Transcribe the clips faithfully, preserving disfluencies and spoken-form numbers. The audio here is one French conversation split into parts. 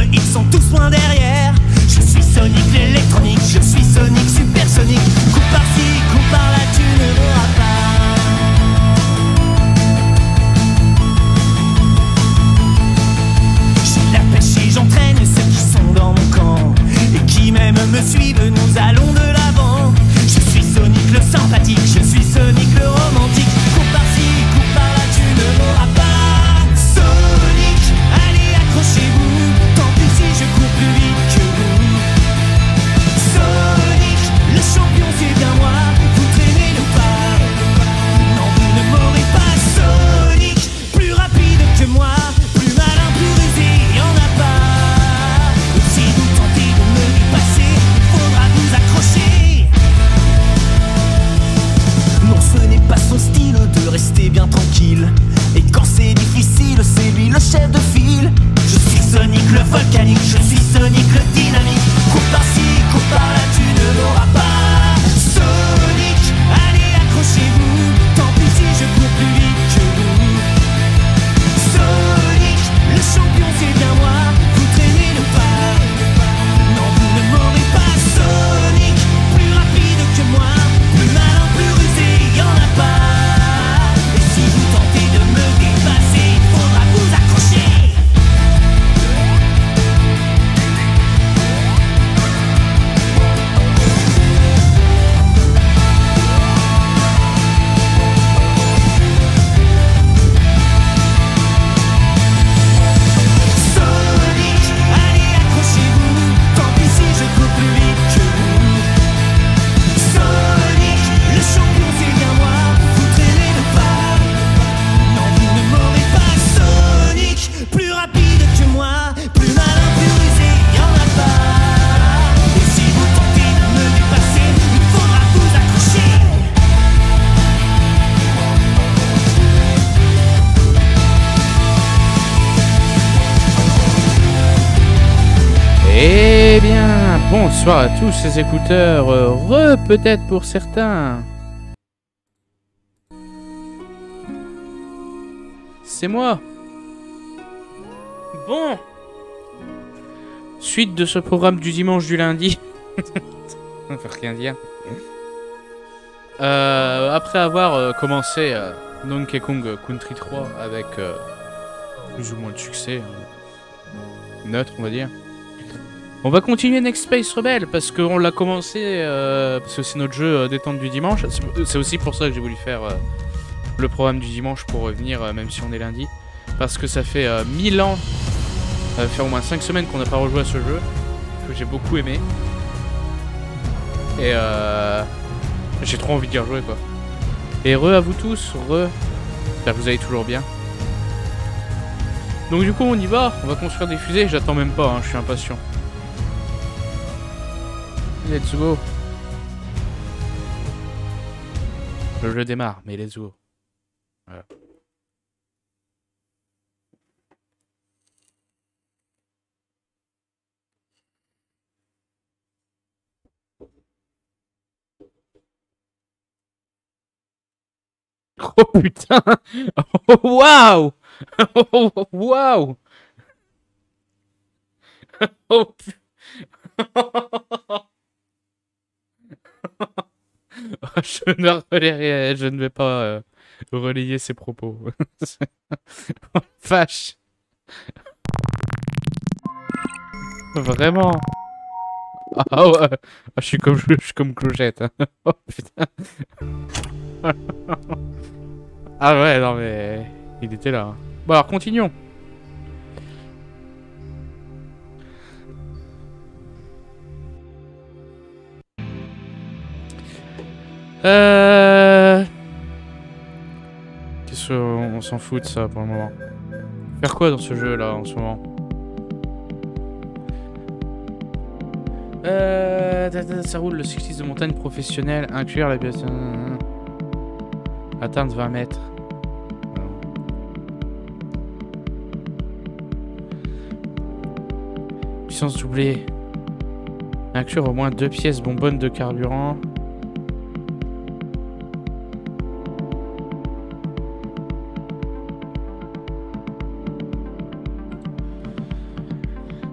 mais ils sont tous loin derrière. Je suis Sonic l'électronique, je suis Sonic supersonique. Coup par-ci, coup par-là, tu ne l'auras pas. J'ai la pêche et j'entraîne ceux qui sont dans mon camp et qui même me suivent, nous allons de l'avant. Je suis Sonic le sympathique, je suis Sonic le romantique. Coup par-ci, coup par-là, tu ne l'auras pas. Sonic, allez accrochez-vous, tant pis si je cours plus vite que vous. Sonic, le champion c'est bien moi, vous traînez le pas. Non, vous ne m'aurez pas. Sonic, plus rapide que moi, plus malin, plus rusé, y'en a pas. Si vous tentez de me dépasser, faudra vous accrocher. Non, ce n'est pas son style de rester bien tranquille. Et quand c'est difficile, c'est lui le chef de file. Je suis Sonic le volcanique, je suis Sonic le dynamique. Coup par-ci, coup par-là, tu ne l'auras pas. Sonic, allez accrochez-vous, tant pis si je cours plus vite que vous. Sonic, le champion c'est bien moi, vous traînez le pas. Non, vous ne m'aurez pas. Sonic, plus rapide que moi, plus malin, plus rusé, y'en a pas. Et si vous tentez de me dépasser, il faudra vous accrocher. Sonic, allez accrochez-vous, tant pis si je cours plus vite que vous. Sonic, le champion c'est bien moi, vous traînez le pas. Non, vous ne m'aurez pas. Sonic, plus rapide que moi, plus malin, plus rusé, y'en a pas. Et si vous tentez de me dépasser, il faudra vous accrocher. Eh bien, bonsoir à tous ces écouteurs, euh, re peut-être pour certains. C'est moi. Bon. Suite de ce programme du dimanche du lundi. On ne peut rien dire. Euh, après avoir euh, commencé euh, Donkey Kong Country trois avec euh, plus ou moins de succès, hein, neutre on va dire. On va continuer Next Space Rebelle parce qu'on l'a commencé, euh, parce que c'est notre jeu euh, détente du dimanche. C'est aussi pour ça que j'ai voulu faire euh, le programme du dimanche pour revenir, euh, même si on est lundi. Parce que ça fait euh, mille ans, ça fait au moins cinq semaines qu'on n'a pas rejoué à ce jeu, que j'ai beaucoup aimé. Et euh, j'ai trop envie d'y rejouer quoi. Et re à vous tous, re, j'espère que vous allez toujours bien. Donc du coup on y va, on va construire des fusées, j'attends même pas, hein, je suis impatient. Let's go. Le jeu démarre, mais let's go. Voilà. Oh putain. Oh waouh. Oh waouh. Oh putain. Je ne relayerai, je ne vais pas euh, relayer ses propos. Oh, vache. Vraiment. Ah ouais. Ah, je suis comme je, suis comme Clochette. Hein. Oh putain. Ah ouais, non mais il était là. Bon alors continuons. Euh... Qu'est-ce qu'on on s'en fout de ça pour le moment. Faire quoi dans ce jeu là en ce moment? Euh... Ça roule le cyclisme de montagne professionnel, inclure la pièce... Atteindre vingt mètres. Puissance doublée. Inclure au moins deux pièces bonbonnes de carburant.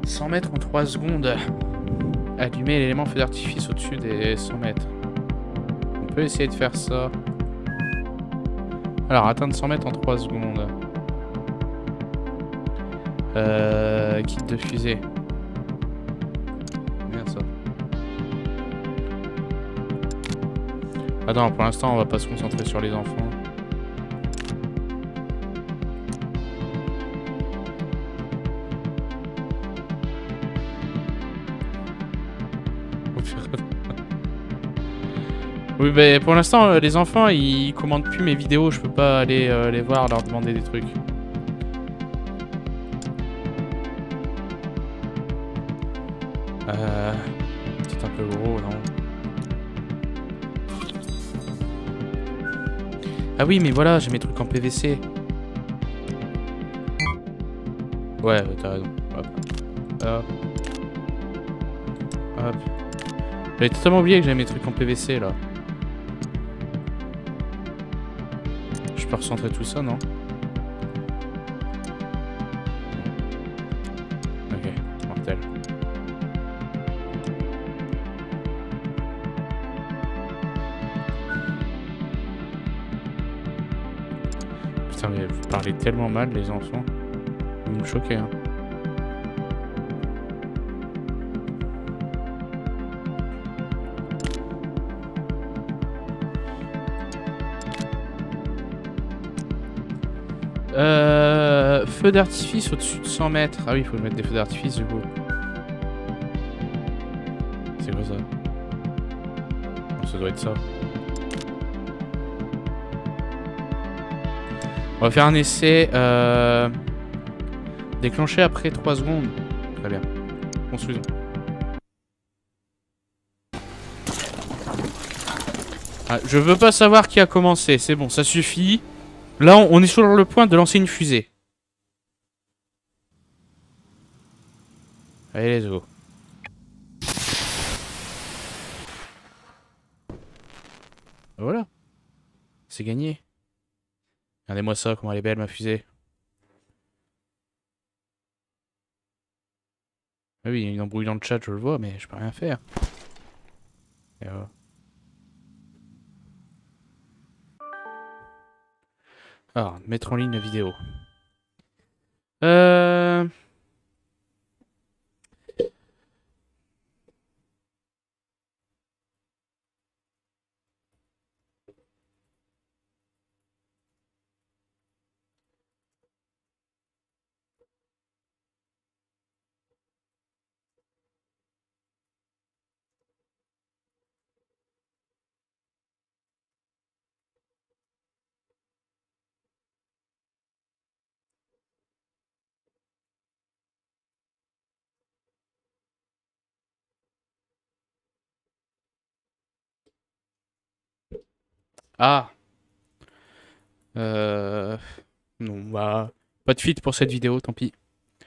cent mètres en trois secondes. Allumer l'élément feu d'artifice au-dessus des cent mètres. On peut essayer de faire ça. Alors, atteindre cent mètres en trois secondes. Euh... Kit de fusée. Bien ça. Attends, pour l'instant, on va pas se concentrer sur les enfants. Oui, mais pour l'instant, euh, les enfants, ils commandent plus mes vidéos. Je peux pas aller euh, les voir, leur demander des trucs. Euh... C'est un peu gros, non? Ah oui, mais voilà, j'ai mes trucs en P V C. Ouais, t'as raison. Hop. Hop. Hop. J'avais totalement oublié que j'avais mes trucs en P V C, là. Je peux recentrer tout ça, non? Ok, mortel. Putain, mais vous parlez tellement mal, les enfants. Vous me choquez, hein. Euh, feu d'artifice au-dessus de cent mètres. Ah oui, il faut mettre des feux d'artifice du coup. C'est quoi ça? Ça doit être ça. On va faire un essai. Euh... Déclenché après trois secondes. Très bien. Construisons. Ah, je veux pas savoir qui a commencé. C'est bon, ça suffit. Là, on est sur le point de lancer une fusée. Allez, let's go. Voilà. C'est gagné. Regardez-moi ça, comment elle est belle, ma fusée. Ah oui, il y a une embrouille dans le chat, je le vois, mais je peux rien faire. Et voilà. Alors, mettre en ligne la vidéo. Euh... Ah. Euh... Non, bah... Pas de feed pour cette vidéo, tant pis.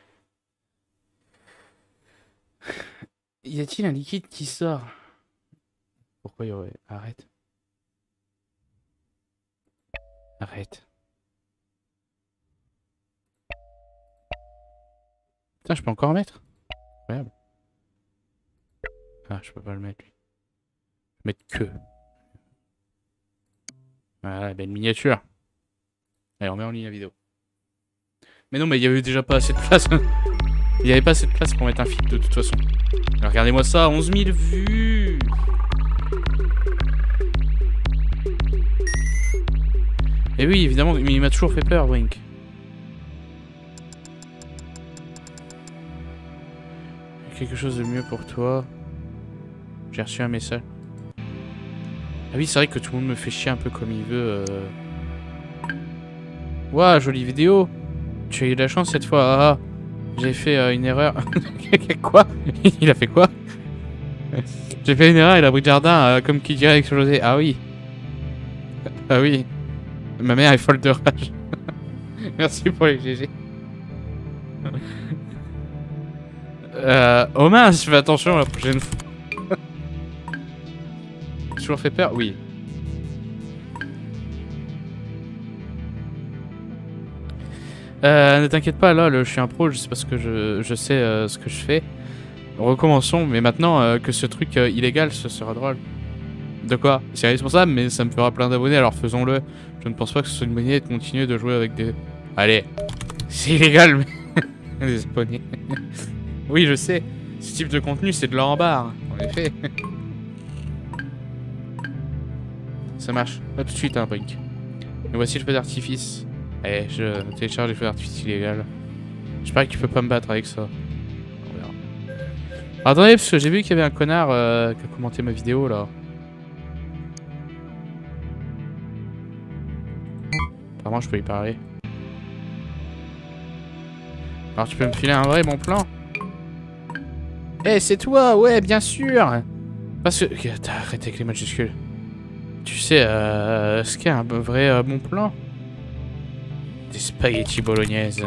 Y a-t-il un liquide qui sort? Pourquoi y aurait... Arrête. Arrête. Putain, je peux encore en mettre? Incroyable. Ah, je peux pas le mettre, lui. Je vais mettre que. Voilà, belle miniature. Allez, on met en ligne la vidéo. Mais non, mais il y avait déjà pas assez de place. Il y avait pas assez de place pour mettre un feed de toute façon. Alors, regardez-moi ça, onze mille vues. Et oui, évidemment, mais il m'a toujours fait peur, Brink. Quelque chose de mieux pour toi. J'ai reçu un message. Ah oui, c'est vrai que tout le monde me fait chier un peu comme il veut. Euh... Ouah, jolie vidéo. Tu as eu de la chance cette fois. Ah, j'ai fait euh, une erreur. Quoi? Il a fait quoi? J'ai fait une erreur et l'abri de jardin, euh, comme qui dirait explosé. Ah oui. Ah oui. Ma mère est folle de rage. Merci pour les G G. Euh, oh mince, je fais attention la prochaine fois. Toujours fait peur? Oui. Euh, ne t'inquiète pas, là, je suis un pro, je sais parce que je, je sais euh, ce que je fais. Recommençons, mais maintenant euh, que ce truc euh, illégal, ce sera drôle. De quoi? C'est responsable, mais ça me fera plein d'abonnés, alors faisons-le. Je ne pense pas que ce soit une bonne idée de continuer de jouer avec des... Allez, c'est illégal, mais... des abonnés. Oui, je sais. Ce type de contenu, c'est de l'or en barre, en effet. Ça marche. Pas tout de suite, hein, Brink. Mais voici le feu d'artifice. Allez, je télécharge les feux d'artifice illégal. J'espère que tu peux pas me battre avec ça. On verra. Attendez, parce que j'ai vu qu'il y avait un connard euh, qui a commenté ma vidéo, là. Apparemment, je peux y parler. Alors, tu peux me filer un vrai bon plan? Eh, hey, c'est toi, ouais, bien sûr. Parce que... T'as arrêté avec les majuscules. Tu sais, euh, ce qu'est un vrai euh, bon plan? Des spaghettis bolognaises.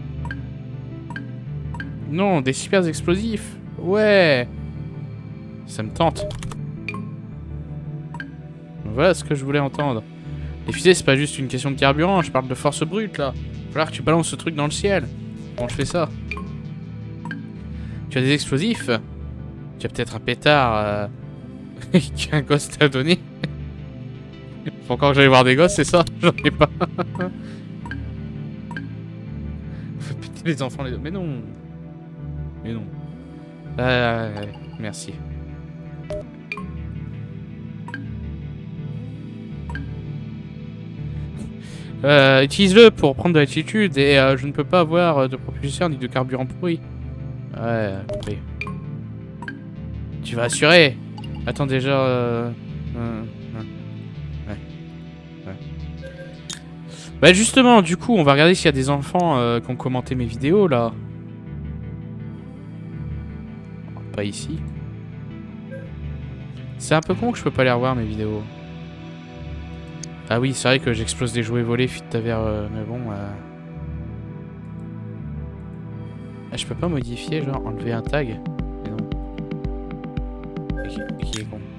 Non, des super explosifs. Ouais. Ça me tente. Voilà ce que je voulais entendre. Les fusées, c'est pas juste une question de carburant, je parle de force brute, là. Il va falloir que tu balances ce truc dans le ciel. Comment je fais ça? Tu as des explosifs? Tu as peut-être un pétard euh... qu'un gosse t'a donné? Faut encore que j'aille voir des gosses, c'est ça? J'en ai pas. Faut péter les enfants les deux. Mais non. Mais non. Euh, merci. Euh, utilise-le pour prendre de l'altitude et euh, je ne peux pas avoir de propulseur ni de carburant pourri. Ouais, compris. Tu vas assurer. Attends déjà... Euh... Euh... Ouais. Ouais. Bah justement, du coup, on va regarder s'il y a des enfants euh, qui ont commenté mes vidéos, là. Pas ici. C'est un peu con que je peux pas les revoir, mes vidéos. Ah oui, c'est vrai que j'explose des jouets volés, fuite ta vers... Euh, mais bon... Euh... Ah, je peux pas modifier, genre, enlever un tag? Mais non. Et qui, et qui est con?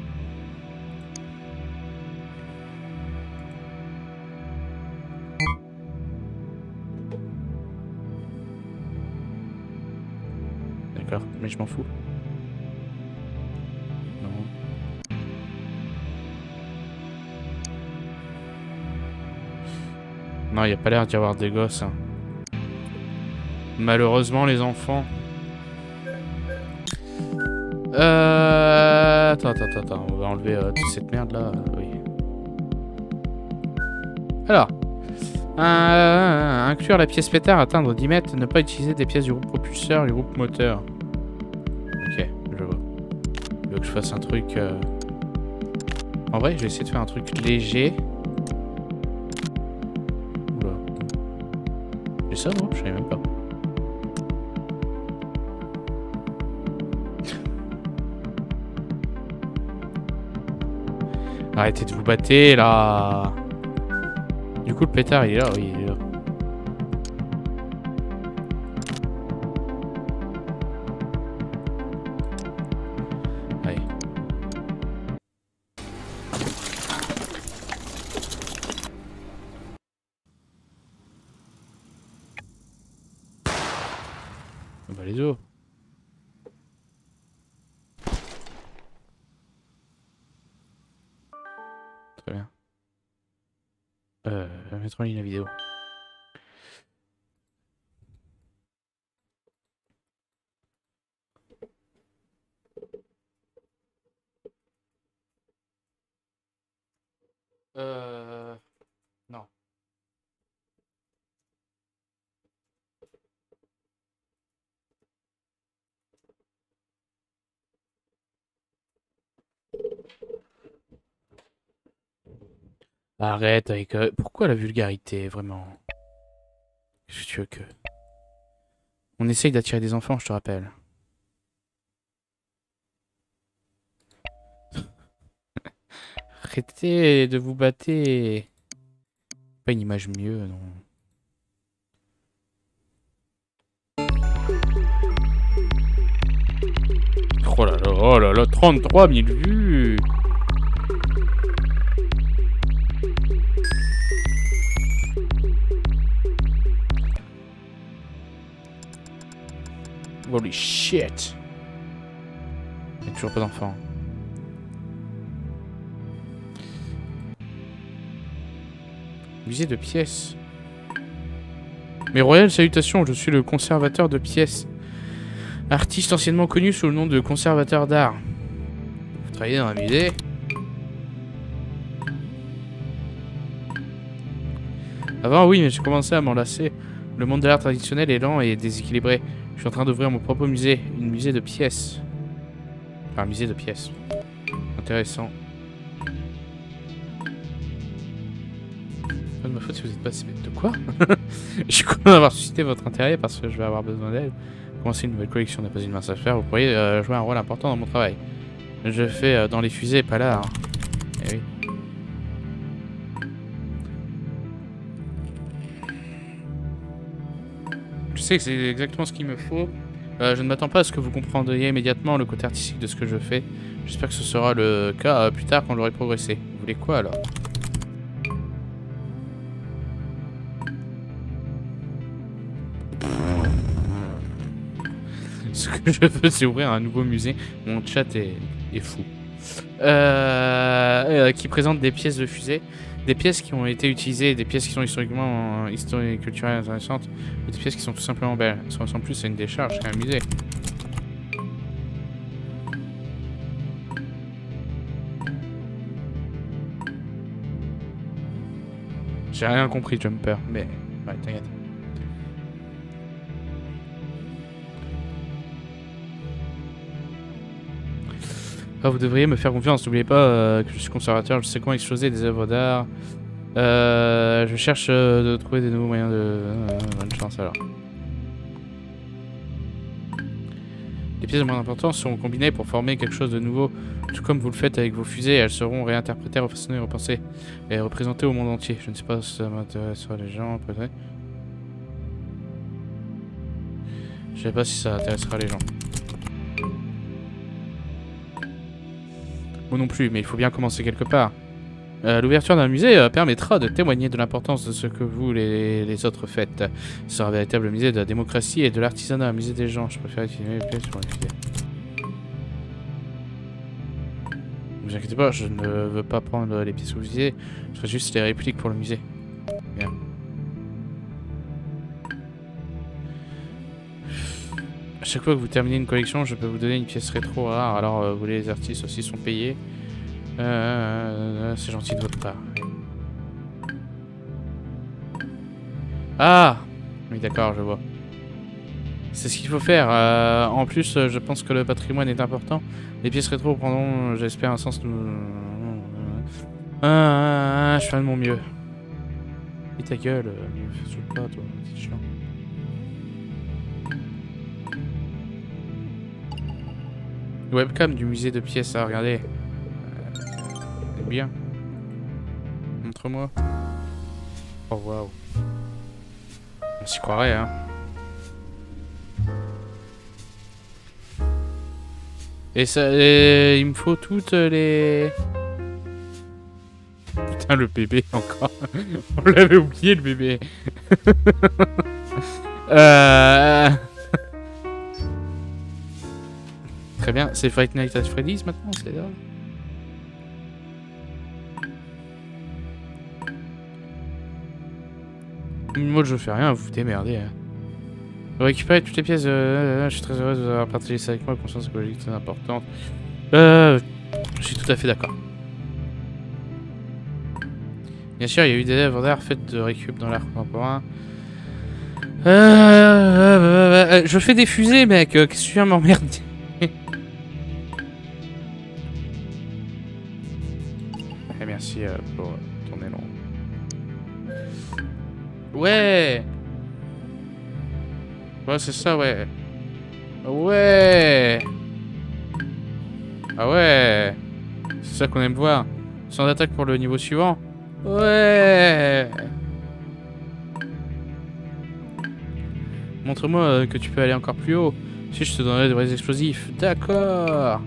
D'accord, mais je m'en fous. Non. Non, il y a pas l'air d'y avoir des gosses. Hein. Malheureusement, les enfants. Euh... Attends, attends, attends. On va enlever euh, toute cette merde là. Oui. Alors. Euh, inclure la pièce pétard, atteindre dix mètres, ne pas utiliser des pièces du groupe propulseur, du groupe moteur. Ok, je vois. Il veut que je fasse un truc... Euh... En vrai, je vais essayer de faire un truc léger. Oula. J'ai ça, non? Je savais même pas. Arrêtez de vous battre là. Du coup le pétard il est là, oui il est là. Allez. On va les os. Très bien. Euh, je vais mettre en ligne la vidéo. Euh... Non. Arrête avec... Euh... Pourquoi la vulgarité, vraiment? Qu'est-ce que tu veux que... On essaye d'attirer des enfants, je te rappelle. Arrêtez de vous battre. Pas une image mieux, non. Oh là là, oh là là, trente-trois mille vues. Holy shit. Il n'y a toujours pas d'enfant. Musée de pièces. Mes royales salutations, je suis le conservateur de pièces. Artiste anciennement connu sous le nom de conservateur d'art. Vous travaillez dans un musée? Avant, oui, mais j'ai commencé à m'en lasser. Le monde de l'art traditionnel est lent et déséquilibré. Je suis en train d'ouvrir mon propre musée. Une musée de pièces. Enfin, un musée de pièces. Intéressant. Pas de ma faute si vous êtes pas si bête. De quoi? Je suis content d'avoir suscité votre intérêt parce que je vais avoir besoin d'aide. Commencer une nouvelle collection n'est pas une mince affaire. Vous pourriez euh, jouer un rôle important dans mon travail. Je fais euh, dans les fusées, pas là. Hein. Eh oui. Je sais que c'est exactement ce qu'il me faut. Euh, je ne m'attends pas à ce que vous comprendriez immédiatement le côté artistique de ce que je fais. J'espère que ce sera le cas euh, plus tard quand j'aurai progressé. Vous voulez quoi alors? Ce que je veux, c'est ouvrir un nouveau musée. Mon chat est, est fou. Euh, euh, qui présente des pièces de fusée. Des pièces qui ont été utilisées, des pièces qui sont historiquement, euh, historiques et culturelles intéressantes, et des pièces qui sont tout simplement belles. Ça ressemble plus à une décharge qu'à un musée. J'ai rien compris, Jumper, mais... Ouais, t'inquiète. Ah, vous devriez me faire confiance, n'oubliez pas euh, que je suis conservateur, je sais comment exploser des œuvres d'art. Euh, je cherche euh, de trouver des nouveaux moyens de... Euh, bonne chance alors. Les pièces de moins importance seront combinées pour former quelque chose de nouveau, tout comme vous le faites avec vos fusées, elles seront réinterprétées, refaçonnées, repensées et représentées au monde entier. Je ne sais pas si ça m'intéressera les gens, peut-être. Je sais pas si ça intéressera les gens. Moi non plus, mais il faut bien commencer quelque part. Euh, L'ouverture d'un musée euh, permettra de témoigner de l'importance de ce que vous, les, les autres, faites. Ce sera un véritable musée de la démocratie et de l'artisanat, un musée des gens. Je préfère utiliser les pièces pour les fusées. Ne vous inquiétez pas, je ne veux pas prendre les pièces au musée. Je ferai juste les répliques pour le musée. Bien. À chaque fois que vous terminez une collection, je peux vous donner une pièce rétro rare. Alors, euh, vous les artistes aussi sont payés. Euh, euh, euh, c'est gentil de votre part. Ah! Oui, d'accord, je vois. C'est ce qu'il faut faire. Euh, en plus, euh, je pense que le patrimoine est important. Les pièces rétro prendront, j'espère, un sens... De... Ah, ah, ah, je fais de mon mieux. Et ta gueule, euh, fais pas, toi, petit chiant. Webcam du musée de pièces à regarder. Euh, bien. Montre-moi. Oh waouh. On s'y croirait, hein. Et ça, et il me faut toutes les... Putain, le bébé encore. On l'avait oublié, le bébé. euh... Très bien, c'est Fight Night at Freddy's maintenant, c'est là. Moi je fais rien, vous vous démerdez. Hein. Récupérer toutes les pièces, euh, je suis très heureuse de vous avoir partagé ça avec moi, conscience écologique très importante. Euh, je suis tout à fait d'accord. Bien sûr, il y a eu des œuvres d'art faites de récup dans l'art contemporain. Euh, euh, euh, euh, je fais des fusées, mec, euh, qu'est-ce que tu viens m'emmerder? Et merci euh, pour euh, ton élan. Ouais. Ouais, c'est ça, ouais. Ouais. Ah ouais. C'est ça qu'on aime voir. Sans attaque pour le niveau suivant. Ouais. Montre-moi euh, que tu peux aller encore plus haut. Si je te donnerai de vrais explosifs. D'accord.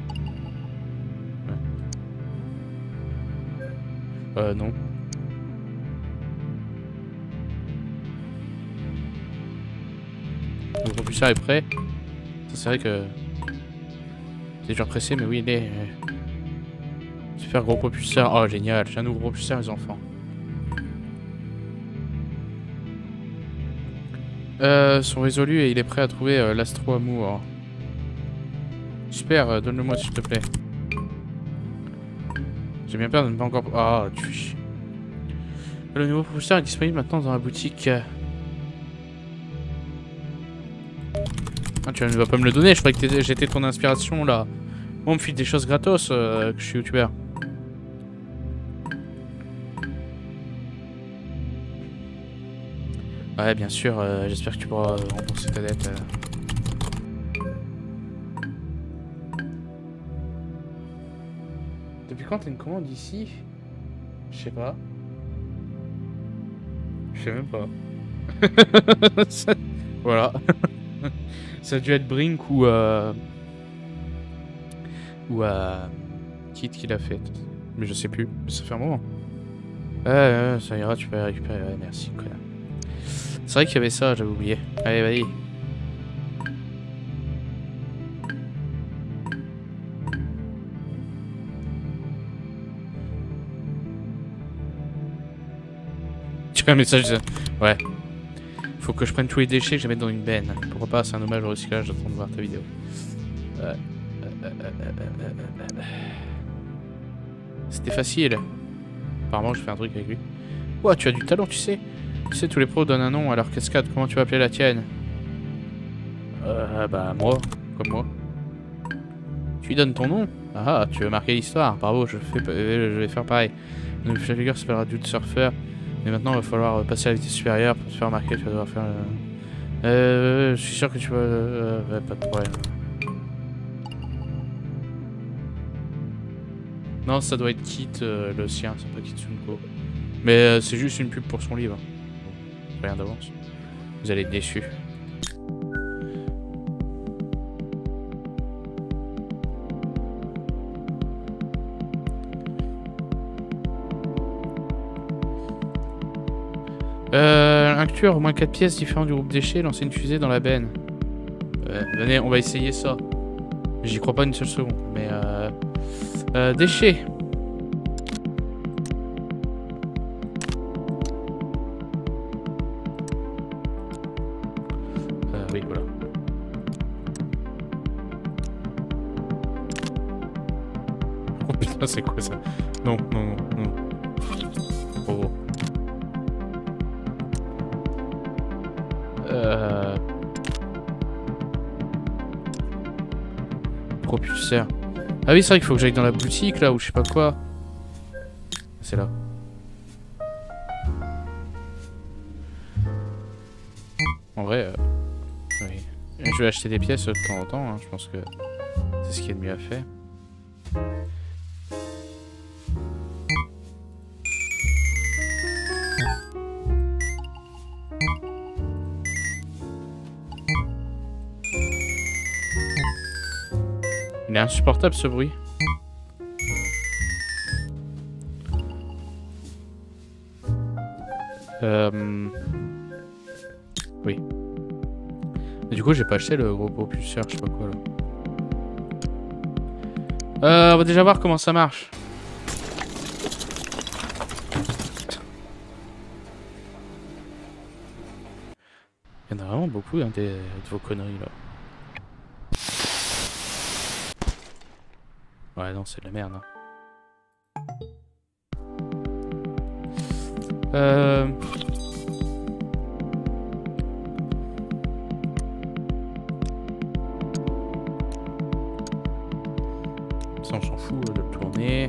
Ouais. Euh, non. Le propulseur est prêt. C'est vrai que... C'est toujours pressé, mais oui, il est... Super gros propulseur. Oh, génial. J'ai un nouveau propulseur, les enfants. Euh, sont résolus et il est prêt à trouver euh, l'astro amour. Super, euh, donne-le-moi s'il te plaît. J'ai bien peur de ne pas encore... Ah, oh, tu fais chier. Le nouveau propulseur est disponible maintenant dans la boutique. Ah, tu ne vas pas me le donner, je croyais que j'étais ton inspiration là. Moi, on me file des choses gratos, euh, que je suis youtubeur. Ouais, bien sûr, euh, j'espère que tu pourras euh, rembourser ta dette. Euh. Depuis quand t'as une commande ici? Je sais pas. Je sais même pas. Ça... Voilà. Ça a dû être Brink ou... Euh... Ou euh... Kit qui l'a fait. Mais je sais plus. Ça fait un moment. Ouais, ouais, ça ira, tu peux récupérer. Ouais, merci, connard. C'est vrai qu'il y avait ça, j'avais oublié. Allez, vas-y. Tu as un message de... Ouais. Faut que je prenne tous les déchets que je mette dans une benne. Pourquoi pas, c'est un hommage au recyclage, j'attends de voir ta vidéo. Ouais. C'était facile. Apparemment, je fais un truc avec lui. Ouah, tu as du talent, tu sais. Tu sais, tous les pros donnent un nom à leur cascade. Comment tu vas appeler la tienne? Euh, bah, moi. Comme moi. Tu lui donnes ton nom? Ah, tu veux marquer l'histoire. Bravo, je, fais, je vais faire pareil. Le figure s'appellera Dude Surfer. Mais maintenant, il va falloir passer à la vitesse supérieure pour te faire remarquer. Tu vas devoir faire... Euh, euh je suis sûr que tu vas... Euh, ouais, pas de problème. Non, ça doit être Kit, euh, le sien, c'est pas Kitsunko. Mais euh, c'est juste une pub pour son livre. Rien d'avance. Vous allez être déçus. Euh, inclure au moins quatre pièces différentes du groupe déchets, lancer une fusée dans la benne. Euh, venez, on va essayer ça. J'y crois pas une seule seconde, mais euh... Euh, déchets. Euh, oui, voilà. Oh putain, c'est quoi ça? Non, non, non, non. Oh. Euh... Propulseur. Ah oui, c'est vrai qu'il faut que j'aille dans la boutique là ou je sais pas quoi. C'est là. En vrai, euh... oui. Je vais acheter des pièces de temps en temps, hein. Je pense que c'est ce qu'il y a de mieux à faire. Il est insupportable ce bruit. Euh... Oui. Et du coup j'ai pas acheté le gros propulseur, je sais pas quoi là. Euh, on va déjà voir comment ça marche. Il y en a vraiment beaucoup hein, des, de vos conneries là. Ouais, non, c'est de la merde. Hein. Euh... Ça, on s'en fout de le tourner.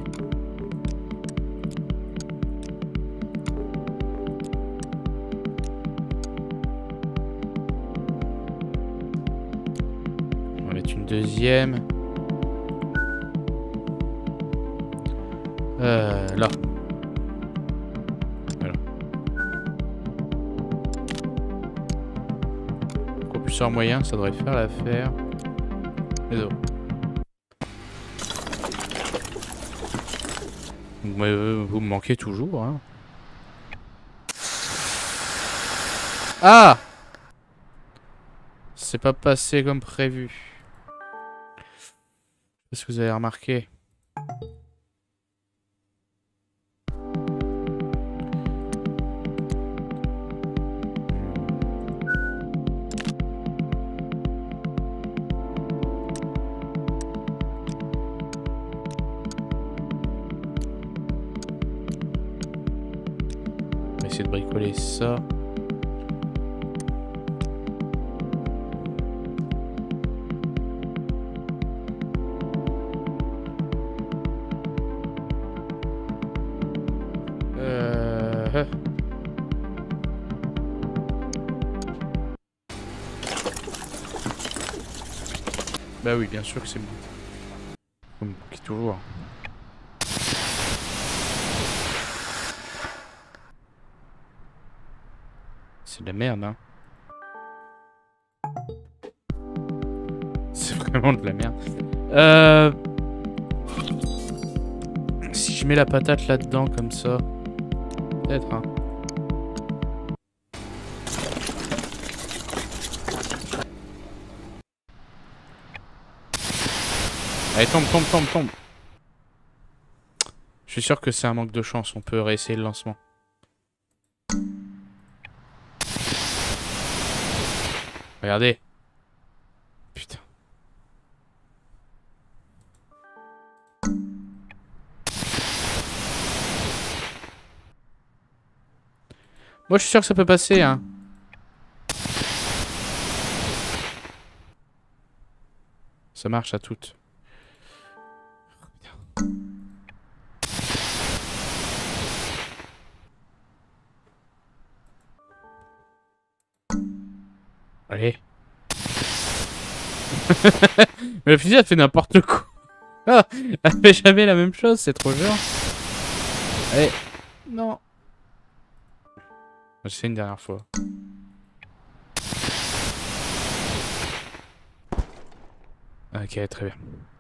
On va mettre une deuxième. Euh, là. Voilà. Propulseur moyen, ça devrait faire l'affaire. Les autres. Vous, euh, vous me manquez toujours, hein. C'est c'est pas passé comme prévu. Est-ce que vous avez remarqué? On va essayer de bricoler ça. Euh... Bah oui, bien sûr que c'est bon. Comme qui toujours. C'est de la merde, hein. C'est vraiment de la merde. Euh... Si je mets la patate là-dedans comme ça... Peut-être, hein. Allez, tombe, tombe, tombe, tombe. Je suis sûr que c'est un manque de chance. On peut réessayer le lancement. Regardez. Putain. Moi, je suis sûr que ça peut passer, hein. Ça marche à toutes. Allez. Mais la fusée, elle fait n'importe quoi. Elle fait jamais la même chose, c'est trop dur. Allez. Non. J'essaie une dernière fois. Ok, très bien.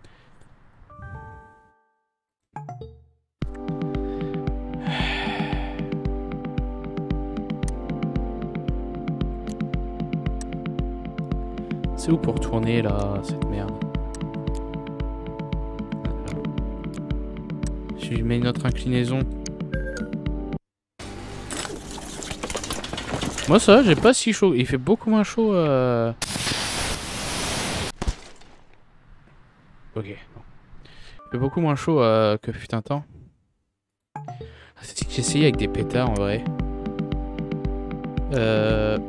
C'est où pour tourner là, cette merde? Je lui mets une autre inclinaison. Moi ça va, j'ai pas si chaud. Il fait beaucoup moins chaud. Euh... Ok. Il fait beaucoup moins chaud euh, que fut un temps. C'est que j'ai essayé avec des pétards en vrai. Euh...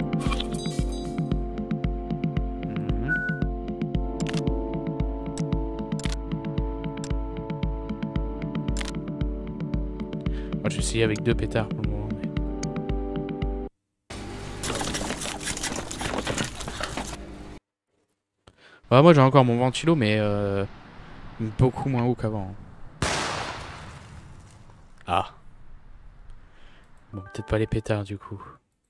Moi j'ai essayé avec deux pétards pour le moment. Mais... Ouais, moi j'ai encore mon ventilo mais euh, beaucoup moins haut qu'avant. Ah. Bon, peut-être pas les pétards du coup.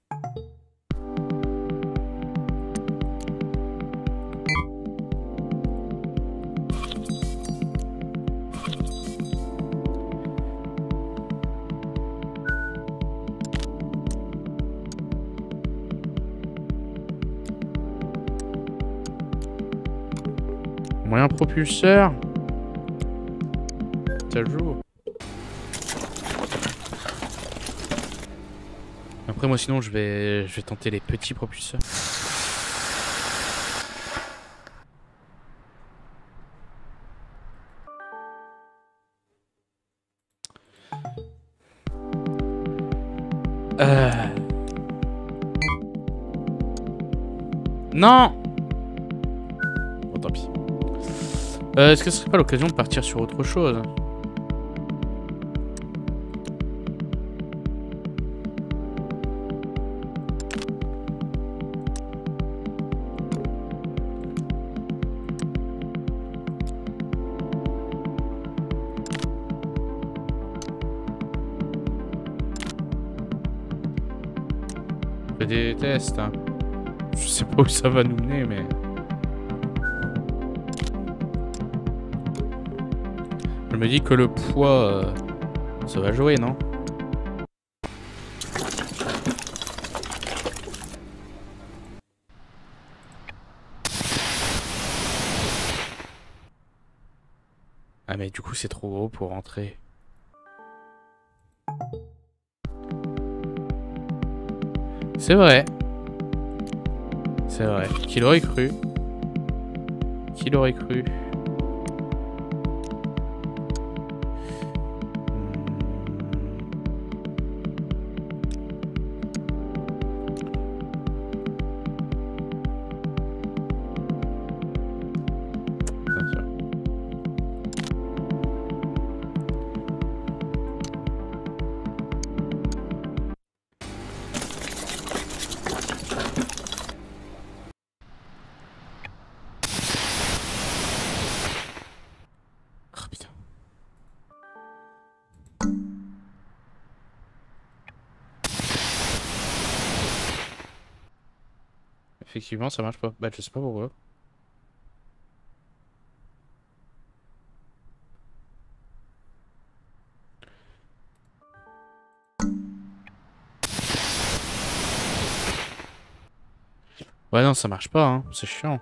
Moyen propulseur. Ça joue. Après moi sinon je vais je vais tenter les petits propulseurs. Euh... Non. Bon tant pis. Euh, Est-ce que ce serait pas l'occasion de partir sur autre chose? On fait des tests, hein. Je sais pas où ça va nous mener, mais... Je me dis que le poids, euh, ça va jouer, non? Ah mais du coup c'est trop gros pour rentrer. C'est vrai. C'est vrai. Qui l'aurait cru? Qui l'aurait cru? Effectivement, ça marche pas. Bah, je sais pas pourquoi. Ouais, non, ça marche pas, hein. C'est chiant.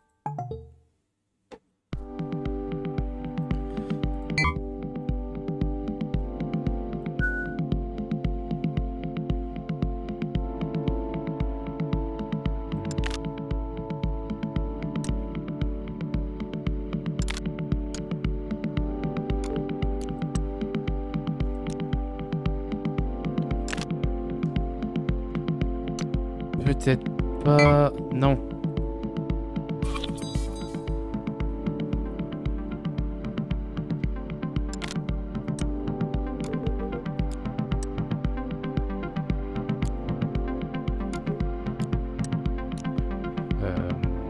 Peut-être pas... Non. Euh...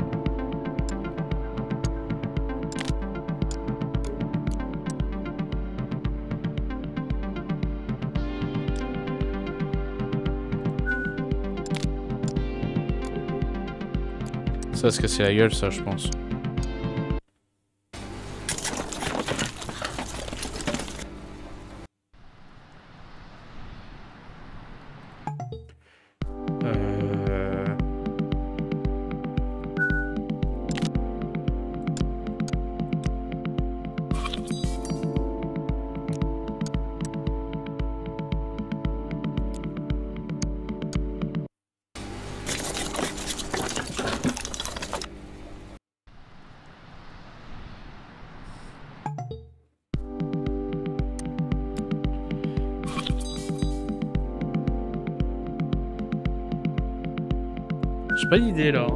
Ça va se casser la gueule, ça, je pense. Euh... J'ai pas d'idée là.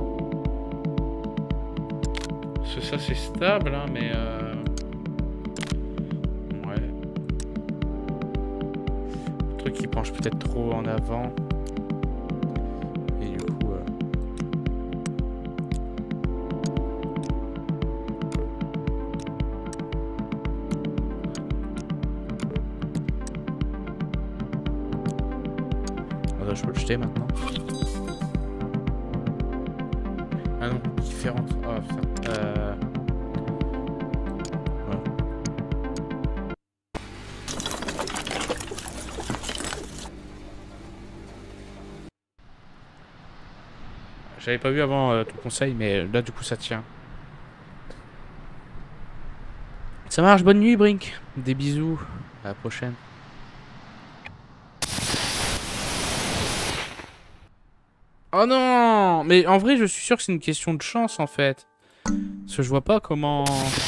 Parce que ça c'est stable, hein, mais euh... ouais. Le truc qui penche peut-être trop en avant. Et du coup. Euh... Ah, je peux le jeter maintenant. Ah non, différente. Oh putain. Euh... Voilà. J'avais pas vu avant euh, ton conseil, mais là du coup ça tient. Ça marche, bonne nuit Brink. Des bisous. À la prochaine. Oh non! Mais en vrai, je suis sûr que c'est une question de chance, en fait. Parce que je vois pas comment...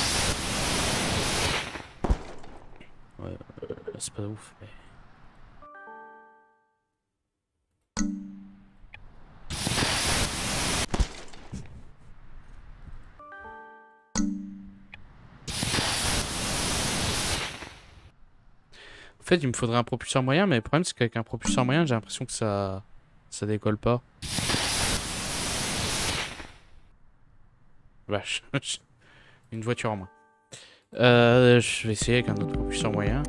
Ouais, euh, c'est pas ouf, mais... En fait, il me faudrait un propulseur moyen, mais le problème, c'est qu'avec un propulseur moyen, j'ai l'impression que ça... ça décolle pas. Vache. Une voiture en moins. Euh, je vais essayer avec un autre propulseur moyen.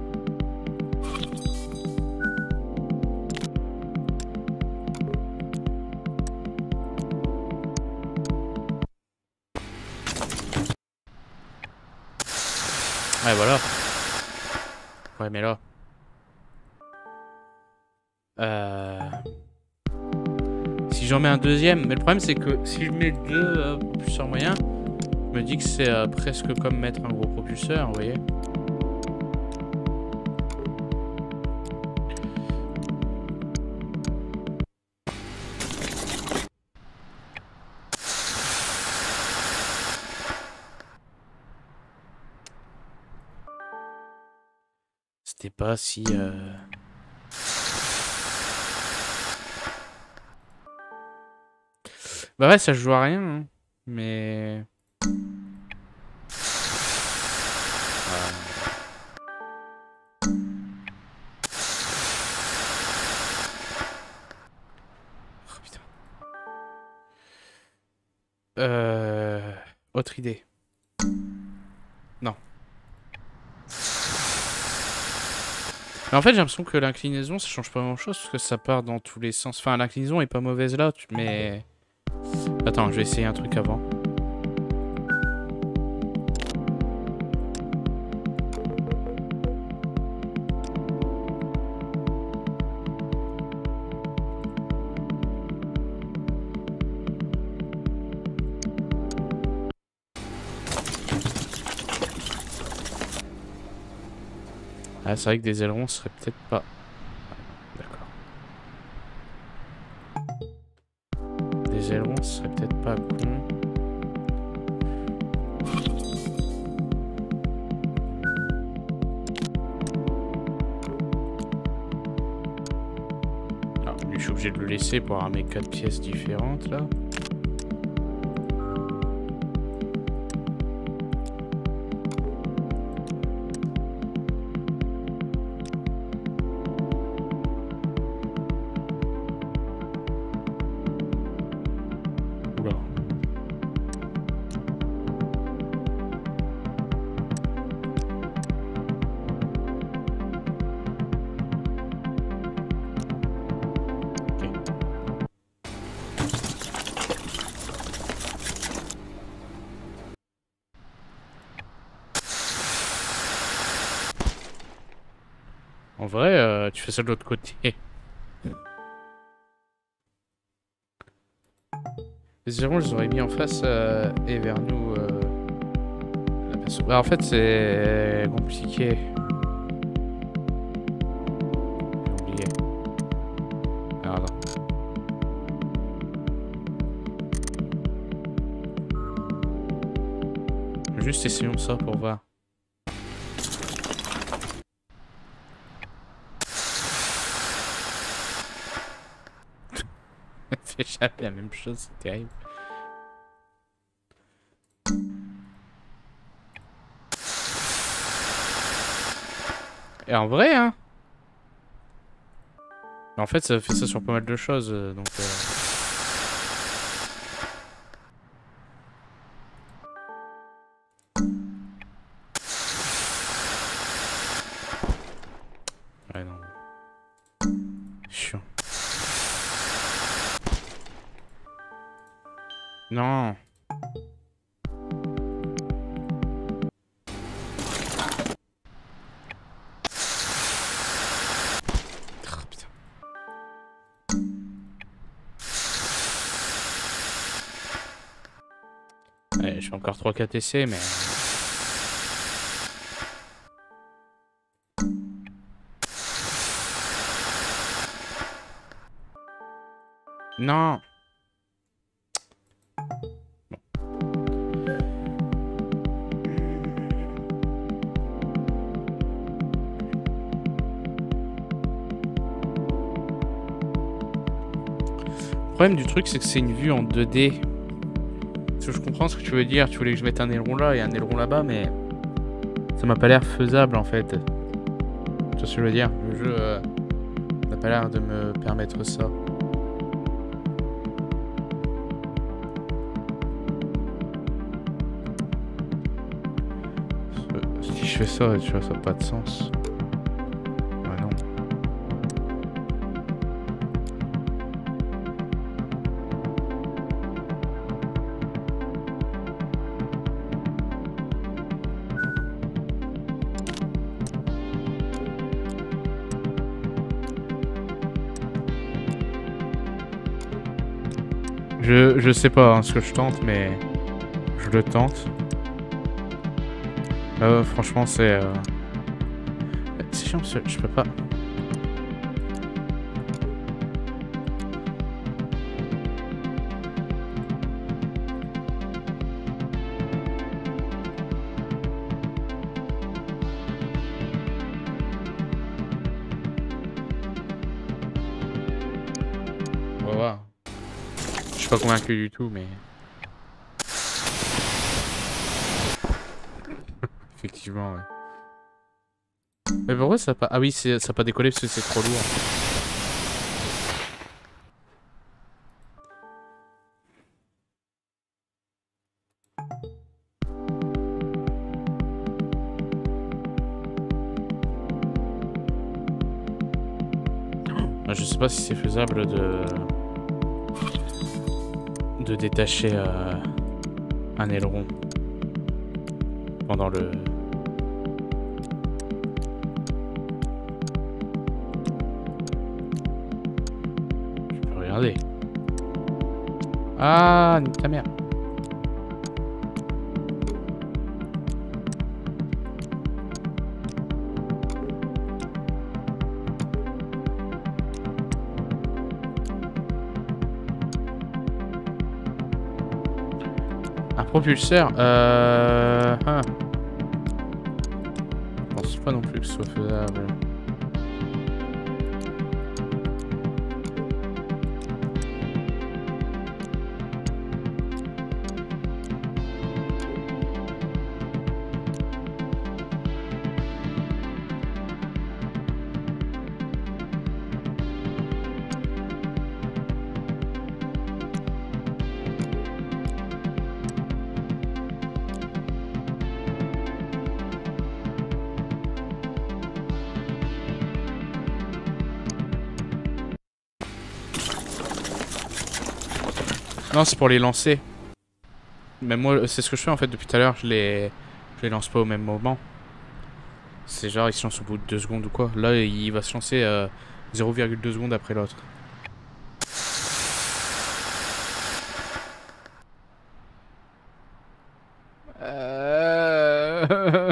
Ouais, voilà. Ouais, mais là... Euh... Si j'en mets un deuxième... Mais le problème, c'est que si je mets deux euh, propulseurs moyens, Je me dis que c'est euh, presque comme mettre un gros propulseur, vous voyez. C'était pas si... Euh... Bah ouais, ça joue à rien, hein. Mais... Ah. Oh, putain. Euh... Autre idée. Non. Mais en fait, j'ai l'impression que l'inclinaison, ça change pas grand chose parce que ça part dans tous les sens. Enfin, l'inclinaison est pas mauvaise là, mais... Attends, je vais essayer un truc avant. Ah, c'est vrai que des ailerons serait peut-être pas... D'accord. Des ailerons serait peut-être pas con. Ah, lui, je suis obligé de le laisser pour avoir mes quatre pièces différentes là. En vrai, euh, tu fais ça de l'autre côté. Les ailerons, je les aurais mis en face euh, et vers nous. Euh, la personne. Bah, en fait, c'est compliqué. J'ai oublié. Alors, attends. Juste essayons ça pour voir. Fait jamais la même chose, c'est terrible. Et en vrai, hein. Mais en fait, ça fait ça sur pas mal de choses, donc. Euh... Ouais, non. Chiant. Non. Oh, putain. Ouais, je fais encore trois quatre essais, mais... Non. Le problème du truc, c'est que c'est une vue en deux D. Parce que je comprends ce que tu veux dire. Tu voulais que je mette un aileron là et un aileron là-bas, mais ça m'a pas l'air faisable en fait. Tu vois ce que je veux dire? Le jeu euh, n'a pas l'air de me permettre ça. Si je fais ça, tu vois, ça n'a pas de sens. Ouais, non. Je, je sais pas hein, ce que je tente, mais je je le tente. Euh, franchement, c'est... Euh... C'est chiant, je peux pas... On va voir. Je suis pas convaincu du tout, mais... Effectivement, ouais. Mais pourquoi ça a pas... Ah oui, ça a pas décollé parce que c'est trop lourd. Je sais pas si c'est faisable de... de détacher euh, un aileron pendant le... Je peux regarder. Ah, nique ta mère. Un propulseur, euh... Ah. Je pense pas non plus que ce soit faisable. Non, c'est pour les lancer. Mais moi, c'est ce que je fais en fait depuis tout à l'heure. Je les... je les lance pas au même moment. C'est genre, ils se lancent au bout de deux secondes ou quoi. Là, il va se lancer euh, zéro virgule deux secondes après l'autre. Euh...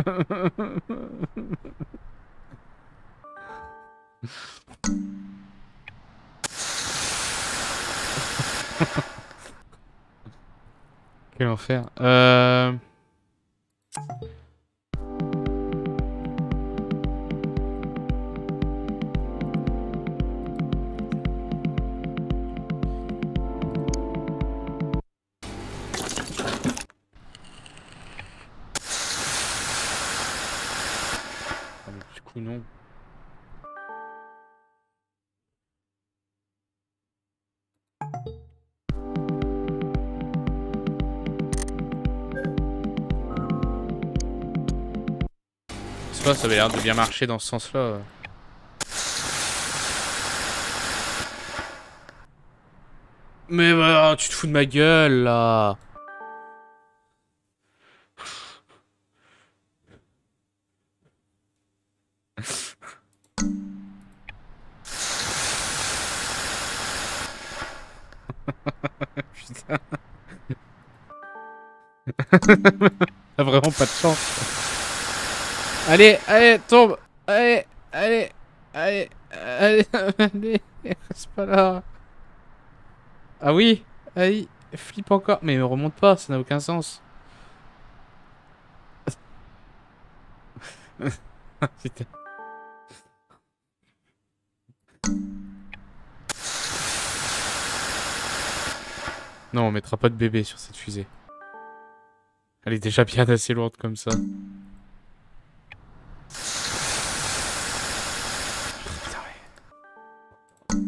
Quel enfer. Euh... Du coup, non. Ça, ça avait l'air de bien marcher dans ce sens-là. Mais bah, tu te fous de ma gueule, là. Putain. T'as vraiment pas de chance. Allez, allez, tombe. Allez, allez, allez, allez, allez, reste pas là. Ah oui, allez, flippe encore. Mais me remonte pas, ça n'a aucun sens. Putain. Non, on mettra pas de bébé sur cette fusée. Elle est déjà bien assez lourde comme ça. Putain, ouais.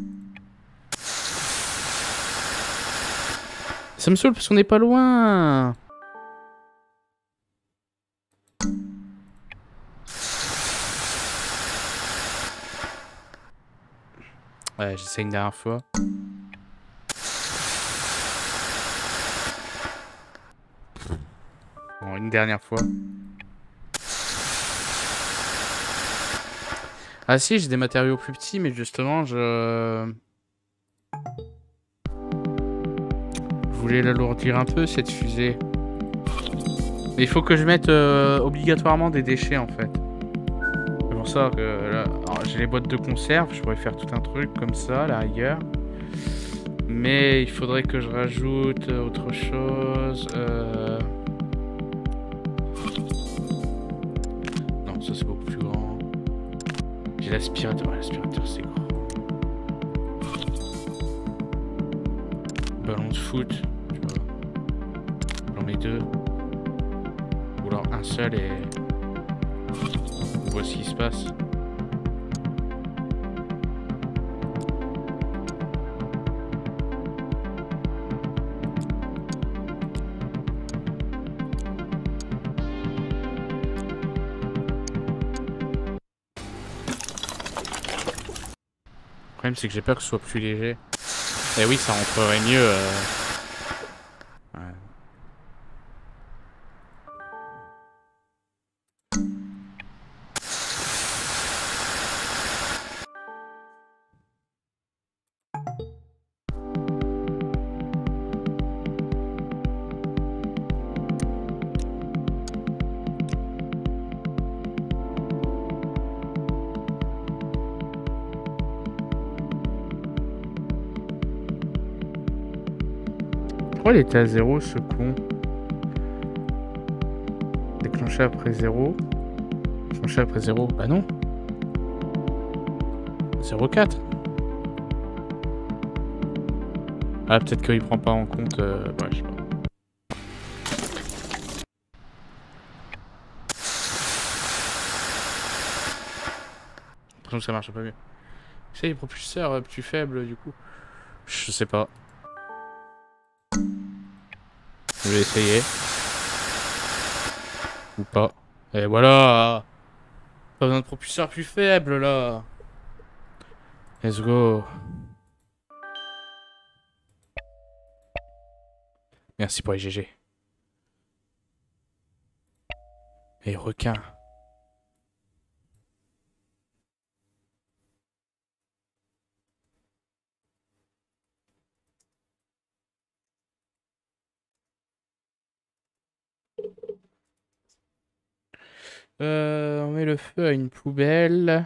Ça me saoule parce qu'on n'est pas loin. Ouais, j'essaie une dernière fois. Bon, une dernière fois. Ah si, j'ai des matériaux plus petits, mais justement, je... Je voulais l'alourdir un peu, cette fusée. Il faut que je mette euh, obligatoirement des déchets en fait. C'est pour ça que là, j'ai les boîtes de conserve, je pourrais faire tout un truc comme ça, à la rigueur. Mais il faudrait que je rajoute autre chose. Euh... Non, ça c'est beaucoup plus grand. J'ai l'aspirateur, ouais, l'aspirateur c'est grand. Ballon de foot, tu vois. J'en mets deux. Ou alors un seul et on voit ce qui se passe. Le problème c'est que j'ai peur que ce soit plus léger. Et oui, ça rentrerait mieux. Euh... Ouais. Pourquoi il était à zéro ce con? Déclenché après zéro. Déclenché après zéro. Bah non. zéro virgule quatre. Ah peut-être qu'il prend pas en compte. Euh... Ouais, je sais pas. J'ai l'impression que ça marche pas mieux. C'est les propulseurs euh, plus faibles du coup. Je sais pas. Je vais essayer. Ou pas. Et voilà. Pas besoin de propulseur plus faible là. Let's go. Merci pour les G G. Et requin. Euh, on met le feu à une poubelle.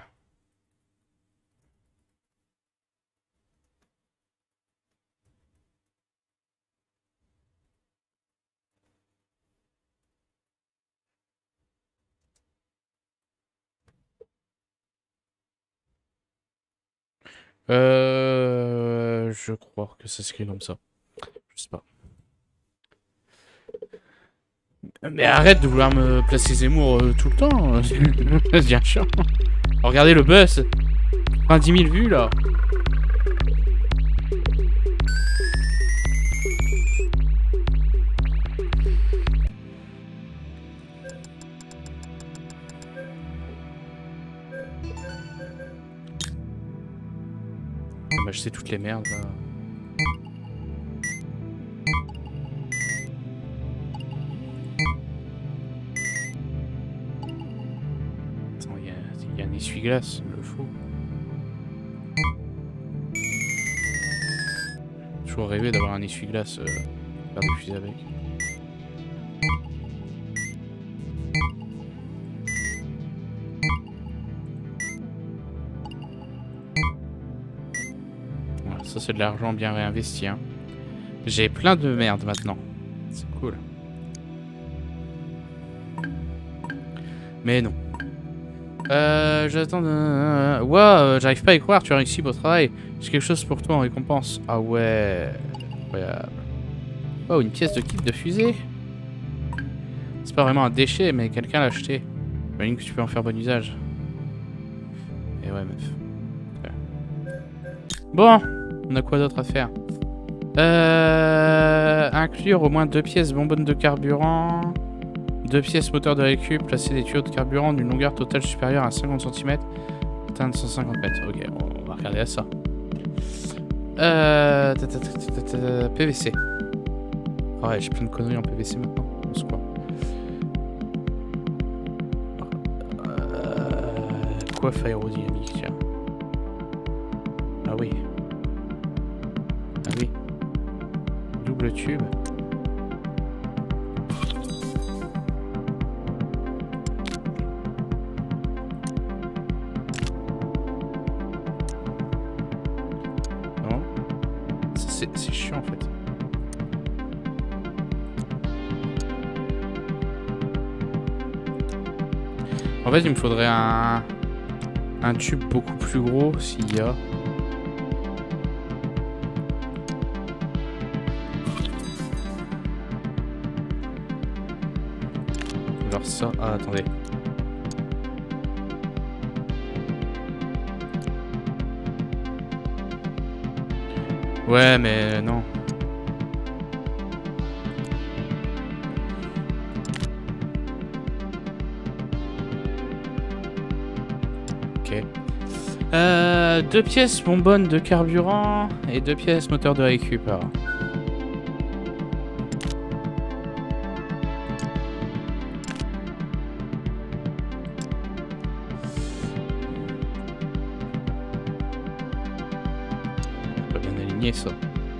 Euh, je crois que ça s'écrit comme ça. Je sais pas. Mais arrête de vouloir me placer Zemmour euh, tout le temps. Ça devient chiant. Regardez le buzz. dix mille vues là. On va acheter toutes les merdes là. Attends, il y, y a un essuie-glace, il le faut. J'ai toujours rêvé d'avoir un essuie-glace euh, faire des fusées avec. Voilà, ça c'est de l'argent bien réinvesti. Hein. J'ai plein de merde maintenant. C'est cool. Mais non. Euh, j'attends de... Wow, euh, j'arrive pas à y croire, tu as réussi, beau travail. J'ai quelque chose pour toi en récompense. Ah ouais, incroyable. Oh, une pièce de kit de fusée. C'est pas vraiment un déchet, mais quelqu'un l'a acheté. J'imagine que tu peux en faire bon usage. Et ouais, meuf. Okay. Bon, on a quoi d'autre à faire? Euh... Inclure au moins deux pièces bonbonnes de carburant. Deux pièces moteur de récup, placer des tuyaux de carburant d'une longueur totale supérieure à cinquante centimètres, atteindre cent cinquante mètres. Ok, on va regarder à ça. Euh... P V C. Oh ouais, j'ai plein de conneries en P V C maintenant. On se croit. Euh... Coiffe aérodynamique, tiens. Ah oui. Ah oui. Double tube. C'est chiant en fait. En fait, il me faudrait un, un tube beaucoup plus gros s'il y a. Alors ça, ah attendez. Ouais, mais non. Ok. Euh, deux pièces bonbonnes de carburant et deux pièces moteur de récup. Alors. Pas bien aligné ça.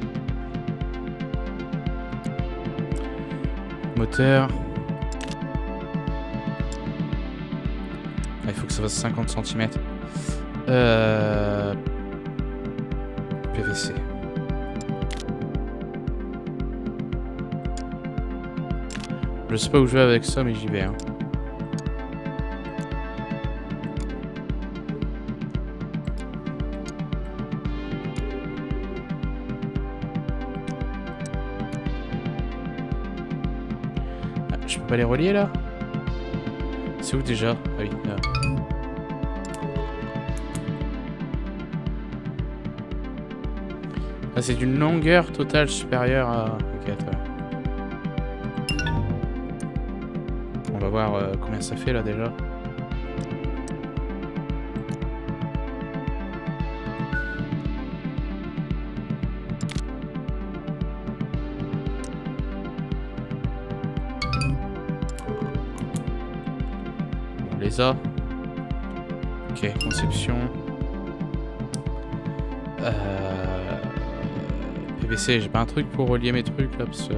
Moteur. Ah, il faut que ça fasse cinquante centimètres. Euh... P V C. Je sais pas où je vais avec ça, mais j'y vais. Hein. Ah, je peux pas les relier là? C'est où déjà? Ah oui, là. Ah, c'est d'une longueur totale supérieure à... Ok, attends. On va voir euh, combien ça fait là déjà. On les a. Ok, conception. Euh... P V C, j'ai pas un truc pour relier mes trucs là parce que...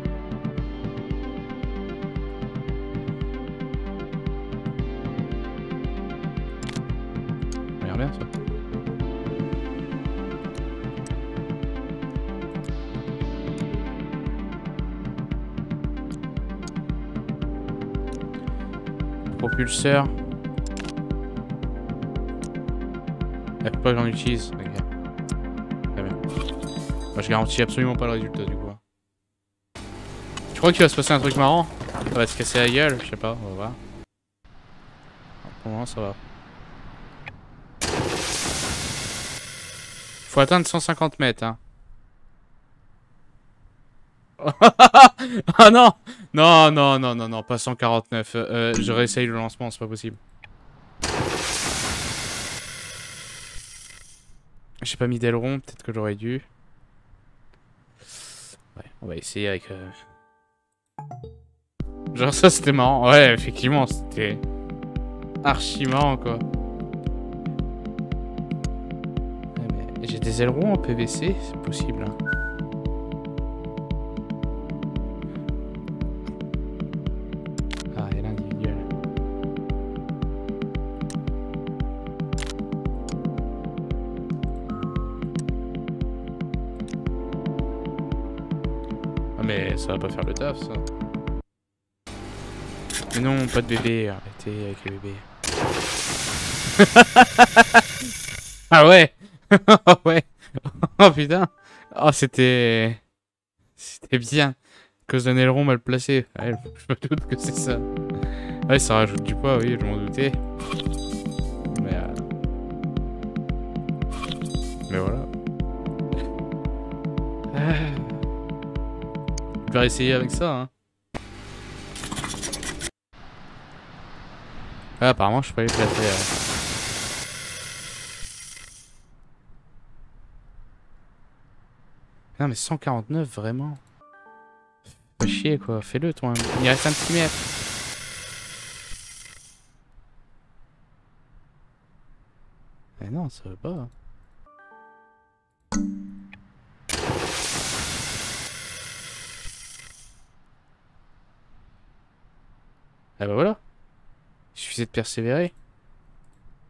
Ça a l'air bien ça. Propulseur. Il faut pas que j'en utilise. Okay. Très bien. Moi, je garantis absolument pas le résultat du coup. Je crois qu'il va se passer un truc marrant. Ça va se casser la gueule, je sais pas, on va voir. Pour le moment ça va. Faut atteindre cent cinquante mètres hein. Ah non. Non non non non non pas cent quarante-neuf. Euh, je réessaye le lancement, c'est pas possible. J'ai pas mis d'aileron, peut-être que j'aurais dû. Ouais, on va essayer avec... Euh... Genre ça c'était marrant. Ouais, effectivement, c'était... archi marrant quoi. Ouais, mais j'ai des ailerons en P V C, c'est possible. Hein. Ah, il y a l'individuel. Ah mais ça va pas faire le taf ça. Mais non, pas de bébé, arrêtez avec les bébés. Ah ouais. Oh ouais. Oh putain. Oh c'était... C'était bien. À cause d'un aileron mal placé. Ouais, je me doute que c'est ça. Ouais, ça rajoute du poids, oui, je m'en doutais. Mais... Euh... Mais voilà. Je vais essayer avec ça, hein. Ah, apparemment, je peux pas les placer. Euh... Non, mais cent quarante-neuf, vraiment. Pas chier, quoi. Fais-le, toi. Il reste un petit mètre. Mais non, ça va pas. Ah bah voilà. Il suffisait de persévérer.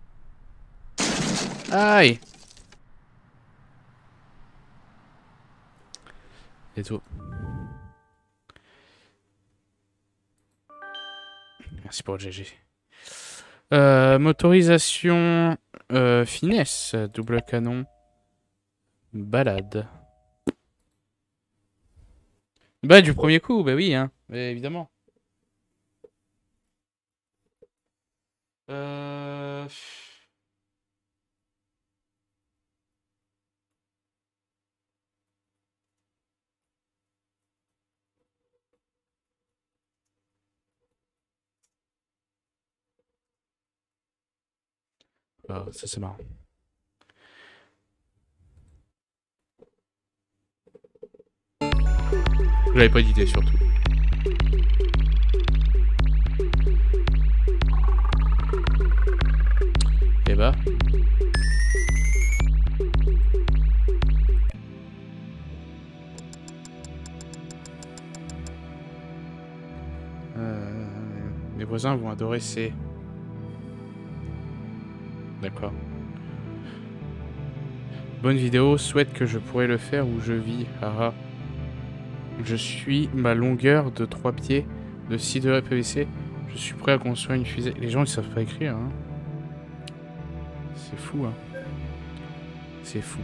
Aïe. Et tout. Merci pour le G G. Euh, motorisation euh, finesse, double canon, balade. Bah du premier coup, bah oui, hein, mais évidemment. Euh... Ah, ça c'est marrant. J'avais pas d'idée surtout. Et bah. Euh... Mes voisins vont adorer ces... D'accord. Bonne vidéo, souhaite que je pourrais le faire où je vis. Haha. Je suis ma longueur de trois pieds de six degrés P V C. Je suis prêt à construire une fusée. Les gens ils savent pas écrire, hein. C'est fou, hein. C'est fou.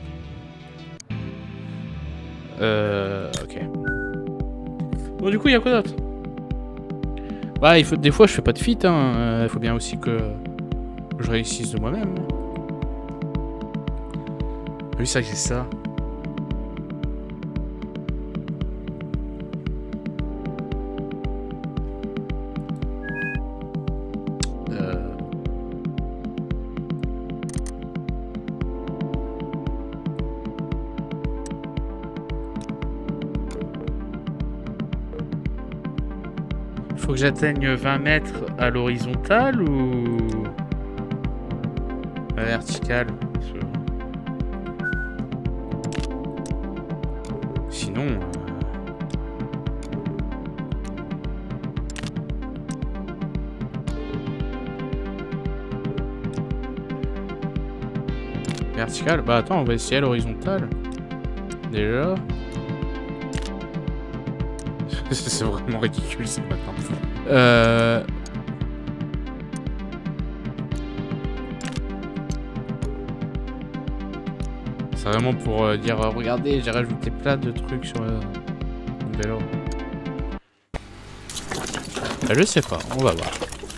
Euh... Ok. Bon, du coup, il y a quoi d'autre? Bah, il faut... des fois, je fais pas de fit, hein. Il faut bien aussi que je réussisse de moi-même. Oui, c'est vrai que c'est ça. Euh... Faut que j'atteigne vingt mètres à l'horizontale ou à la verticale? Sinon... Euh... Verticale? Bah attends, on va essayer à l'horizontale. Déjà. C'est vraiment ridicule ce matin. Euh... C'est vraiment pour euh, dire euh, regardez, j'ai rajouté plein de trucs sur le vélo. Bah, je sais pas, on va voir.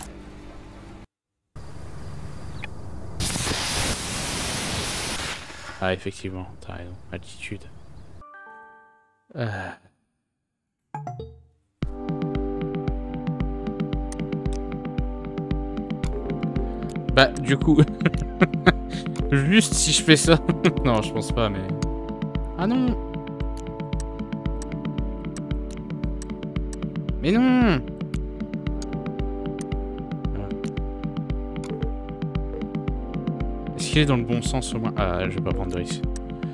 Ah effectivement, t'as raison, altitude. Euh... Bah du coup, juste si je fais ça, non je pense pas mais... Ah non. Mais non. Est-ce qu'il est dans le bon sens au moins? Ah je vais pas prendre de risque.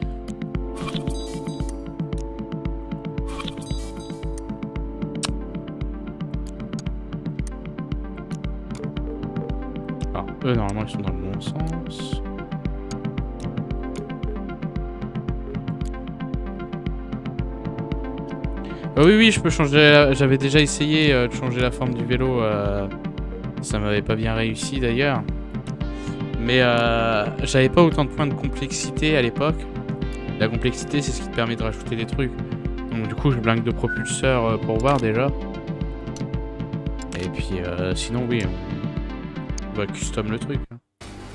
Eux, normalement, ils sont dans le bon sens. Euh, oui, oui, je peux changer. La... J'avais déjà essayé euh, de changer la forme du vélo. Euh... Ça m'avait pas bien réussi d'ailleurs. Mais euh, j'avais pas autant de points de complexité à l'époque. La complexité, c'est ce qui te permet de rajouter des trucs. Donc, du coup, je blingue de propulseur euh, pour voir déjà. Et puis, euh, sinon, oui, on va custom le truc. Hein.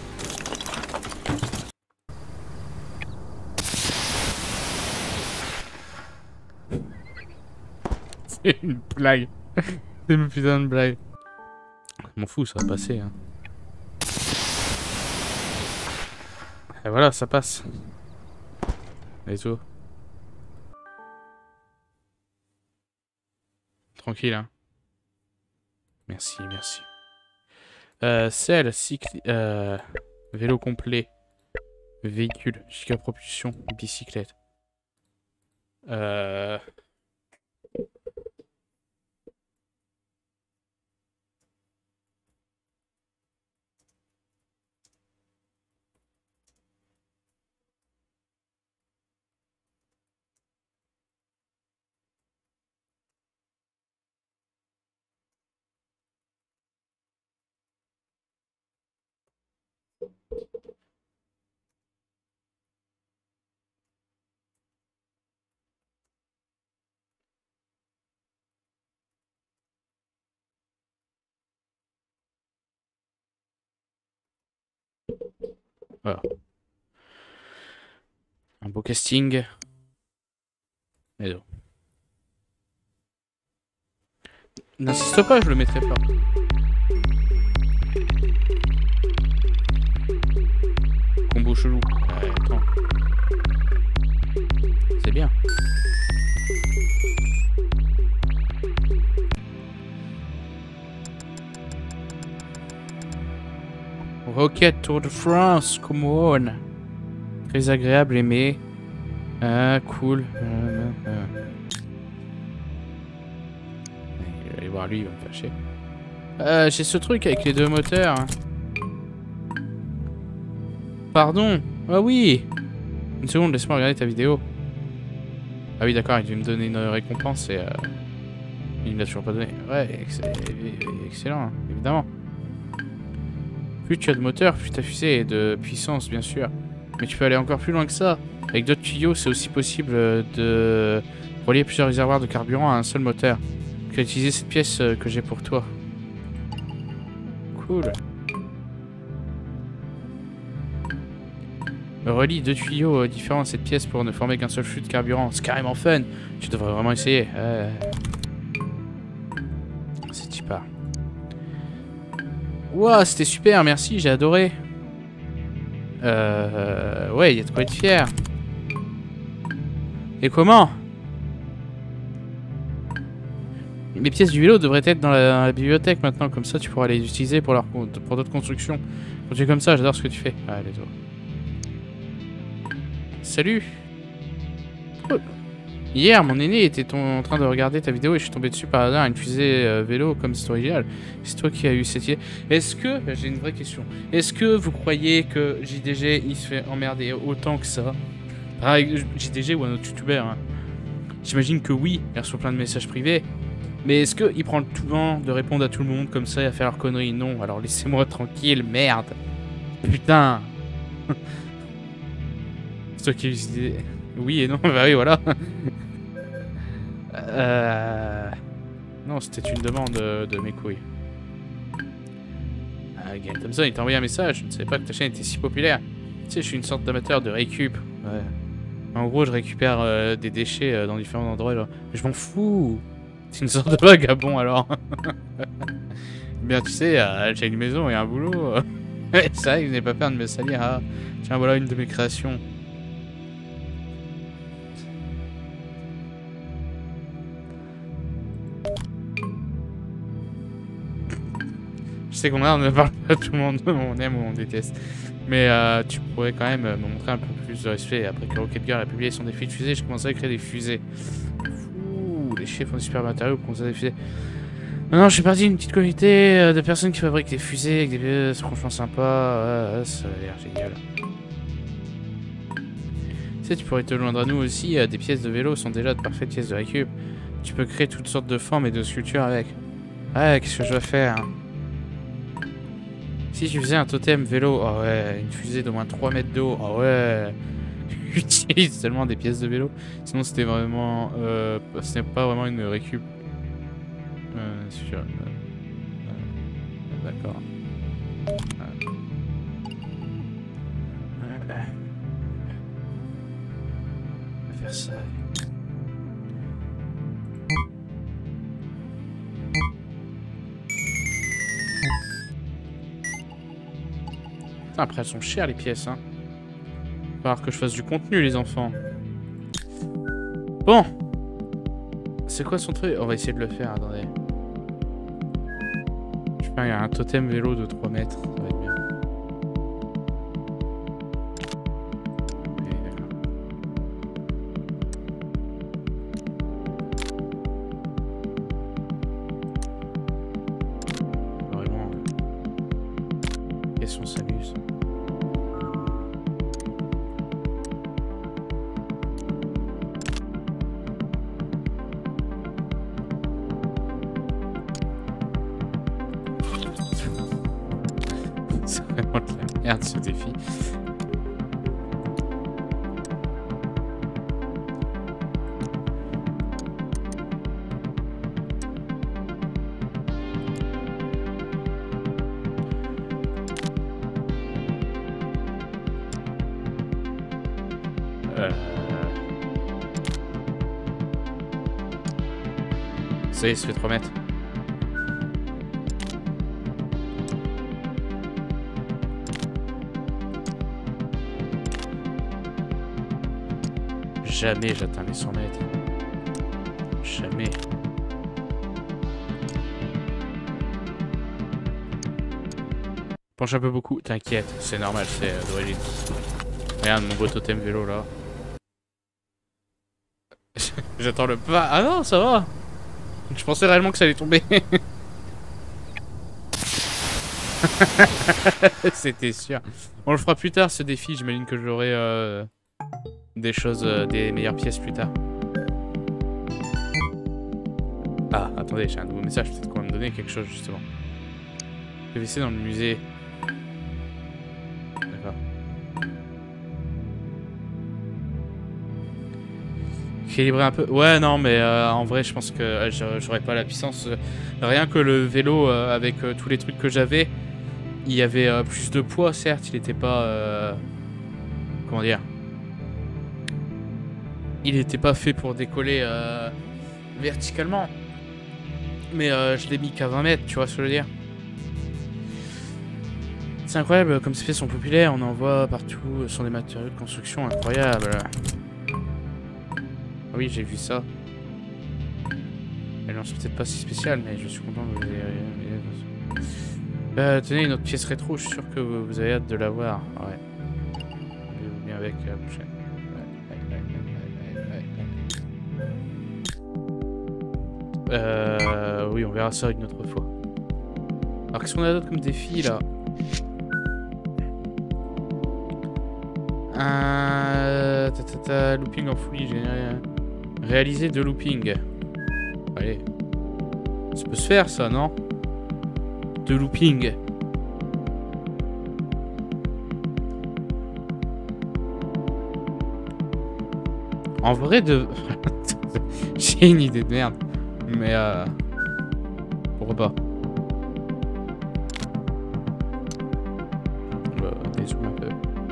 C'est une blague. C'est une putain de blague. Je m'en fous, ça va passer. Hein. Et voilà, ça passe. Et tout. Tranquille, hein. Merci, merci. Euh, selle, cycle... Euh, vélo complet. Véhicule, giga propulsion, bicyclette. Euh... Voilà. Un beau casting. Et donc. N'insiste pas, je le mettrai pas. Combo chelou. Ouais, attends. C'est bien. Rocket Tour de France, come on. Très agréable, aimé. Ah, cool. Euh, euh. Je vais aller voir lui, il va me faire chier. Euh, j'ai ce truc avec les deux moteurs. Pardon. Ah oui. Une seconde, laisse-moi regarder ta vidéo. Ah oui, d'accord, il devait me donner une récompense et... Euh, il ne l'a toujours pas donné. Ouais, ex excellent, hein, évidemment. Plus tu as de moteur, plus ta fusée est de puissance, bien sûr. Mais tu peux aller encore plus loin que ça. Avec d'autres tuyaux, c'est aussi possible de relier plusieurs réservoirs de carburant à un seul moteur. Tu vas utiliser cette pièce que j'ai pour toi. Cool. Relie deux tuyaux différents à cette pièce pour ne former qu'un seul flux de carburant. C'est carrément fun. Tu devrais vraiment essayer. Euh... C'est typa. Ouah, c'était super, merci, j'ai adoré. Euh... Ouais, il y a de quoi être fier. Et comment? Les pièces du vélo devraient être dans la, dans la bibliothèque maintenant, comme ça tu pourras les utiliser pour, leur, pour d'autres constructions. Continue comme ça, j'adore ce que tu fais. Allez, toi. Salut. Oh. Hier, mon aîné était ton, en train de regarder ta vidéo et je suis tombé dessus par hasard, une fusée euh, vélo comme c'est original. C'est toi qui as eu cette idée. Est-ce que... J'ai une vraie question. Est-ce que vous croyez que J D G, il se fait emmerder autant que ça? Pareil, J D G ou un autre youtubeur, hein. J'imagine que oui, il reçoit plein de messages privés. Mais est-ce qu'il prend le temps de répondre à tout le monde comme ça et à faire leurs conneries? Non, alors laissez-moi tranquille, merde. Putain. C'est toi qui as eu cette idée. Oui et non, bah oui, voilà. euh... Non, c'était une demande de, de mes couilles. Ah, Game Thompson, il t'a envoyé un message. Je ne savais pas que ta chaîne était si populaire. Tu sais, je suis une sorte d'amateur de récup. Ouais. En gros, je récupère euh, des déchets euh, dans différents endroits. Genre. Mais je m'en fous. C'est une sorte de vagabond alors. Bien, tu sais, euh, j'ai une maison et un boulot. C'est vrai que je n'ai pas peur de me salir. Ah. Tiens, voilà une de mes créations. Je sais qu'on a, on ne parle pas à tout le monde, on aime ou on déteste. Mais euh, tu pourrais quand même me montrer un peu plus de respect. Après que Rocket Girl a publié son défi de fusée, je commençais à créer des fusées. Ouh, les chiens font des super matériaux pour construire des fusées. Non, je suis parti d'une petite communauté de personnes qui fabriquent des fusées avec des pièces, c'est franchement sympa. Ouais, ça a l'air génial. Tu sais, tu pourrais te joindre à nous aussi. Des pièces de vélo sont déjà de parfaites pièces de récup. Tu peux créer toutes sortes de formes et de sculptures avec. Ouais, qu'est-ce que je dois faire? Si tu faisais un totem vélo, oh ouais, une fusée d'au moins trois mètres d'eau, oh ouais, utilise seulement des pièces de vélo. Sinon c'était vraiment, euh, c'était pas vraiment une récup. Euh, sur, euh, euh, d'accord. Ouais. Ouais. On va faire ça. Après elles sont chères les pièces, hein. Il va falloir que je fasse du contenu les enfants. Bon. C'est quoi son truc? On va essayer de le faire, attendez. Je sais pas, il y a un totem vélo de trois mètres, ça va être bien. Okay, d'accord. Vraiment. Question s'amuse. C'est vraiment de la merde ce défi. Euh... Ça y est, il se fait trois mètres. Jamais j'atteins les cent mètres. Jamais. Penche un peu beaucoup, t'inquiète, c'est normal, c'est euh, d'origine. Regarde mon beau totem vélo là. J'attends le pas. Ah non, ça va. Je pensais réellement que ça allait tomber. C'était sûr. On le fera plus tard ce défi, j'imagine que j'aurai euh, des choses, euh, des meilleures pièces plus tard. Ah, attendez, j'ai un nouveau message, peut-être qu'on va me donner quelque chose justement. P V C dans le musée. D'accord. Équilibrer un peu. Ouais, non, mais euh, en vrai, je pense que euh, j'aurais pas la puissance. Euh, rien que le vélo, euh, avec euh, tous les trucs que j'avais, il y avait euh, plus de poids, certes, il était pas... Euh, comment dire, il était pas fait pour décoller euh, verticalement. Mais euh, je l'ai mis qu'à vingt mètres, tu vois ce que je veux dire. C'est incroyable, comme ces faits sont populaires, on en voit partout, ce sont des matériaux de construction incroyables. Oui, j'ai vu ça. Elle lance peut-être pas si spéciale, mais je suis content que vous ayez... Euh, tenez, une autre pièce rétro, je suis sûr que vous, vous avez hâte de la voir. Ouais. Je viens avec la prochaine. Euh, oui, on verra ça une autre fois. Alors, qu'est-ce qu'on a d'autre comme défi, là? Un... Ta, ta, ta, looping en folie, j'ai réalisé deux loopings. Allez. Ça peut se faire, ça, non? Deux loopings. En vrai, de... j'ai une idée de merde. Mais euh... pourquoi pas? On va dézoomer un peu.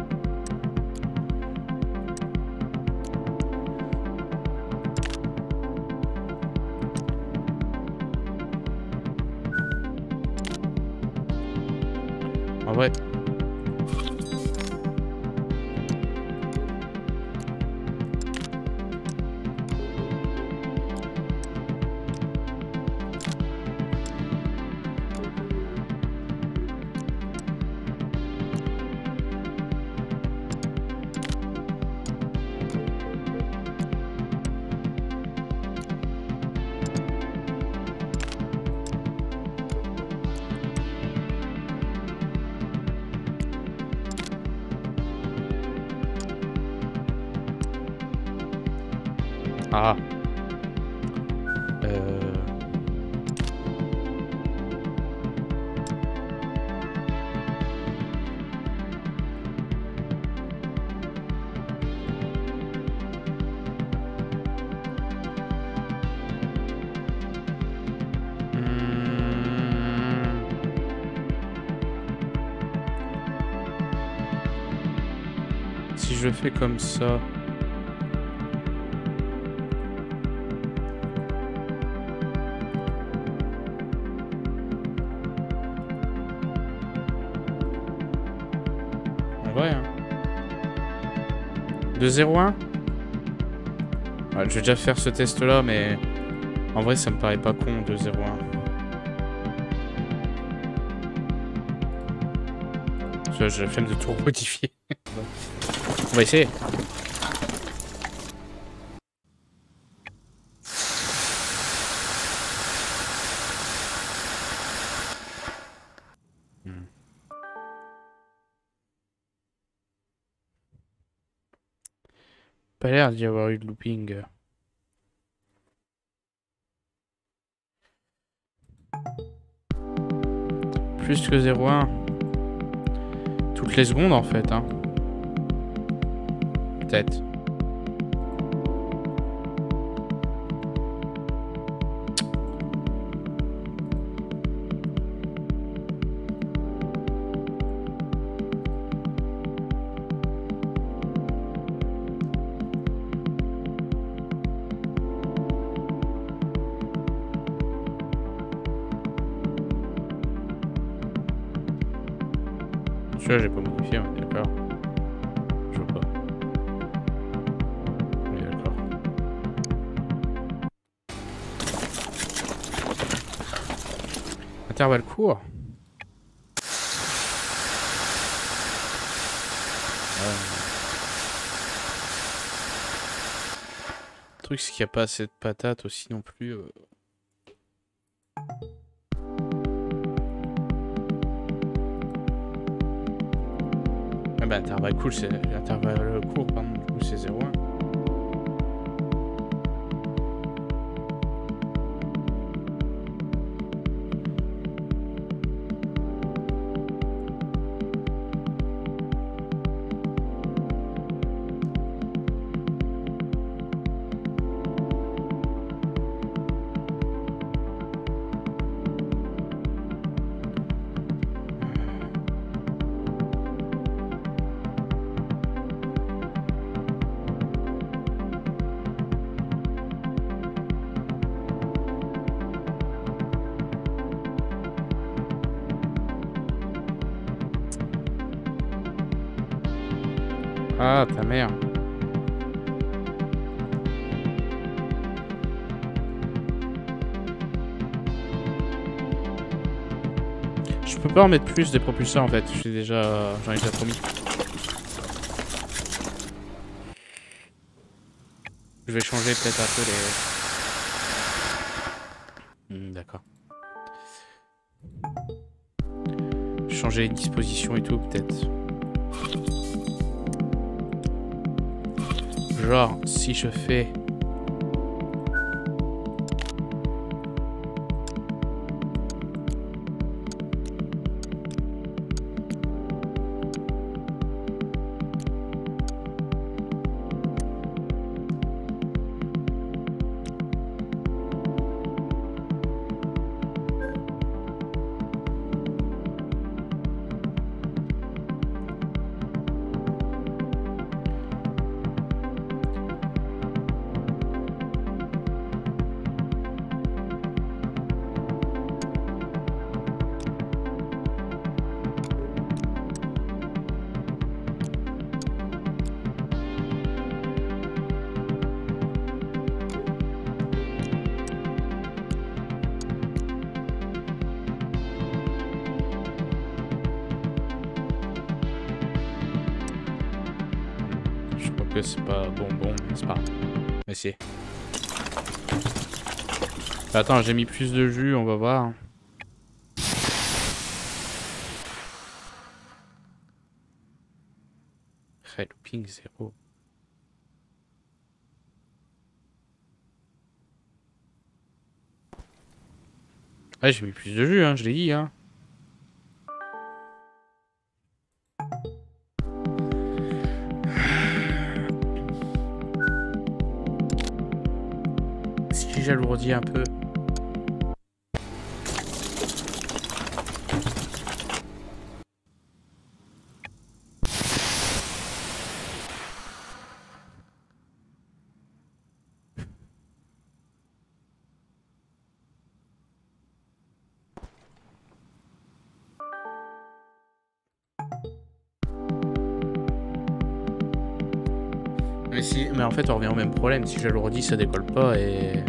En vrai. Ah. Euh... Hmm. Si je fais comme ça... Ouais, hein. De zéro à un ouais, je vais déjà faire ce test là, mais en vrai ça me paraît pas con de zéro à un. J'ai la flemme de tout modifier. On va essayer. Pas l'air d'y avoir eu de looping. Plus que zéro à un. Toutes les secondes en fait, hein. Peut-être. Celui-là, j'ai pas modifié, on est d'accord. Je vois pas. On est d'accord. Intervalle court. Ouais. Le truc, c'est qu'il n'y a pas assez de patates aussi non plus. Euh... Ah bah, intervalle court, c'est intervalle court, pardon, du coup, c'est zéro un. Ah, ta mère. Je peux pas en mettre plus des propulseurs en fait, j'ai déjà... j'en ai déjà trop mis. Je vais changer peut-être un peu les... Hmm, d'accord. Changer les dispositions et tout peut-être. Genre, si je fais... que c'est pas bonbon, mais c'est pas grave. Mais si. Attends, j'ai mis plus de jus, on va voir. Hey, looping zéro. Ouais, j'ai mis plus de jus, hein, je l'ai dit, hein. Si j'alourdis un peu. Mais si, mais en fait on revient au même problème, si j'alourdis ça décolle pas et...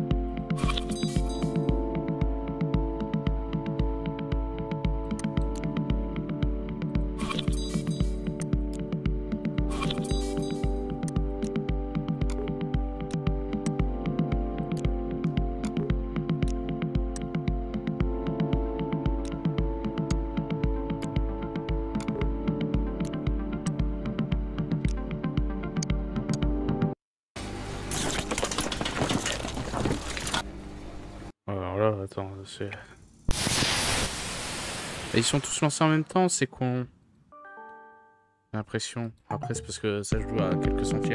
Attends, c'est... Ils sont tous lancés en même temps, c'est con. J'ai l'impression. Après, c'est parce que ça joue à quelques centièmes.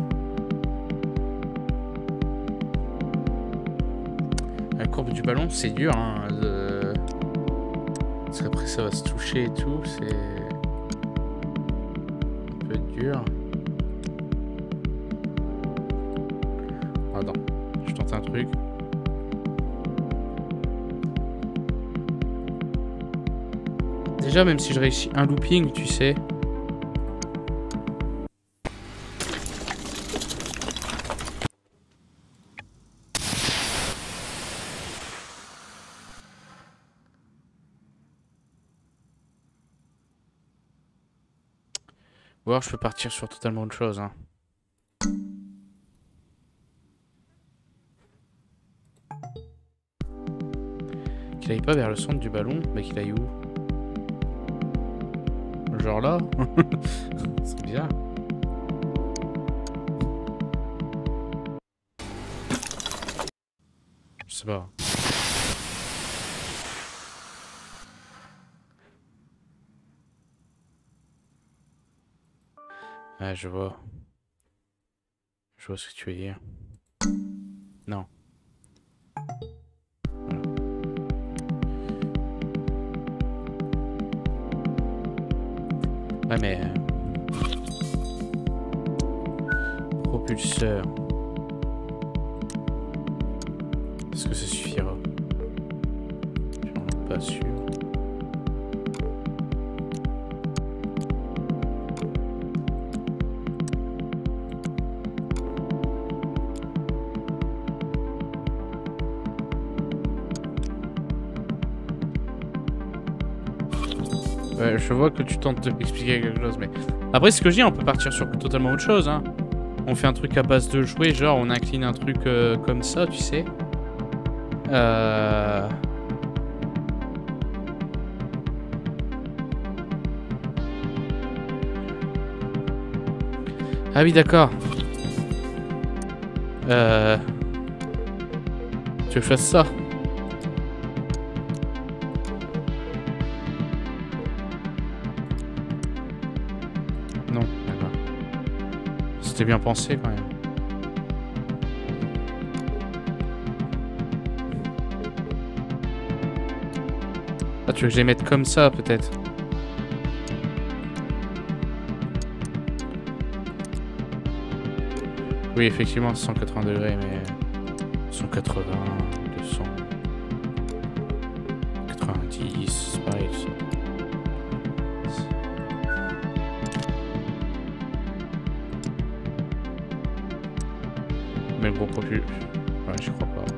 La courbe du ballon, c'est dur, hein. De... Parce qu'après, ça va se toucher et tout, c'est... un peu dur. Attends, je tente un truc. Déjà, même si je réussis un looping, tu sais. Ou alors je peux partir sur totalement autre chose. Hein. Qu'il aille pas vers le centre du ballon, mais qu'il aille où? Genre là? C'est bizarre. Je sais pas. Ouais, je vois. Je vois ce que tu veux dire. Non. Voilà. Ouais, mais... Euh... Propulseur. Est-ce que ça suffira? Je suis pas sûr. Ouais, je vois que tu tentes de m'expliquer quelque chose, mais... Après, ce que je dis, on peut partir sur totalement autre chose, hein. On fait un truc à base de jouer, genre on incline un truc euh, comme ça, tu sais. Euh... Ah oui, d'accord. Euh... Tu veux que je fasse ça? Non, d'accord. C'était bien pensé quand même. Ah, tu veux que je les mette comme ça peut-être? Oui, effectivement, cent quatre-vingts degrés, mais... cent quatre-vingts, deux cents... quatre-vingt-dix, c'est pareil. Mais le gros profil... Ouais, je crois pas.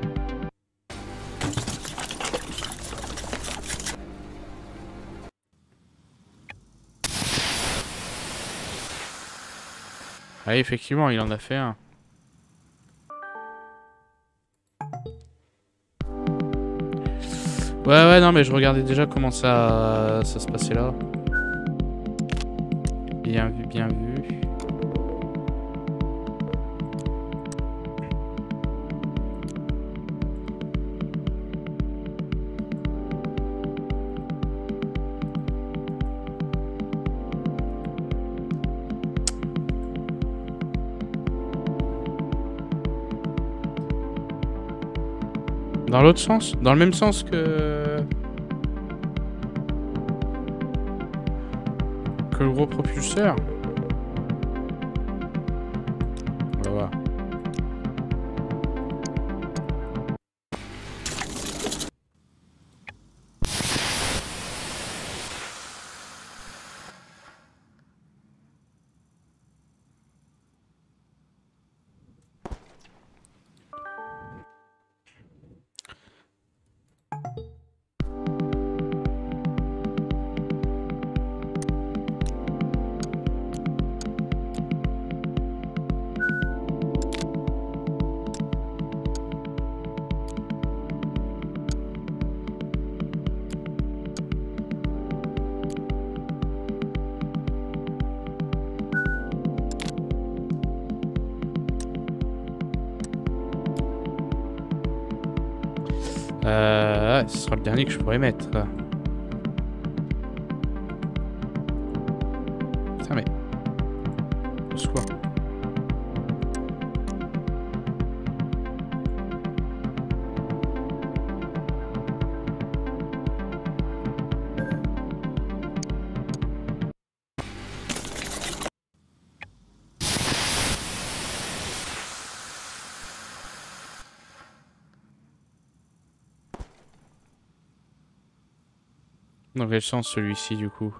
Ah, effectivement, il en a fait un. Ouais, ouais, non, mais je regardais déjà comment ça, ça se passait là. Bien vu, bien vu. Dans l'autre sens? Dans le même sens que... Que le gros propulseur? On va voir. Euh, ouais, ce sera le dernier que je pourrais mettre. Putain, mais... C'est quoi? Dans quel sens celui-ci du coup?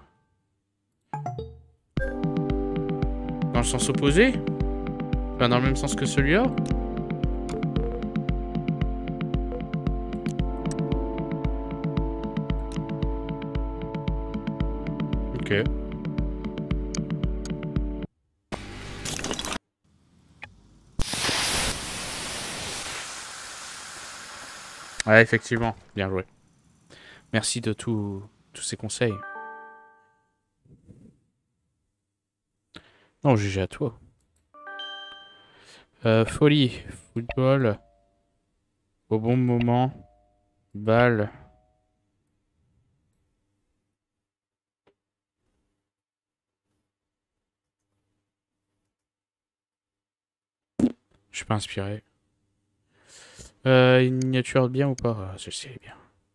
Dans le sens opposé? Enfin, dans le même sens que celui-là? Ok. Ouais, effectivement. Bien joué. Merci de tout, tous ces conseils. Non, jugé à toi. Euh, folie. Football. Au bon moment. Balle. Je suis pas inspiré. Euh, une miniature de bien ou pas? Ah, celle-ci est bien.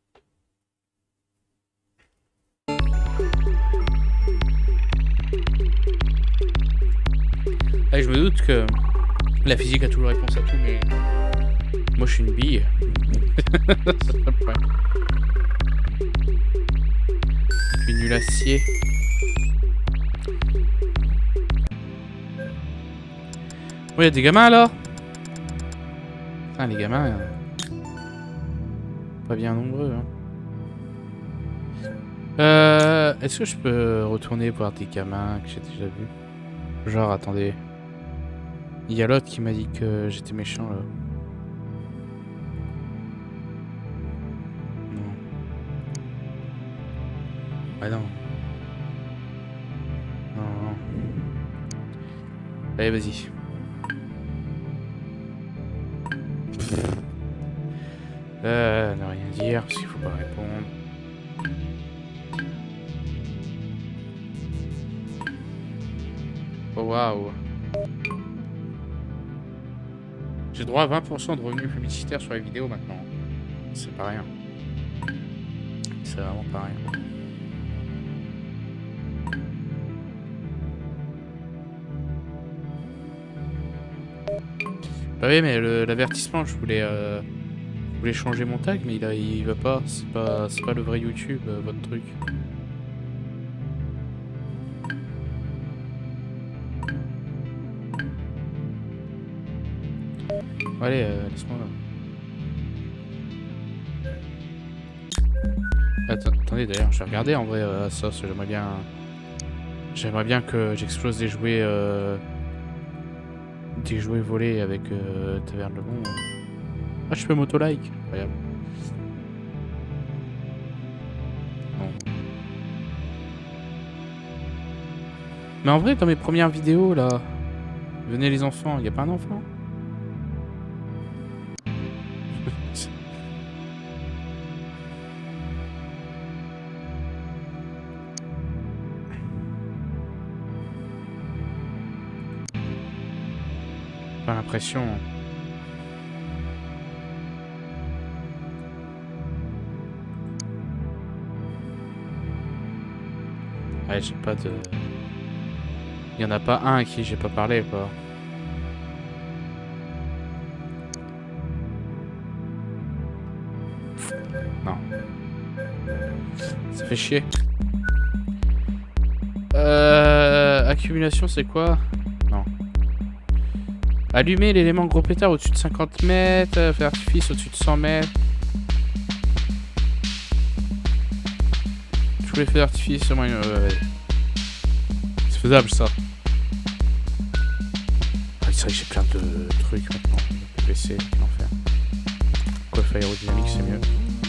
Ah, je me doute que la physique a toujours réponse à tout, mais moi je suis une bille. Je suis nul acier. Oh, y'a des gamins là? Ah, les gamins, euh, pas bien nombreux. Hein. Euh, Est-ce que je peux retourner voir des gamins que j'ai déjà vus? Genre, attendez. Il y a l'autre qui m'a dit que j'étais méchant là. Non. Ah non. Non, non. Allez, vas-y. Euh, ne rien dire, parce qu'il faut pas répondre. Oh waouh. J'ai droit à vingt pour cent de revenus publicitaires sur les vidéos maintenant. C'est pas rien. C'est vraiment pas rien. Bah oui, mais l'avertissement, je voulais... Euh... Je voulais changer mon tag, mais il, a, il va pas. C'est pas, c'est pas le vrai YouTube, euh, votre truc. Allez, euh, laisse-moi là. Attends, attendez, d'ailleurs, je vais regarder en vrai euh, ça. J'aimerais bien. J'aimerais bien que j'explose des jouets. Euh, des jouets volés avec euh, Taverne Le Bon. Ah, je fais moto-like. Incroyable. Bon. Mais en vrai, dans mes premières vidéos, là... Venez les enfants, il n'y a pas un enfant? Pas l'impression... Ouais, j'ai pas de... Il y en a pas un à qui j'ai pas parlé, quoi. Non. Ça fait chier. Euh... Accumulation, c'est quoi? Non. Allumer l'élément gros pétard au-dessus de cinquante mètres. Faire artifice au-dessus de cent mètres. Tous les feux d'artifice, au moins... Euh, ouais. C'est faisable, ça. Ah, c'est vrai que j'ai plein de trucs maintenant. P V C, l'enfer. Coiffe aérodynamique, c'est mieux.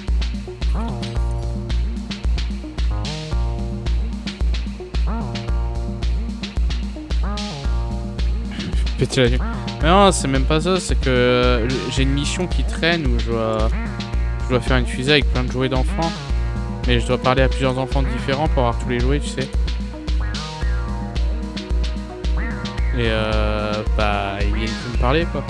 Péter la nuit. Mais non, c'est même pas ça, c'est que j'ai une mission qui traîne où je dois, je dois faire une fusée avec plein de jouets d'enfants. Mais je dois parler à plusieurs enfants différents pour avoir tous les jouets, tu sais. Et euh... Bah... Ils viennent tous me parler, quoi.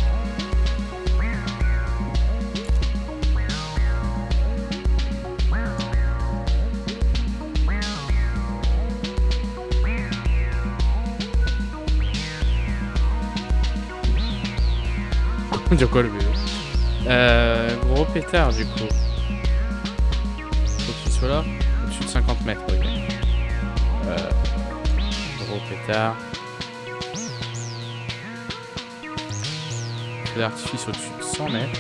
De quoi le bébé? Euh... Gros pétard, du coup. Faut que tu sois là. Au-dessus au-dessus de cinquante mètres. Oui. Euh, gros pétard. Feu d'artifice au-dessus de cent mètres.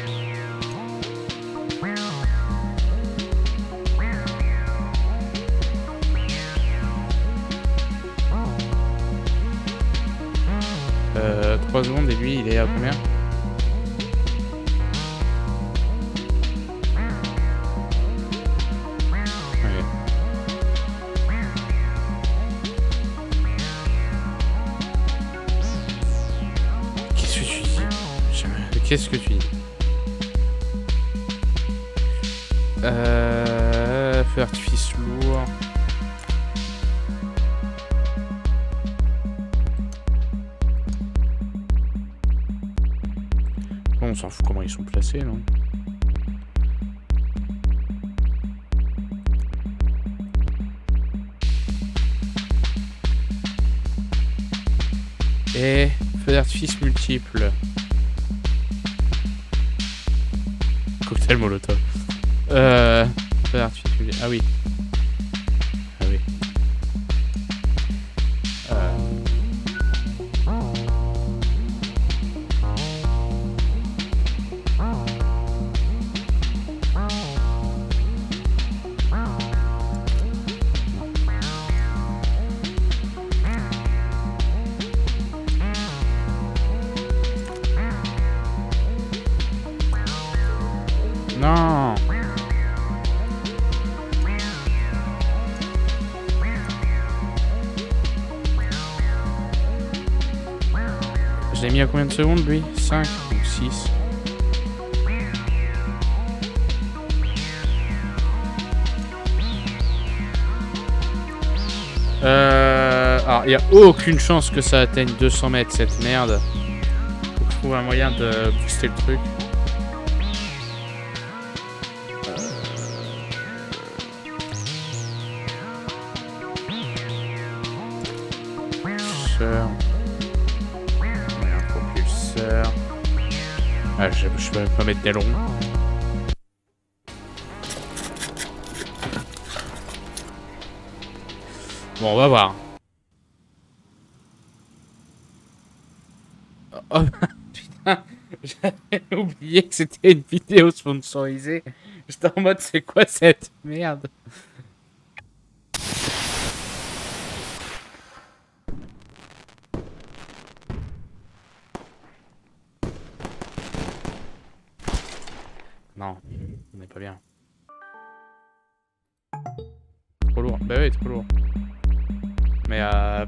Euh, trois secondes et lui il est à combien? Okay. Qu'est-ce que tu dis? Qu'est-ce que tu dis? Euh... Feu d'artifice lourd. Bon, on s'en fout comment ils sont placés, non? Et feu d'artifice multiple. Cocktail molotov. Euh... Feu d'artifice multiple. Ah oui. Ah oui. Euh... Non. Je l'ai mis à combien de secondes lui? cinq ou six? Euh... Alors, il n'y a aucune chance que ça atteigne deux cents mètres cette merde. Faut que je trouve un moyen de booster le truc. Propulseur. Ouais, un propulseur. Ah, je, je peux pas mettre d'aileron. Bon, on va voir. Oh putain, j'avais oublié que c'était une vidéo sponsorisée. J'étais en mode, c'est quoi cette merde? Non, on n'est pas bien. Trop lourd. Bah oui, trop lourd. Mais euh...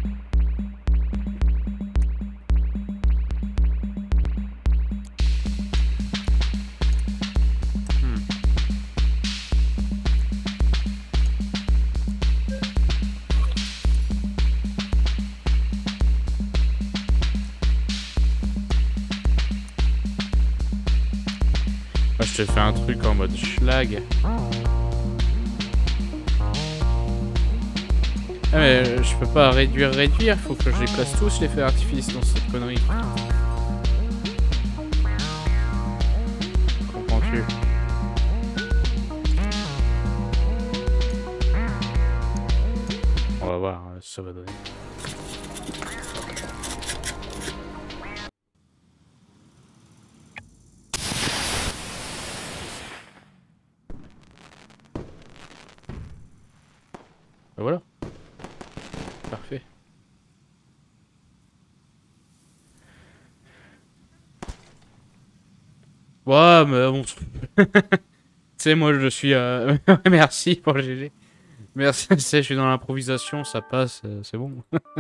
Hmm. Moi, je te fais un truc en mode schlag. Ah mais je peux pas réduire, réduire, faut que je les place tous les feux d'artifice dans cette connerie. Comprends-tu? On va voir ce que ça va donner. Ben voilà. Parfait. Ouais, mais bon. Tu sais, moi, je suis... Euh... Merci pour le G G. Merci, tu sais, je suis dans l'improvisation, ça passe, euh, c'est bon.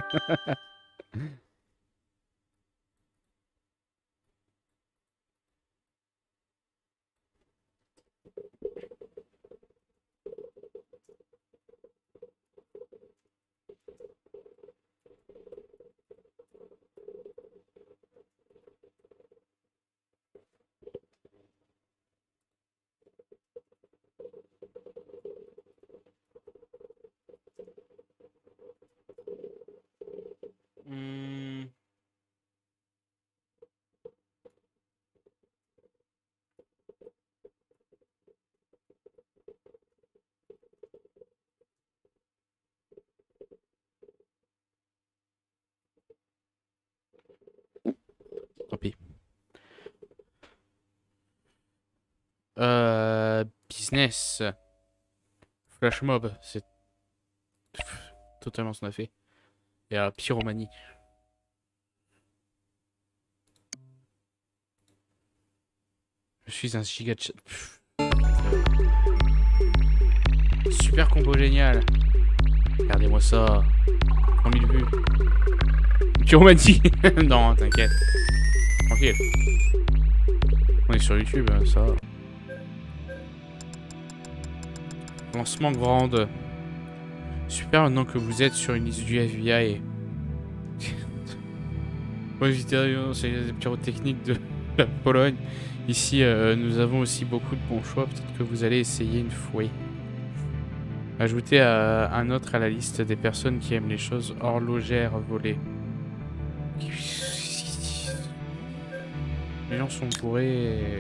Hmm. business. Flash mob, c'est totalement son affaire. Et la pyromanie. Je suis un giga de chat. Super combo génial. Regardez-moi ça. cent mille vues. Pyromanie. Non, t'inquiète. Tranquille. On est sur YouTube, ça. Lancement grande. Super, maintenant que vous êtes sur une liste du F B I. Moi, c'est des pyrotechniques de la Pologne. Ici, euh, nous avons aussi beaucoup de bons choix. Peut-être que vous allez essayer une fouée. Ajoutez euh, un autre à la liste des personnes qui aiment les choses horlogères volées. Les gens sont bourrés. Et...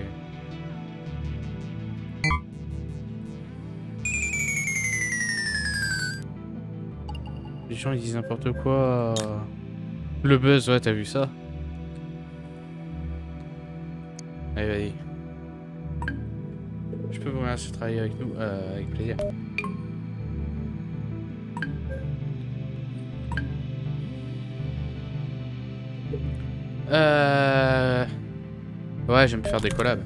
les gens ils disent n'importe quoi. Le buzz, ouais, t'as vu ça? Allez, vas-y. Je peux vous remercier de travailler avec nous, euh, avec plaisir. Euh... Ouais, j'aime faire des collabs.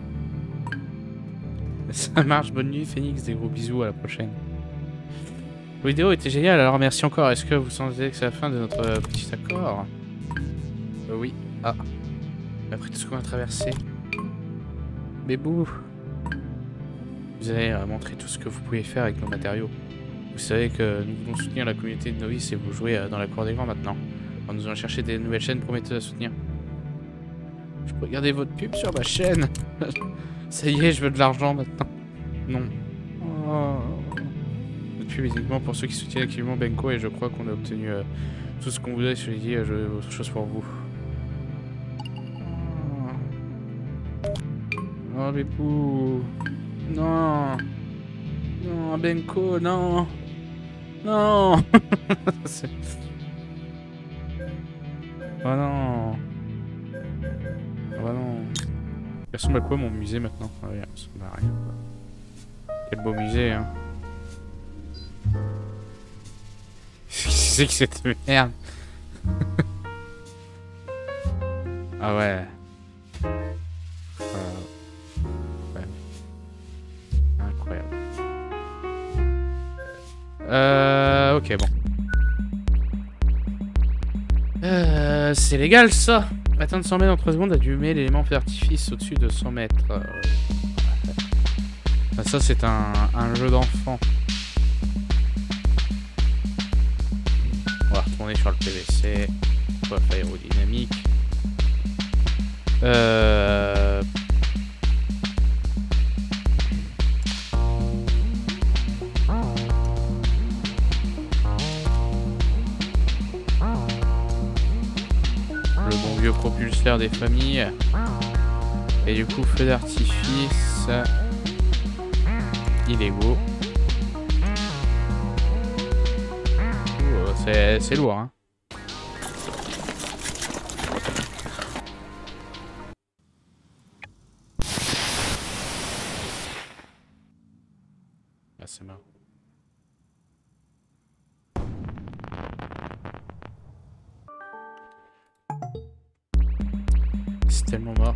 Ça marche, bonne nuit Phoenix, des gros bisous, à la prochaine. La vidéo était géniale, alors merci encore. Est-ce que vous sentez que c'est la fin de notre euh, petit accord? euh, Oui. Ah. Après tout ce qu'on a traversé. Mais bouh. Vous allez euh, montrer tout ce que vous pouvez faire avec nos matériaux. Vous savez que nous voulons soutenir la communauté de novices et vous jouez euh, dans la cour des grands maintenant. Alors nous allons chercher des nouvelles chaînes prometteuses à soutenir. Je peux regarder votre pub sur ma chaîne. Ça y est, je veux de l'argent maintenant. Non. Oh. Notre pub est uniquement pour ceux qui soutiennent activement Benko et je crois qu'on a obtenu euh, tout ce qu'on voulait. Je lui ai dit, euh, je veux autre chose pour vous. Oh, Bépou. Non. Non, Benko, non. Non. Oh non. Oh non. Il ressemble à quoi mon musée maintenant? Ah oui, ça ressemble à rien. Quel beau musée, hein. Qu'est-ce que c'est que cette merde? Ah ouais. Euh... ouais. Incroyable. Euh... Ok, bon. Euh... C'est légal, ça. Atteindre cent mètres en trois secondes, allumer l'élément d'artifice au-dessus de cent mètres. Euh... Ah, ça, c'est un, un jeu d'enfant. On va retourner sur le P V C. Coiffe aérodynamique. Euh... Le bon vieux propulseur des familles. Et du coup, feu d'artifice. Illégaux. C'est lourd, hein. Ah, c'est marrant. C'est tellement mort.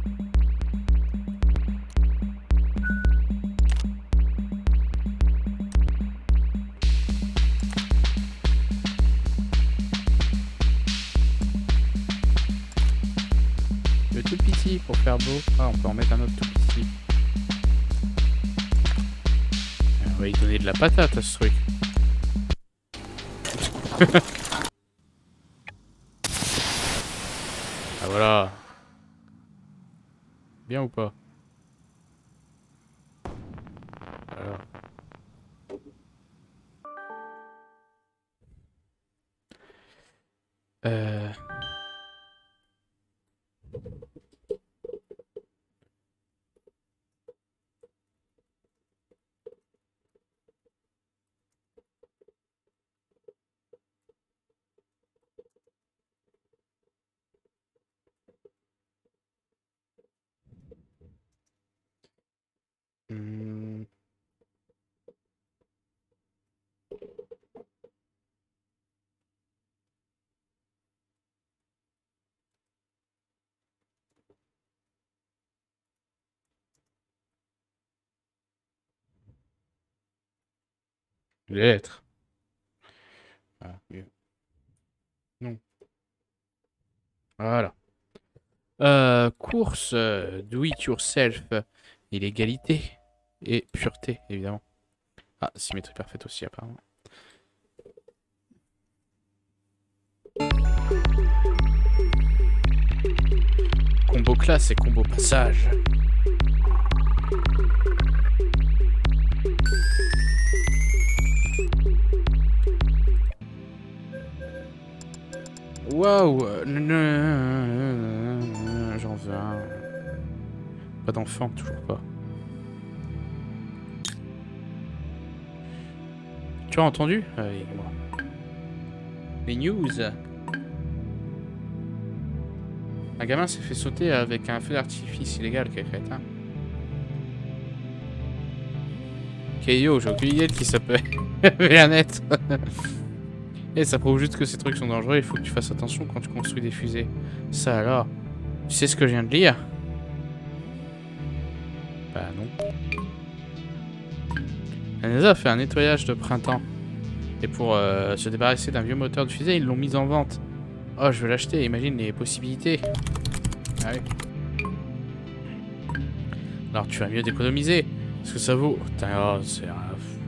Le tout petit pour faire beau. Ah, on peut en mettre un autre tout petit. On va y donner de la patate à ce truc. Ah voilà. Bien ou pas? Alors. Euh... Hmm. Les lettres. Ah, mieux. Non. Voilà. Euh, course, euh, do it yourself et l'égalité et pureté, évidemment. Ah, symétrie parfaite aussi, apparemment. Combo classe et combo passage. Waouh, j'en veux un. Pas d'enfant, toujours pas. Tu as entendu? Ah oui, moi. Les news. Un gamin s'est fait sauter avec un feu d'artifice illégal, quel crétin. Ok yo, j'ai aucune idée de qui ça peut être. Et ça prouve juste que ces trucs sont dangereux, il faut que tu fasses attention quand tu construis des fusées. Ça alors, tu sais ce que je viens de lire? Bah non. La NASA a fait un nettoyage de printemps. Et pour euh, se débarrasser d'un vieux moteur de fusée, ils l'ont mis en vente. Oh, je veux l'acheter, imagine les possibilités. Ah oui. Alors tu vas mieux d'économiser. Parce que ça vaut... Putain, oh, c'est un...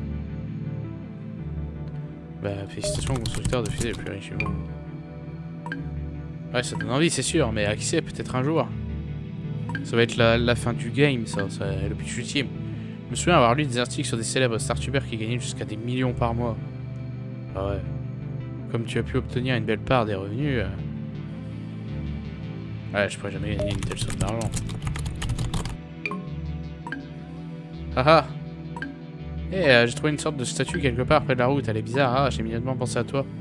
Bah, félicitations aux constructeurs de fusées les plus riches du monde. Ouais, ça donne envie, c'est sûr, mais à qui sait, peut-être un jour. Ça va être la, la fin du game, ça, ça le pitch ultime. Je me souviens avoir lu des articles sur des célèbres startubers qui gagnaient jusqu'à des millions par mois. Ah ouais. Comme tu as pu obtenir une belle part des revenus... Euh... Ouais, je pourrais jamais gagner une telle somme d'argent. Haha. Eh, euh, j'ai trouvé une sorte de statue quelque part près de la route, elle est bizarre. Ah, j'ai immédiatement pensé à toi.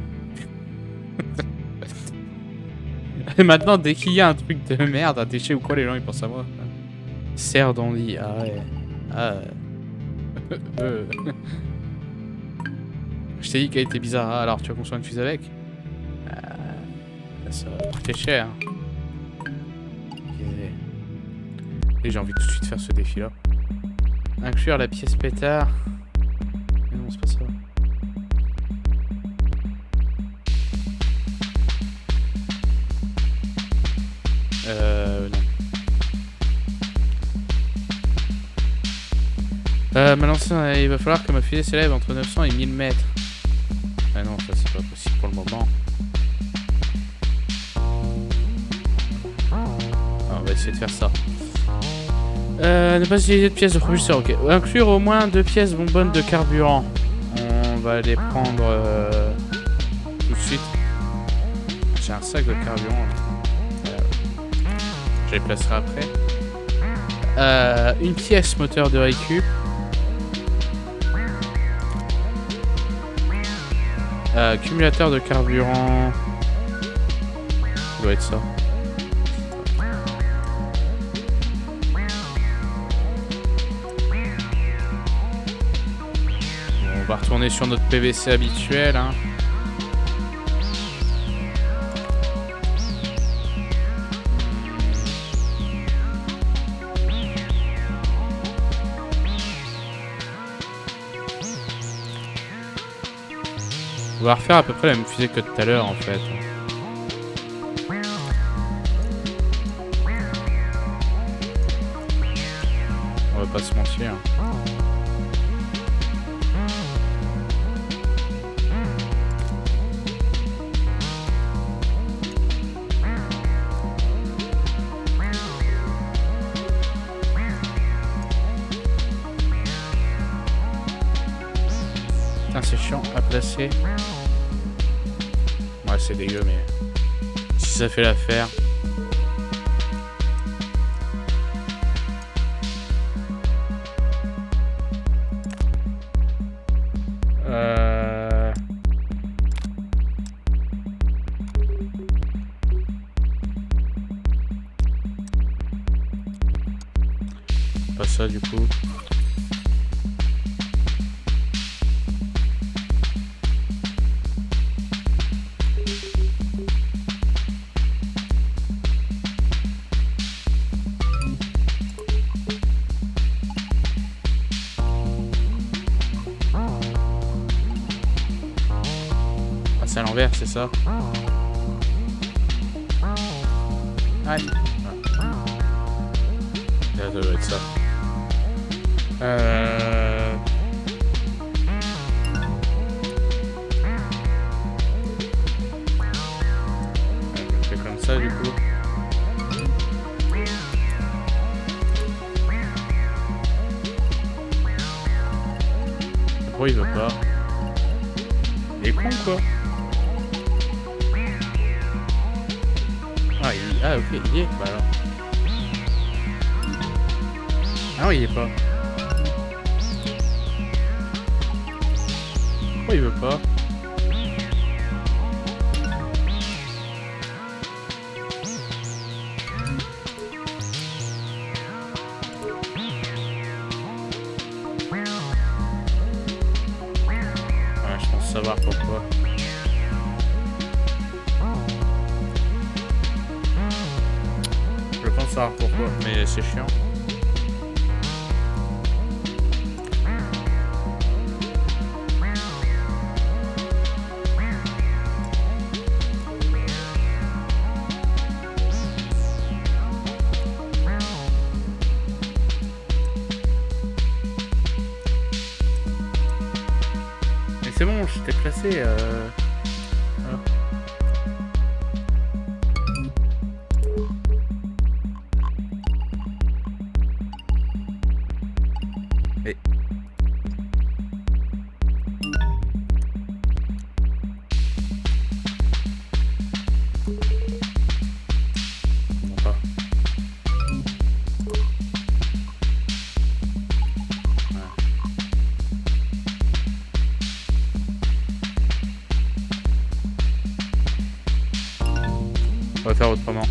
Et maintenant, dès qu'il y a un truc de merde, un déchet ou quoi, les gens ils pensent à moi. Serre d'Andy, ah ouais. Ah. euh. Je t'ai dit qu'elle était bizarre, ah, alors tu vas construire une fusée avec? Ah, ça va coûter cher. Et j'ai envie tout de suite faire ce défi là. Inclure la pièce pétard. Mais non, c'est pas ça. Euh, non. Euh, ma lanceur, il va falloir que ma fusée s'élève entre neuf cents et mille mètres. Ah non, ça c'est pas possible pour le moment. Ah, on va essayer de faire ça. Euh, ne pas utiliser de pièces de propulseur, ok. Inclure au moins deux pièces bonbonnes de carburant. On va les prendre euh, tout de suite. J'ai un sac de carburant. Euh, je les placerai après. Euh, une pièce moteur de récup. Euh, accumulateur de carburant. Ça doit être ça. On va retourner sur notre P V C habituel. Hein. On va refaire à peu près la même fusée que tout à l'heure en fait. On va pas se mentir. Putain, c'est chiant à placer. Ouais, c'est dégueu, mais si ça fait l'affaire. Euh... Pas ça du coup. c'est à l'envers, c'est ça? Ouais. Ça doit être ça. Euh... Je fais comme ça du coup. Pourquoi il veut pas? Il est con quoi? Ah, il... ah ok, il y est. Bah alors. Ah non, il y est pas. Pourquoi il veut pas? Ouais, je pense savoir pourquoi. Je pense savoir pourquoi, mais c'est chiant. C'est bon, je t'ai placé. Euh... Voilà. Et... Non pas. On va faire autrement.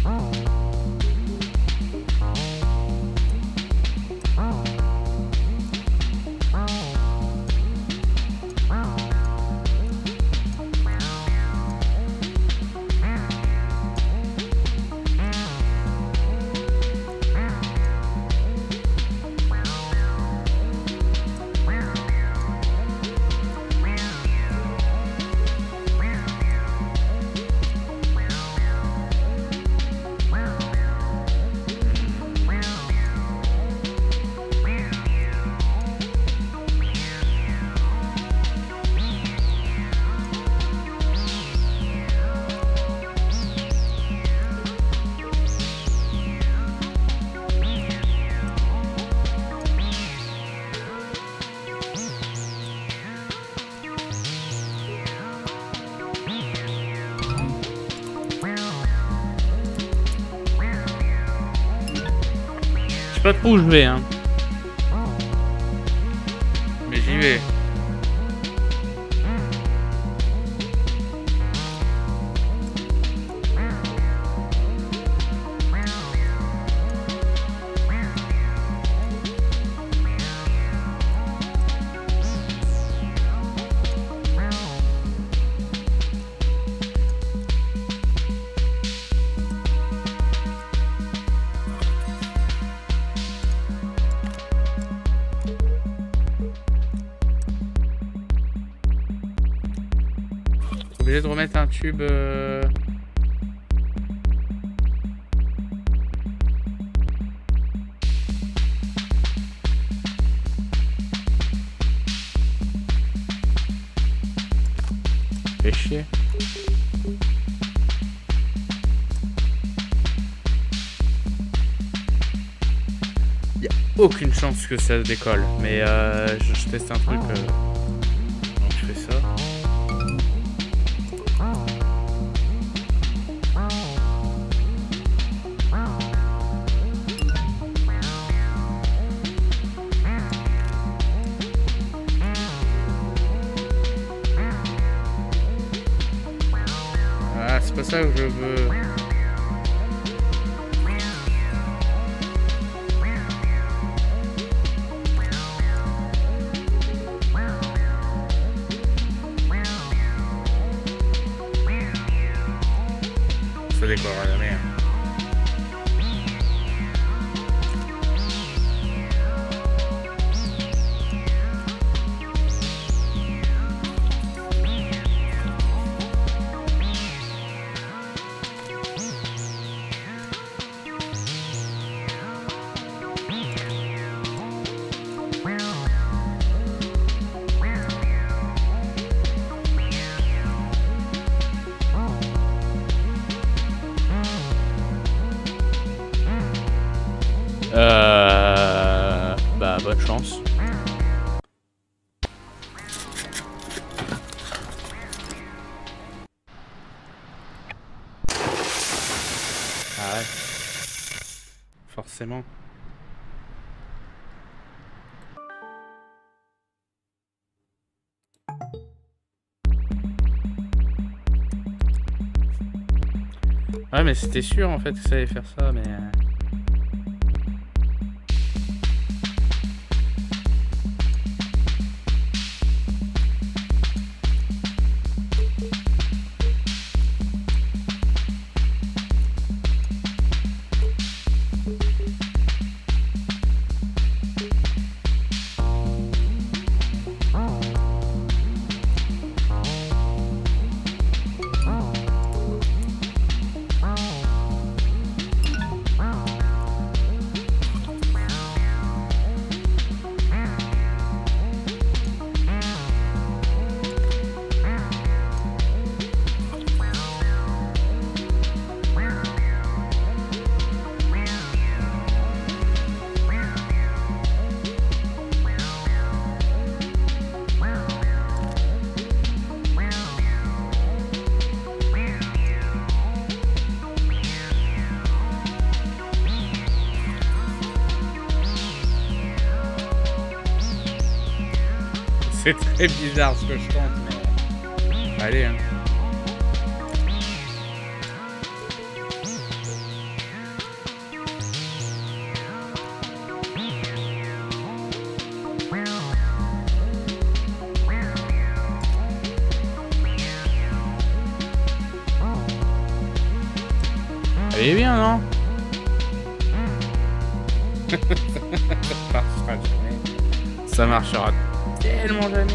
Je sais pas trop où je vais, hein. Mais j'y vais. Obligé de remettre un tube. Euh... Fait chier. Y a aucune chance que ça décolle, mais euh, je, je teste un truc. Euh... Donc je fais ça. Ah, c'est pas ça que je veux. Ça décorera la merde. chance. Ah ouais. Forcément. Ouais, mais c'était sûr en fait que ça allait faire ça, mais... C'est très bizarre ce que je tente, mais... Allez, hein. Elle est bien, non? Ça marchera jamais. Ça marchera tellement jamais.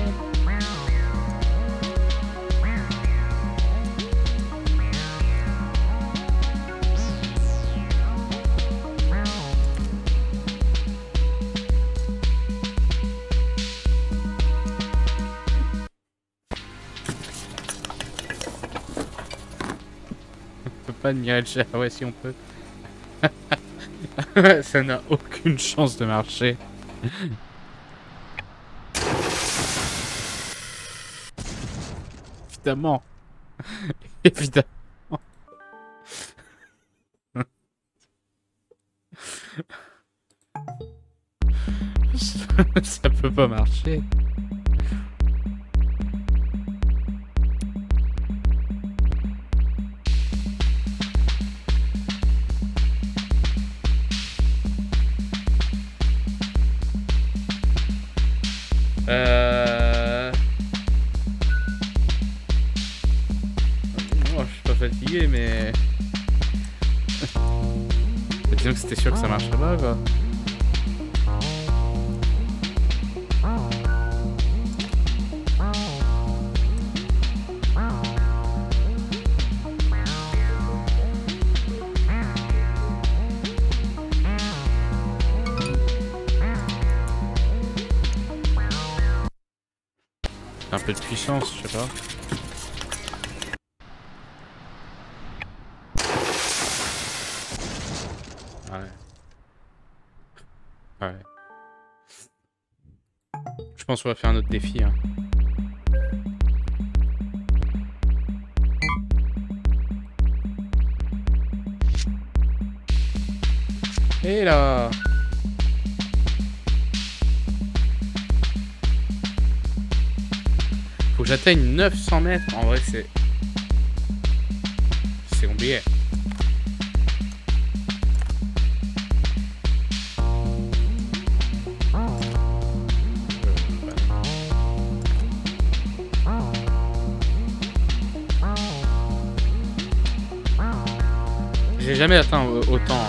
On peut pas admirer le chat. Ouais, si on peut. Ça n'a aucune chance de marcher. Évidemment. Évidemment. Ça peut pas marcher. Euh... Oh, je suis pas fatigué, mais... Disons que c'était sûr que ça marcherait pas, quoi. Un peu de puissance, je sais pas. Ouais. Ouais. Je pense qu'on va faire un autre défi. Hein. Et là! Faut que j'atteigne neuf cents mètres. En vrai, c'est... C'est compliqué. J'ai jamais atteint autant.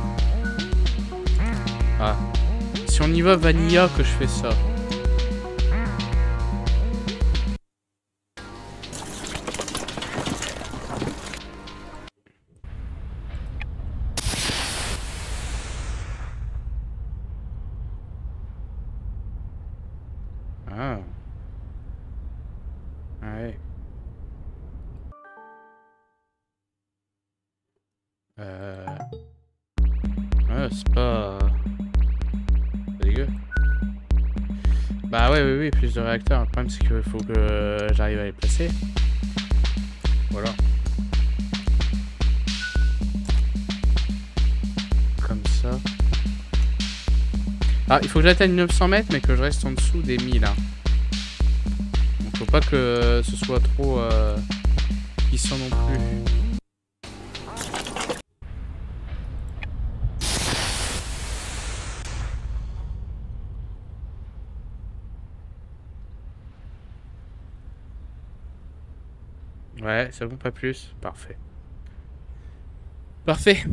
Ah. Si on y va vanilla que je fais ça. Ah. Ouais. Euh... Ouais, c'est pas... pas dégueu. Bah ouais, oui, oui, plus de réacteurs. Le problème, c'est qu'il faut que j'arrive à les placer. Voilà. Comme ça. Ah, il faut que j'atteigne neuf cents mètres, mais que je reste en dessous des mille. Hein. Donc, faut pas que ce soit trop euh, puissant non plus. Ouais, ça vaut pas plus. Parfait. Parfait.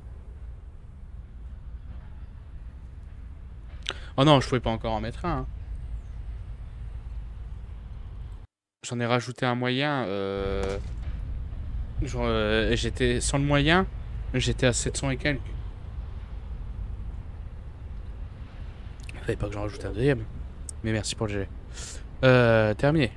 Oh non, je pouvais pas encore en mettre un. Hein. J'en ai rajouté un moyen. Euh... Genre, euh, j'étais sans le moyen, j'étais à sept cents et quelques. Il fallait pas que j'en rajoute un deuxième. Mais merci pour le G. Euh, terminé.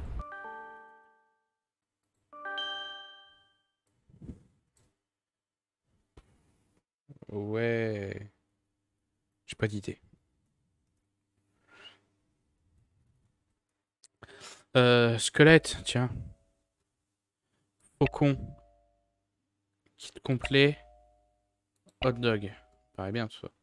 Ouais. J'ai pas d'idée. Euh, squelette, tiens. Faucon. Kit complet. Hot dog. Paraît bien tout ça.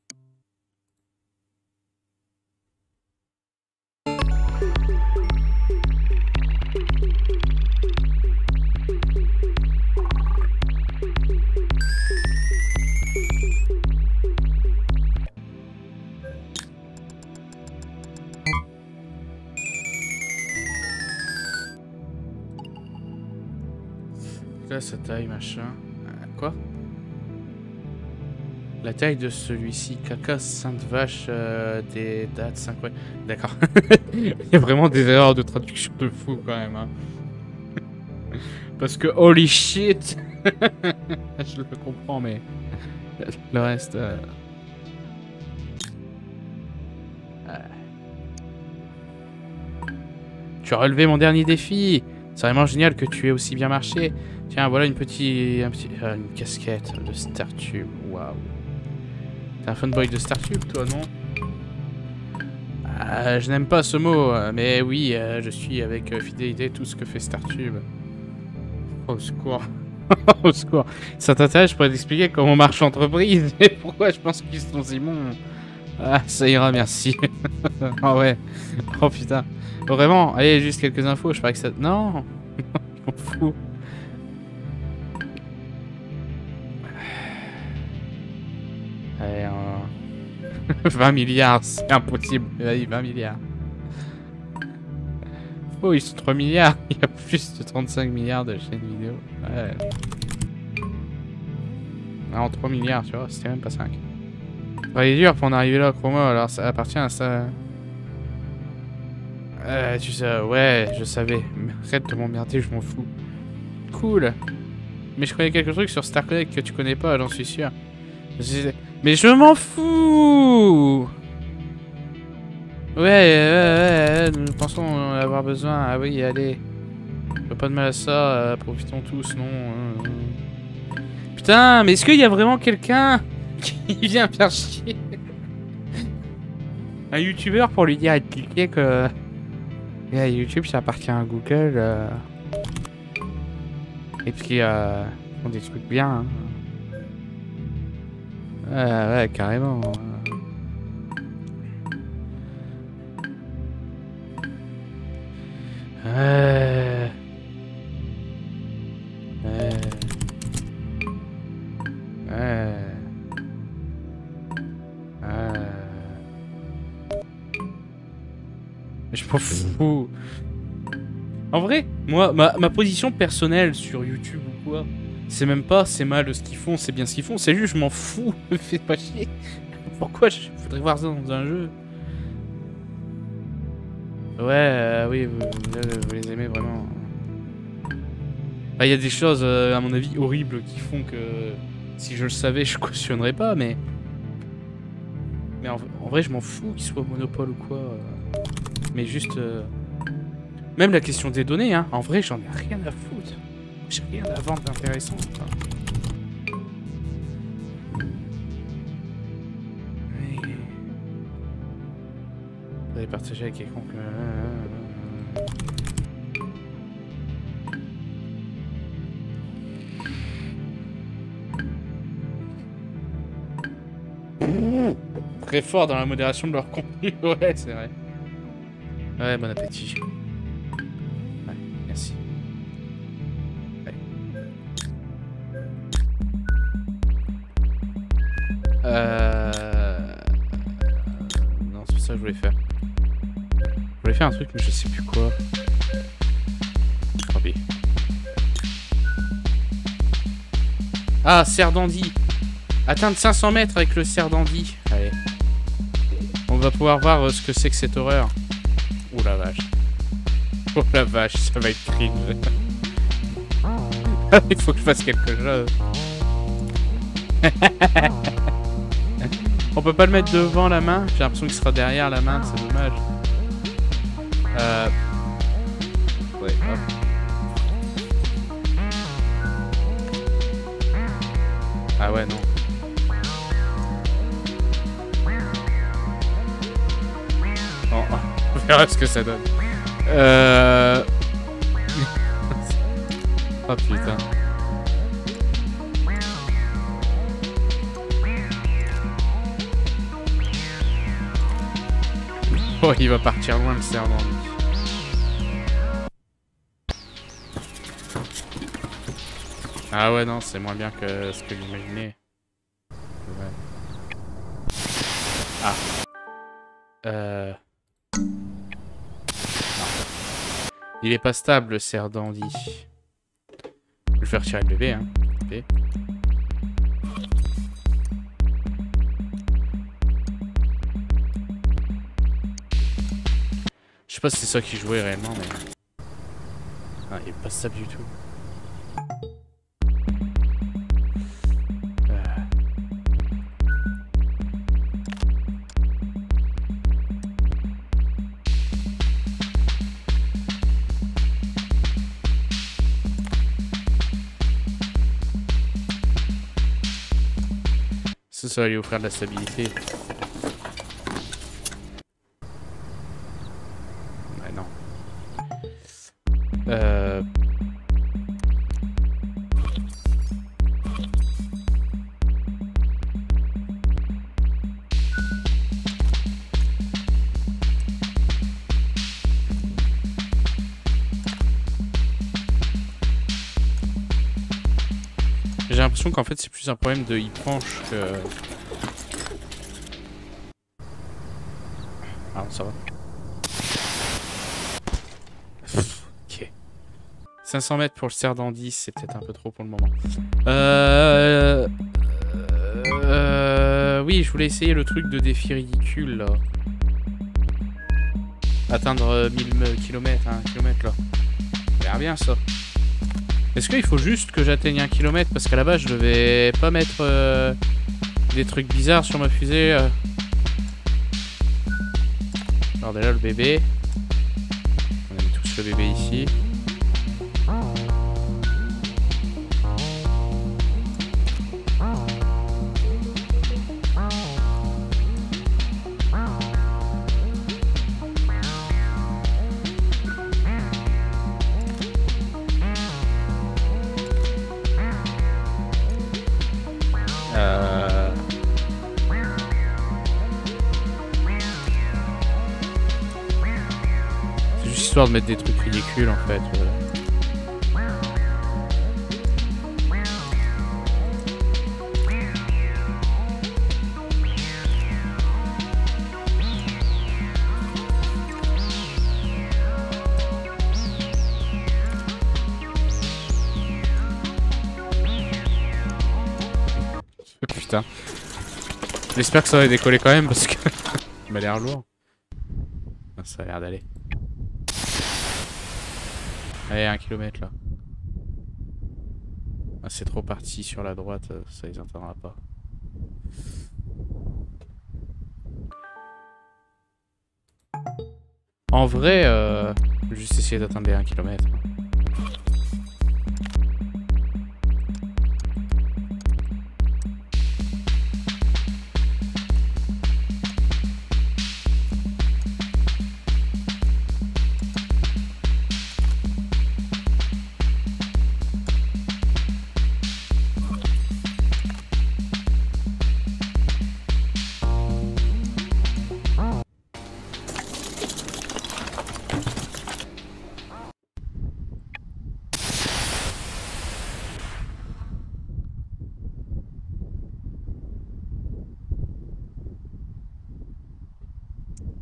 Là, sa taille, machin. Euh, quoi? La taille de celui-ci. Caca, sainte vache, euh, des dates cinq. Ouais. D'accord. Il y a vraiment des erreurs de traduction de fou quand même. Hein. Parce que holy shit. Je le comprends, mais le reste. Euh... Euh... Tu as relevé mon dernier défi. C'est vraiment génial que tu aies aussi bien marché. Tiens, voilà une petite, un petit, euh, une casquette de Startube. Waouh. T'es un fanboy de Startube, toi, non? euh, Je n'aime pas ce mot, mais oui, euh, je suis avec euh, fidélité tout ce que fait Startube. Au secours. Au secours. Ça t'intéresse, je pourrais t'expliquer comment marche l'entreprise et pourquoi je pense qu'ils sont si bons. Ah, ça ira, merci. Oh ouais. Oh putain. Vraiment, allez, juste quelques infos, je parie que ça... Non. Je m'en fous. Allez, euh... vingt milliards, c'est impossible. Vas-y, vingt milliards. Oh, ils sont trois milliards. Il y a plus de trente-cinq milliards de chaînes vidéo. Ouais. Non, trois milliards, tu vois, c'était même pas cinq. Travailler dur pour en arriver là, crois-moi, alors ça appartient à ça. Euh, tu sais, ouais, je savais. Arrête de m'emmerder, je m'en fous. Cool. Mais je connais quelques trucs sur Star Trek que tu connais pas, j'en suis sûr. Mais je m'en fous. Ouais, ouais, ouais, nous pensons en avoir besoin. Ah oui, allez. Pas de mal à ça, euh, profitons tous, non. Euh... Putain, mais est-ce qu'il y a vraiment quelqu'un qui vient faire chier un youtubeur pour lui dire à cliquer que yeah, YouTube ça appartient à Google euh... et puis euh, ils font des trucs bien. Hein. Ouais, ouais, carrément. Euh... Euh... Euh... Euh... Je m'en fous. En vrai, moi, ma, ma position personnelle sur YouTube ou quoi, c'est même pas c'est mal ce qu'ils font, c'est bien ce qu'ils font, c'est juste je m'en fous, me fais pas chier. Pourquoi je voudrais voir ça dans un jeu? Ouais, euh, oui, vous, vous, vous les aimez vraiment. Il bah, y a des choses, euh, à mon avis, horribles qui font que si je le savais, je cautionnerais pas, mais... Mais en, en vrai, je m'en fous qu'il soit monopole ou quoi. Euh... Mais juste... Euh... Même la question des données, hein, en vrai, j'en ai rien à foutre. J'ai rien à vendre d'intéressant. Enfin. Vous allez partager avec quelconque... Très fort dans la modération de leur contenu, ouais, c'est vrai. Ouais, bon appétit. Ouais, merci. Ouais. Euh... Non, c'est pas ça que je voulais faire. Je voulais faire un truc, mais je sais plus quoi. Oh, pis. Ah, cerf d'Andy. Atteindre cinq cents mètres avec le cerf d'Andy. Allez. On va pouvoir voir euh, ce que c'est que cette horreur. Oh la vache. Oh la vache, ça va être cringe. Il faut que je fasse quelque chose. On peut pas le mettre devant la main. J'ai l'impression qu'il sera derrière la main, c'est dommage. Euh... Ouais, hop. Ah ouais, non. Oh, oh. On verra ce que ça donne. Euh... oh putain. Oh, il va partir loin le cerf d'Andy. Ah ouais, non, c'est moins bien que ce que j'imaginais. Ouais. Ah. Euh... Il est pas stable, le cerf d'Andy. Je vais le faire tirer le bébé, hein. Okay. Je sais pas si c'est ça qui jouait réellement, mais... Ah, il est pas stable du tout. Ça va lui offrir de la stabilité. Ouais, non. Euh... J'ai l'impression qu'en fait c'est plus un problème de il penche que... Ah ça va. Ok. cinq cents mètres pour le cerf d'Andy, c'est peut-être un peu trop pour le moment. Euh... Euh... Oui, je voulais essayer le truc de défi ridicule là. Atteindre mille kilomètres, un kilomètre là. Ça a l'air bien ça. Est-ce qu'il faut juste que j'atteigne un kilomètre? Parce qu'à la base, je devais pas mettre euh, des trucs bizarres sur ma fusée. Euh. Alors déjà, le bébé. On a mis tous le bébé ici. Euh... C'est juste histoire de mettre des trucs ridicules en fait. Euh... Putain. J'espère que ça va décoller quand même parce que il m'a l'air lourd. Ça a l'air d'aller. Allez, un kilomètre là. Ah, c'est trop parti sur la droite, ça les entendra pas. En vrai, euh, je vais juste essayer d'atteindre les un kilomètre.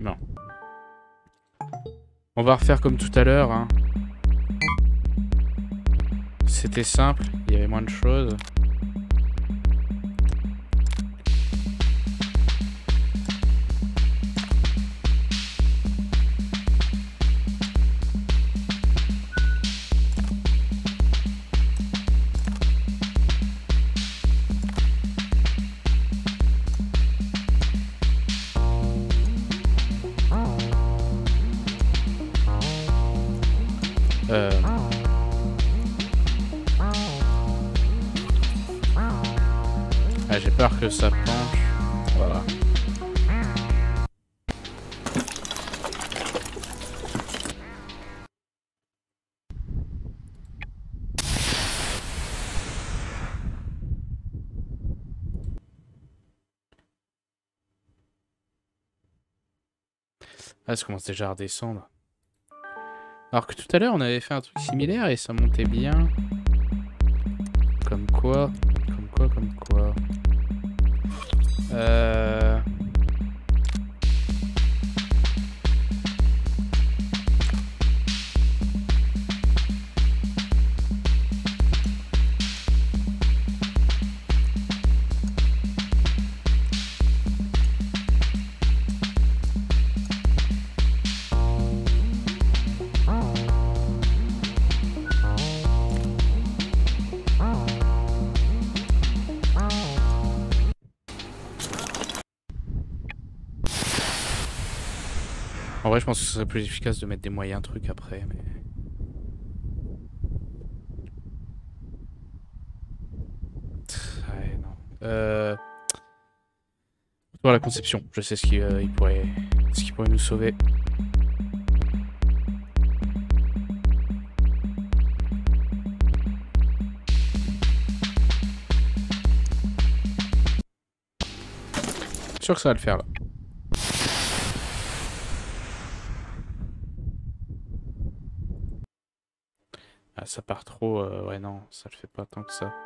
Non. On va refaire comme tout à l'heure. Hein. C'était simple, il y avait moins de choses. Euh... Ah, j'ai peur que ça penche. Voilà. Ah, ça commence déjà à redescendre. Alors que tout à l'heure, on avait fait un truc similaire et ça montait bien. Comme quoi, comme quoi, comme quoi. Euh... En vrai, je pense que ce serait plus efficace de mettre des moyens trucs après, mais... Ouais, non. Euh... Pour la conception, je sais ce qui, euh, il pourrait... ce qui pourrait nous sauver. Je suis sûr que ça va le faire, là. Ah, ça part trop... Euh, ouais, non, ça le fait pas tant que ça.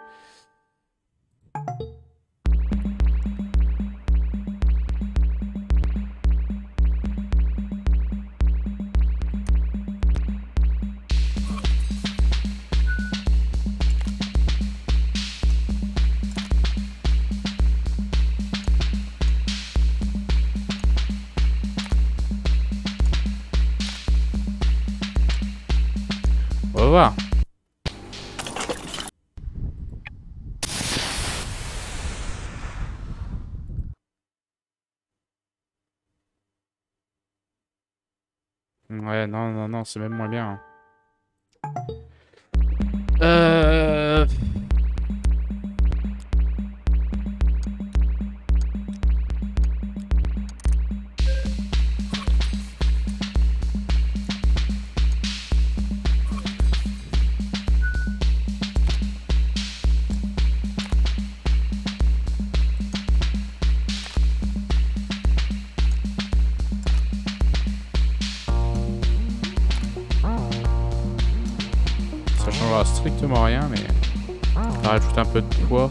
On va voir. Ouais, non, non, non, c'est même moins bien. Euh... Ça changera strictement rien, mais ça rajoute un peu de poids.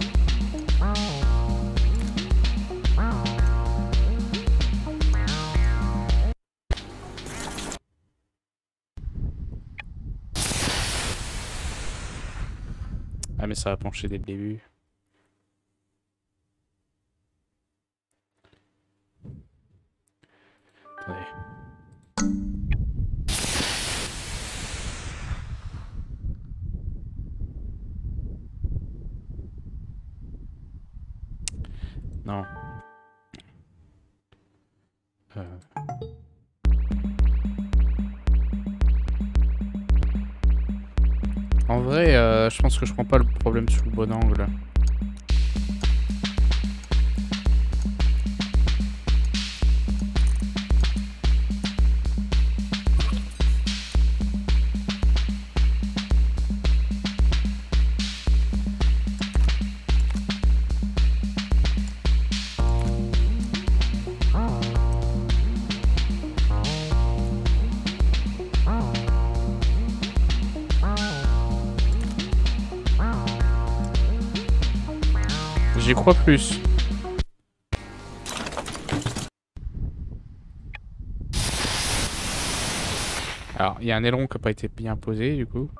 Ah mais ça va pencher dès le début. Attendez. Non. Euh... En vrai, euh, je pense que je prends pas le problème sous le bon angle. J'y crois plus. Alors, il y a un aileron qui n'a pas été bien posé, du coup.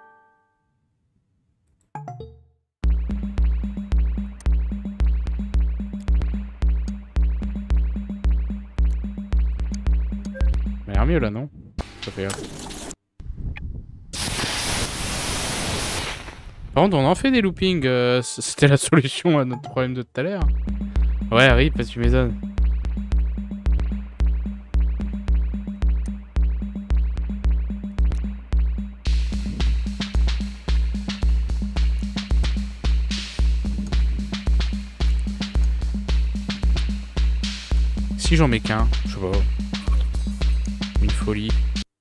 Ça a l'air mieux, là, non? Ça fait... Par contre, on en fait des loopings. Euh, C'était la solution à notre problème de tout à l'heure. Ouais, rip, parce que tu m'étonnes. Si j'en mets qu'un, je sais pas. Une folie.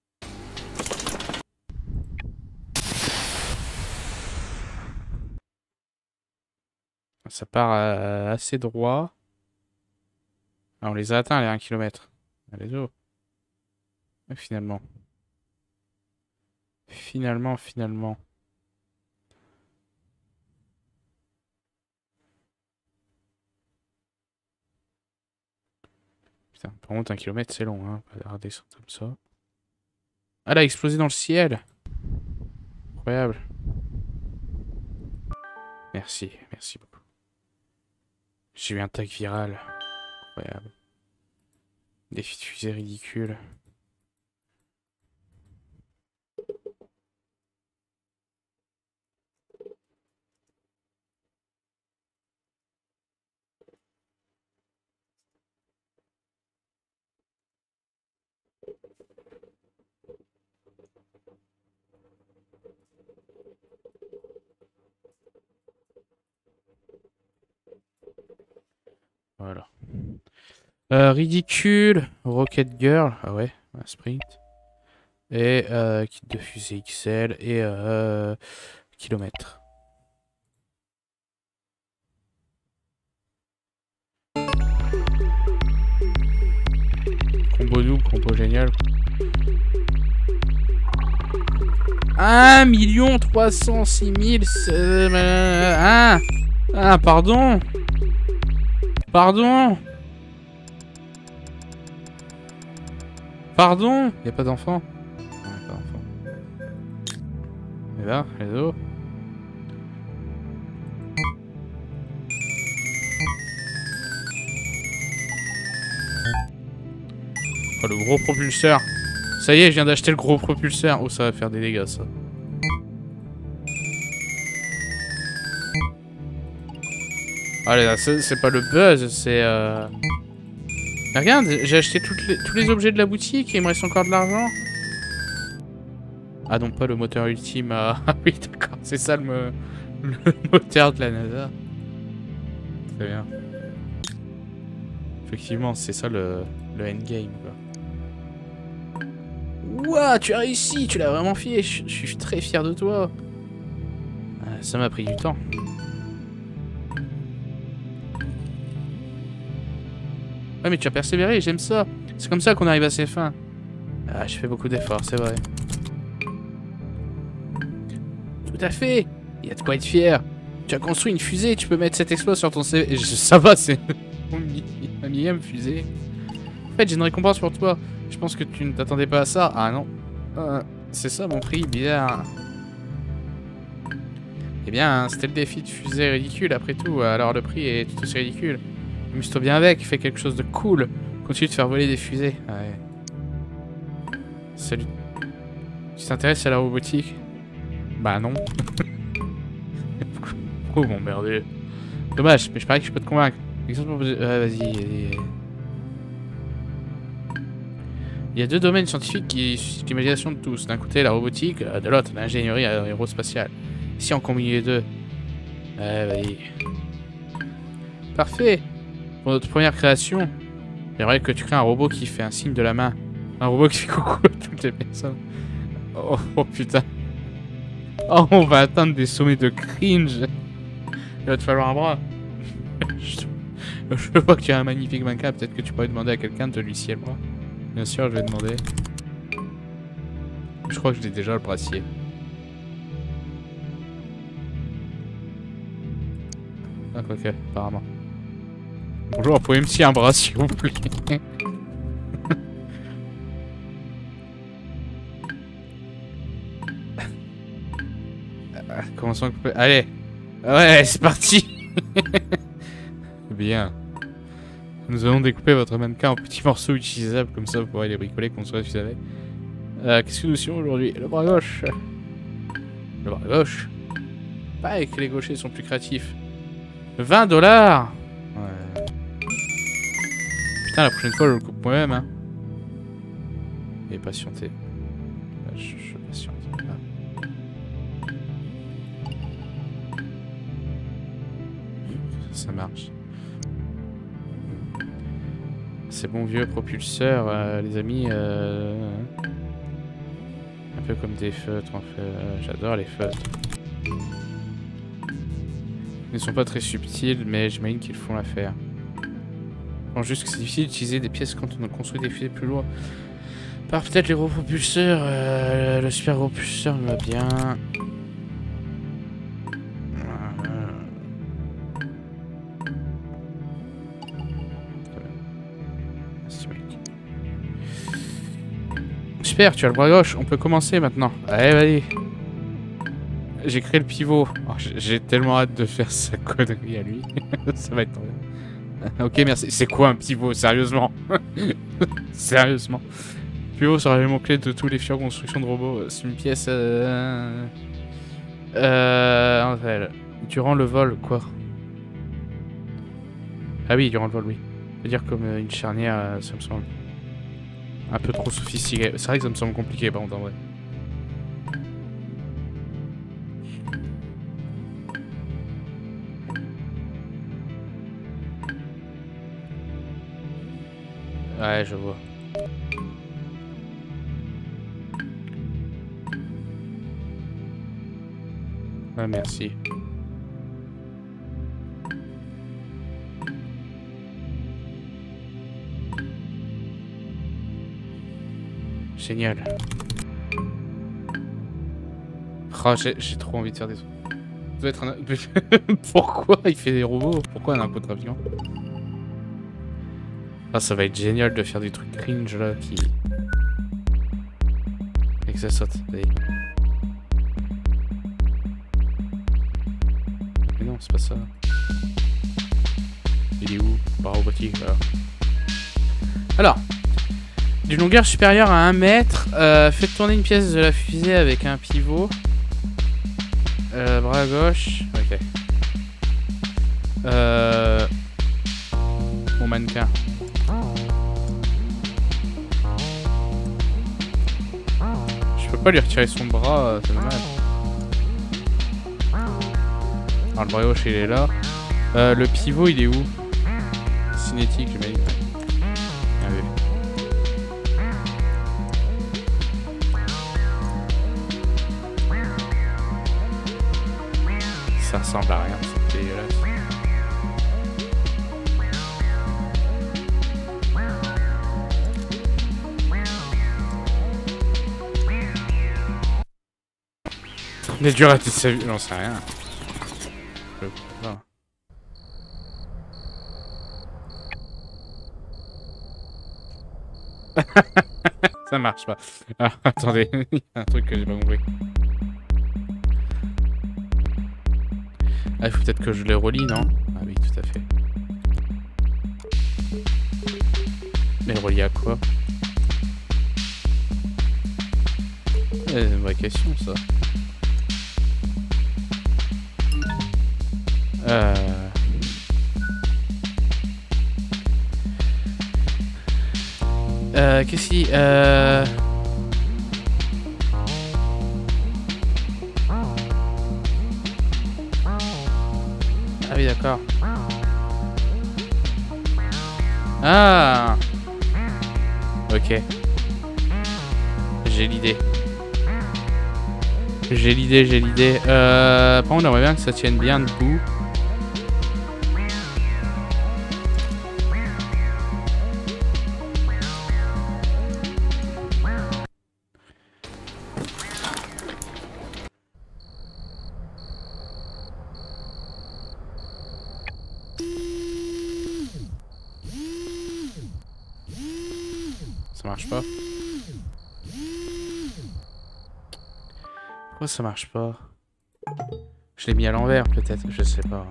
Ça part euh, assez droit. Ah, on les a atteints les un kilomètre. Allez, oh. Et finalement. Finalement, finalement. Putain, par contre, un kilomètre, c'est long, hein. Pas redescendre comme ça. Ah, elle a explosé dans le ciel. Incroyable. Merci, merci beaucoup. J'ai eu un tag viral. Incroyable. Des fusées ridicules. Voilà. Euh, ridicule, Rocket Girl, ah ouais, un sprint. Et euh, kit de fusée X L et euh, kilomètre. Combo double, combo génial. un million trois cent six mille... Ah, ah, pardon. Pardon. Pardon. Y'a pas d'enfant. Non, y'a pas d'enfant. Et là, les os. Oh, le gros propulseur. Ça y est, je viens d'acheter le gros propulseur. Oh, ça va faire des dégâts, ça. Allez, c'est pas le buzz, c'est... Euh... Mais regarde, j'ai acheté toutes les, tous les objets de la boutique et il me reste encore de l'argent. Ah non, pas le moteur ultime. Ah, ah oui, d'accord, c'est ça le, le moteur de la NASA. Très bien. Effectivement, c'est ça le, le endgame, quoi. Ouah, tu as réussi, tu l'as vraiment fait, je, je suis très fier de toi. Ah, ça m'a pris du temps. Ouais, mais tu as persévéré, j'aime ça. C'est comme ça qu'on arrive à ses fins. Ah, je fais beaucoup d'efforts, c'est vrai. Tout à fait. Il y a de quoi être fier. Tu as construit une fusée, tu peux mettre cet exploit sur ton C V. Je, ça va, c'est ma millième fusée. En fait, j'ai une récompense pour toi. Je pense que tu ne t'attendais pas à ça. Ah non. Ah, c'est ça mon prix, bizarre. Eh bien, c'était le défi de fusée ridicule après tout. Alors le prix est tout aussi ridicule. Amuse-toi bien avec, fais quelque chose de cool. Continue de faire voler des fusées. Ouais. Salut. Tu t'intéresses à la robotique? Bah non. Oh mon merde. Dommage, mais je parie que je peux te convaincre. Ouais, vas-y, vas-y. Il y a deux domaines scientifiques qui suscitent l'imagination de tous. D'un côté, la robotique, de l'autre, l'ingénierie aérospatiale. Si on combine les deux. Ouais, vas-y. Parfait. Pour notre première création, j'aimerais que tu crées un robot qui fait un signe de la main. Un robot qui fait coucou à toutes les personnes. Oh, oh putain. Oh, on va atteindre des sommets de cringe. Il va te falloir un bras. je, je vois que tu as un magnifique mannequin. Peut-être que tu pourrais demander à quelqu'un de te lui scier le bras. Bien sûr, je vais demander. Je crois que j'ai déjà le brassier. Ah, ok, apparemment. Bonjour, vous pouvez me scier un bras, s'il vous plaît. Ah, commençons à couper. Allez. Ouais, c'est parti. Bien. Nous allons découper votre mannequin en petits morceaux utilisables, comme ça vous pourrez les bricoler comme ça, vous savez. Euh, Qu'est-ce que nous suivons aujourd'hui? Le bras gauche. Le bras gauche. Pareil que les gauchers sont plus créatifs. vingt dollars. Ouais. Putain, la prochaine fois je le coupe moi-même, hein. Et patienter. Je, je patiente. Ah. Ça marche. C'est bon vieux propulseur, euh, les amis. Euh... Un peu comme des feutres en fait. Euh, J'adore les feutres. Ils ne sont pas très subtils, mais j'imagine qu'ils font l'affaire. Je pense juste que c'est difficile d'utiliser des pièces quand on a construit des fusées plus lourds. Par peut-être les gros propulseurs. Euh, le super gros propulseur me va bien. Super, tu as le bras gauche, on peut commencer maintenant. Allez, vas-y. J'ai créé le pivot. Oh, j'ai tellement hâte de faire sa connerie à lui. Ça va être trop bien. Ok, merci. C'est quoi un pivot, sérieusement? Sérieusement. Le pivot sera l'élément clé de tous les futures constructions de robots. C'est une pièce... Euh... Euh... Durant le vol, quoi? Ah oui, durant le vol, oui. Je veux dire comme euh, une charnière, euh, ça me semble... Un peu trop sophistiqué. C'est vrai que ça me semble compliqué par contre en vrai. Ouais, je vois. Ah, merci. Génial. Oh, j'ai trop envie de faire des trucs. Ça doit être un... Pourquoi il fait des robots? Pourquoi un narcotrafiquant? Ah, ça va être génial de faire des trucs cringe là qui... Et que ça saute. Allez. Mais non, c'est pas ça. Il est où? Par robotique, alors. Alors. D'une longueur supérieure à un mètre, euh, faites tourner une pièce de la fusée avec un pivot. Euh, bras gauche. Ok. Euh... Mon mannequin. Je peux pas lui retirer son bras, c'est dommage. Alors le bras gauche il est là. Euh, le pivot il est où? Cinétique, j'imagine. Bien vu. Ça ressemble à rien, c'est dégueulasse. Mais dur à rater sa vie, j'en sais rien. Je sais pas. Ça marche pas. Ah, attendez, il y a un truc que j'ai pas compris. Ah, il faut peut-être que je les relie, non? Ah oui, tout à fait. Mais relié à quoi? C'est une vraie question, ça. Euh... Euh... Qu'est-ce qui... Euh... Ah oui, d'accord. Ah. Ok. J'ai l'idée. J'ai l'idée, j'ai l'idée. Euh, par contre, j'aimerais bien que ça tienne bien debout. Ça marche pas. Pourquoi ça marche pas? Je l'ai mis à l'envers peut-être, je sais pas.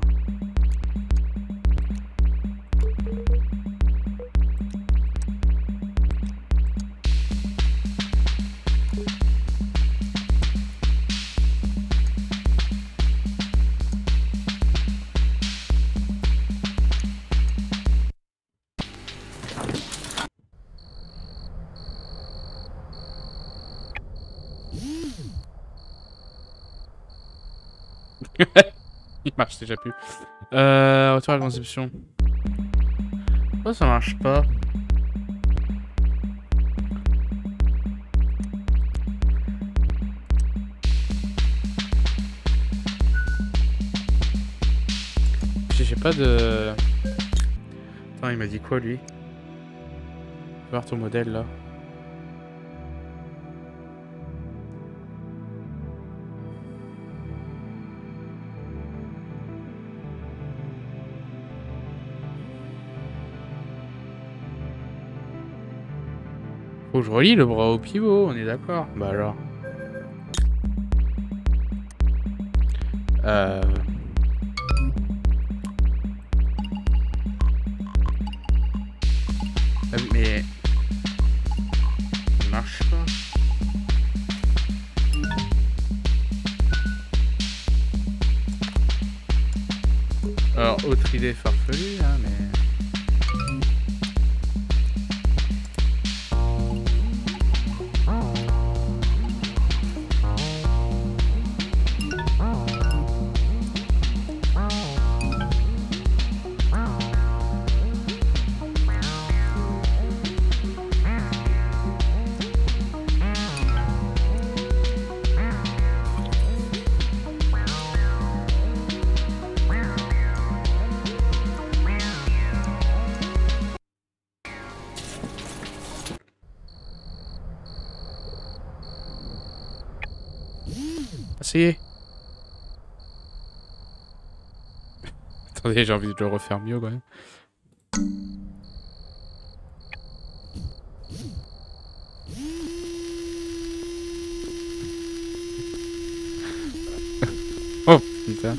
Il marche déjà plus. Euh, retour à la conception. Oh, ça marche pas. J'ai pas de... Attends, il m'a dit quoi lui? Voir ton modèle là. Faut que je relie le bras au pivot, on est d'accord. Bah alors. Euh... Ah oui, mais... Ça marche pas. Alors, autre idée farfelue, hein, mais... Ça y est. Attendez, j'ai envie de le refaire mieux quand même. Oh putain.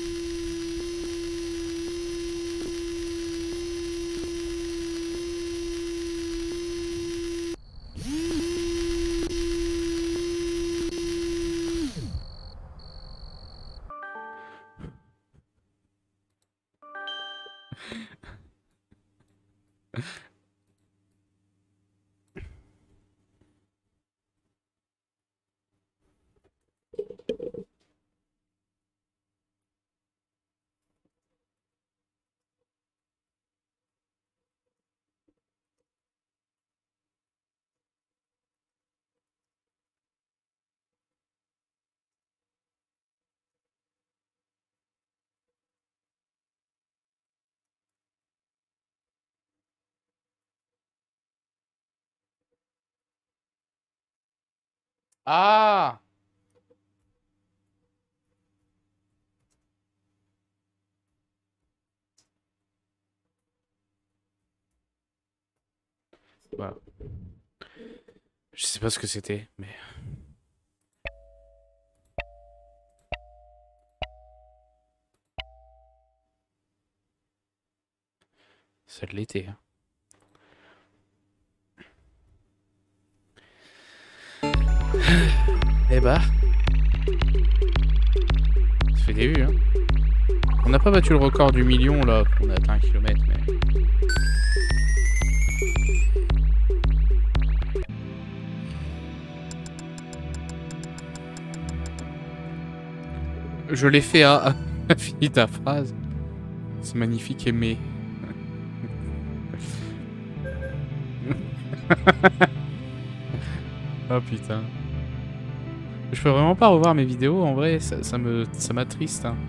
Ah! Voilà. Je sais pas ce que c'était, mais... Ça l'était, hein. Eh bah... Ça fait des vues, hein. On n'a pas battu le record du million, là. On a atteint un kilomètre, mais... Je l'ai fait à... Fini ta phrase. C'est magnifique, aimer. Oh putain. Je peux vraiment pas revoir mes vidéos, en vrai, ça, ça me... ça m'attriste, hein.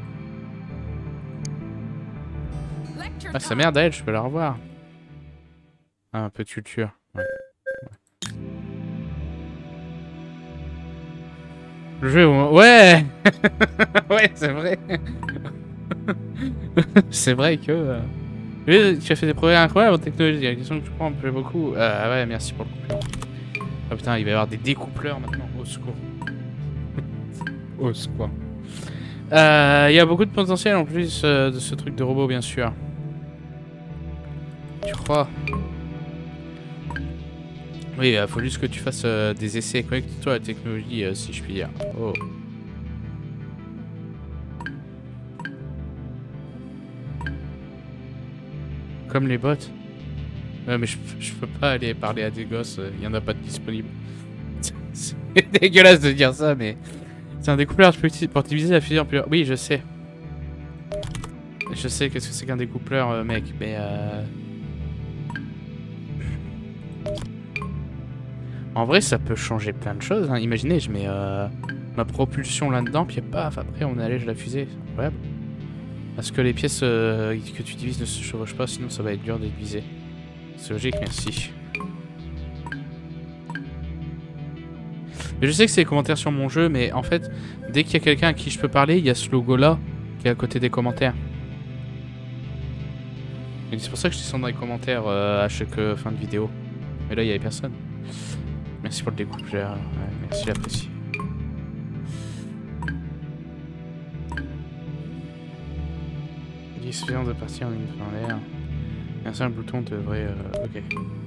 Ah, sa merde, elle, je peux la revoir. Ah, un peu de culture. Ouais. Ouais, le jeu, ouais. Ouais, c'est vrai. C'est vrai que... Euh... Oui, tu as fait des progrès incroyables en technologie. La question que tu prends me plaît beaucoup. Ah euh, ouais, merci pour le coupleur. Ah putain, il va y avoir des découpleurs maintenant. Au secours. Au secours. Euh, il y a beaucoup de potentiel en plus euh, de ce truc de robot, bien sûr. Tu crois? Oui, il faut juste que tu fasses euh, des essais. Connecte-toi à la technologie, euh, si je puis dire. Oh. Comme les bots. Ouais, mais je, je peux pas aller parler à des gosses, il euh, y en a pas de disponible. C'est dégueulasse de dire ça, mais... C'est un découpleur pour optimiser la fusion. Oui, je sais. Je sais qu'est-ce que c'est qu'un découpleur, euh, mec, mais... Euh... En vrai, ça peut changer plein de choses. Hein. Imaginez, je mets euh, ma propulsion là-dedans, puis paf, après on allège la fusée. C'est incroyable. Parce que les pièces euh, que tu divises ne se chevauchent pas, sinon ça va être dur de diviser. C'est logique, merci. Mais je sais que c'est les commentaires sur mon jeu, mais en fait, dès qu'il y a quelqu'un à qui je peux parler, il y a ce logo-là qui est à côté des commentaires. Et c'est pour ça que je descends dans les commentaires euh, à chaque euh, fin de vidéo. Mais là, il n'y avait personne. Merci pour le découpleur. Ouais, merci, j'apprécie. Il est suffisant de partir en une fin en l'air. Un seul bouton devrait... Euh, ok.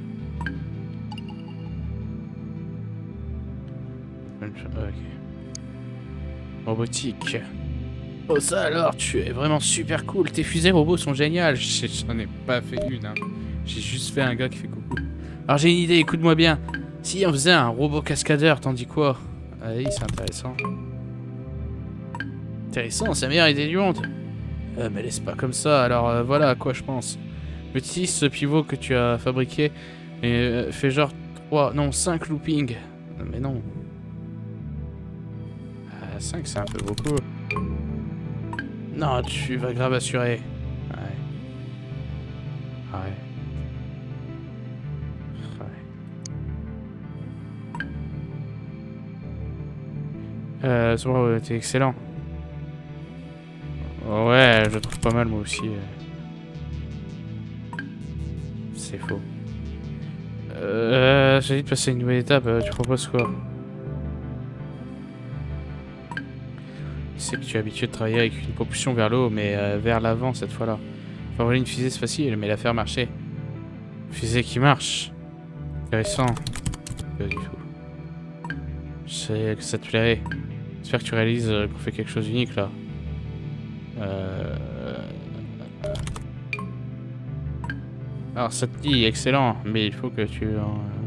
Ok. Robotique. Oh ça alors, tu es vraiment super cool. Tes fusées robots sont géniales. J'en ai pas fait une. Hein. J'ai juste fait un gars qui fait coucou. Alors j'ai une idée, écoute-moi bien. Si on faisait un robot cascadeur, t'en dis quoi? Ah oui, c'est intéressant. Intéressant, c'est la meilleure idée du monde. Euh, mais laisse pas comme ça, alors euh, voilà à quoi je pense. Utilise ce pivot que tu as fabriqué et euh, fais genre trois, non cinq loopings. Non, mais non. Euh, cinq c'est un peu beaucoup. Non, tu vas grave assurer. Ouais. Ouais. Euh, oh, t'es excellent. Ouais, je trouve pas mal moi aussi. C'est faux. Euh, j'ai dit de passer à une nouvelle étape, tu proposes quoi? Je sais que tu es habitué de travailler avec une propulsion vers l'eau, mais euh, vers l'avant cette fois-là. Faire une fusée c'est facile, mais la faire marcher. Une fusée qui marche. Intéressant. Pas du tout. Je sais que ça te plairait. J'espère que tu réalises euh, qu'on fait quelque chose d'unique là. Euh... Alors ça te dit excellent, mais il faut que tu... Euh...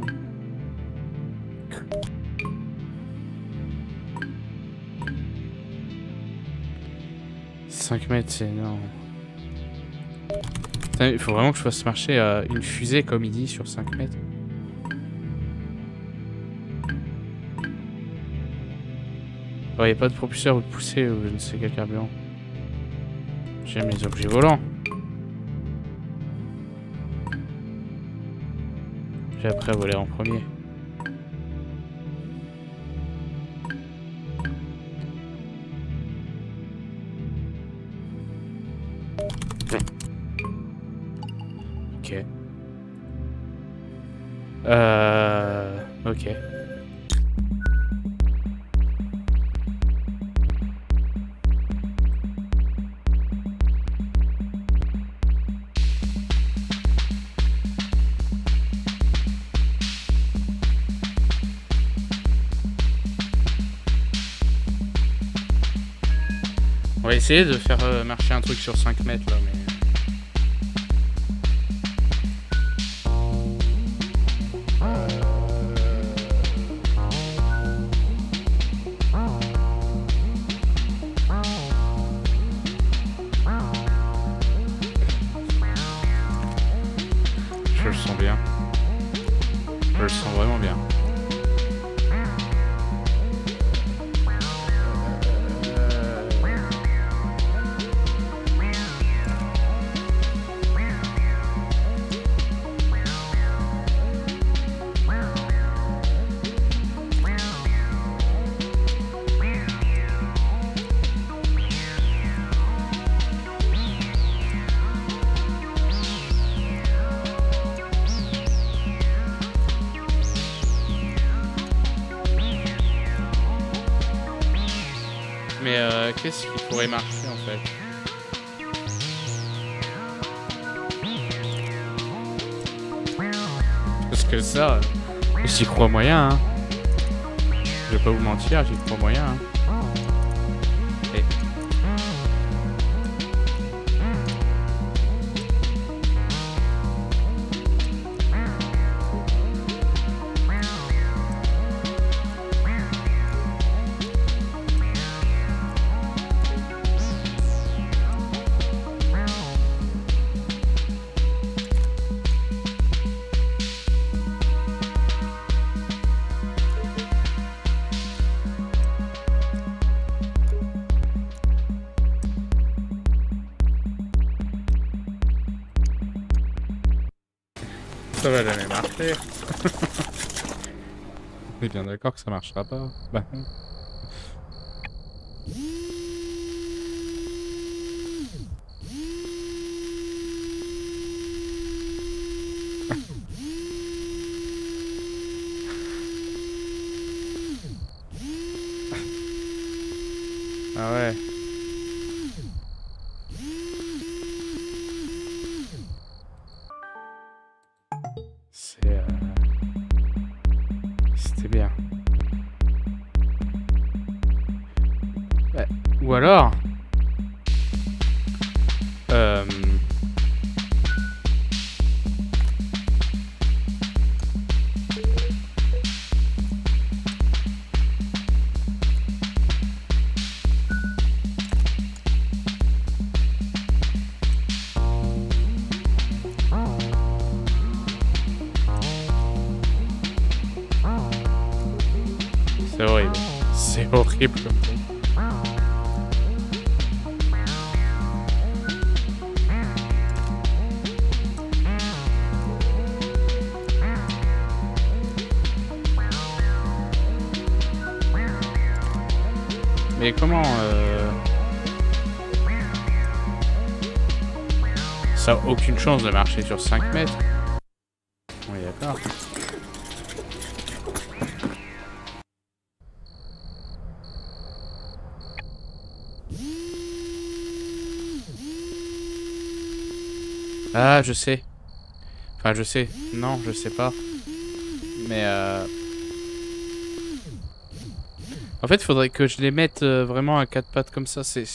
cinq mètres, c'est non. Putain, il faut vraiment que je fasse marcher euh, une fusée comme il dit sur cinq mètres. Il n'y a pas de propulseur ou de poussée ou je ne sais quel carburant. J'aime les objets volants. J'ai appris à voler en premier. Ok. Euh... Ok. On va essayer de faire euh, marcher un truc sur cinq mètres là, mais... Je le sens bien. Je le sens vraiment bien. qu'est-ce qui pourrait marcher en fait? Parce que ça, j'y crois moyen, hein. Je vais pas vous mentir, j'y crois moyen, hein. Et... Ça va jamais marcher. On est bien d'accord que ça marchera pas. Bah non. Ah ouais. C'est... Euh... C'était bien. Ouais. Ou alors... Euh... C'est horrible. C'est horrible comme truc. Mais comment euh... ça a aucune chance de marcher sur cinq mètres. Oui, d'accord. Ah, je sais. Enfin, je sais. Non, je sais pas. Mais euh... en fait, il faudrait que je les mette euh, vraiment à quatre pattes comme ça. C'est...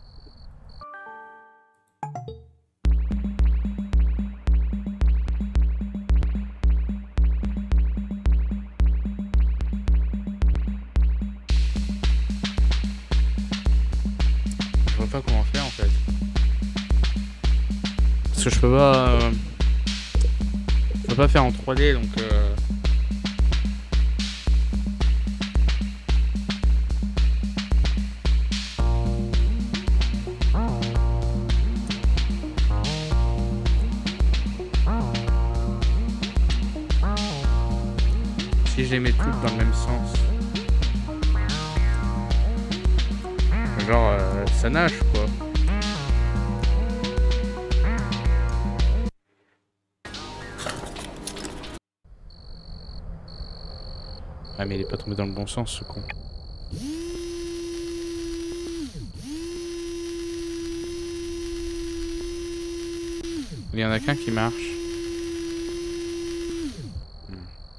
Je vois pas comment faire en fait. Parce que je peux pas... Euh... Je peux pas faire en trois D, donc... Euh... Si je les mets toutes dans le même sens... Genre, euh, ça nage, quoi. Ah mais il est pas tombé dans le bon sens ce con. Il y en a qu'un qui marche. Hmm.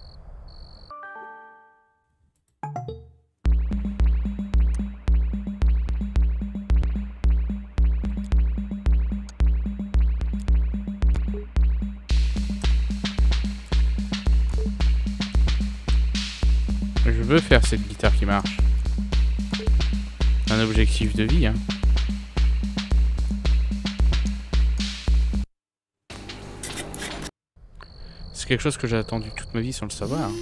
Je veux faire cette guitare qui marche. Un objectif de vie, hein. C'est quelque chose que j'ai attendu toute ma vie sans le savoir.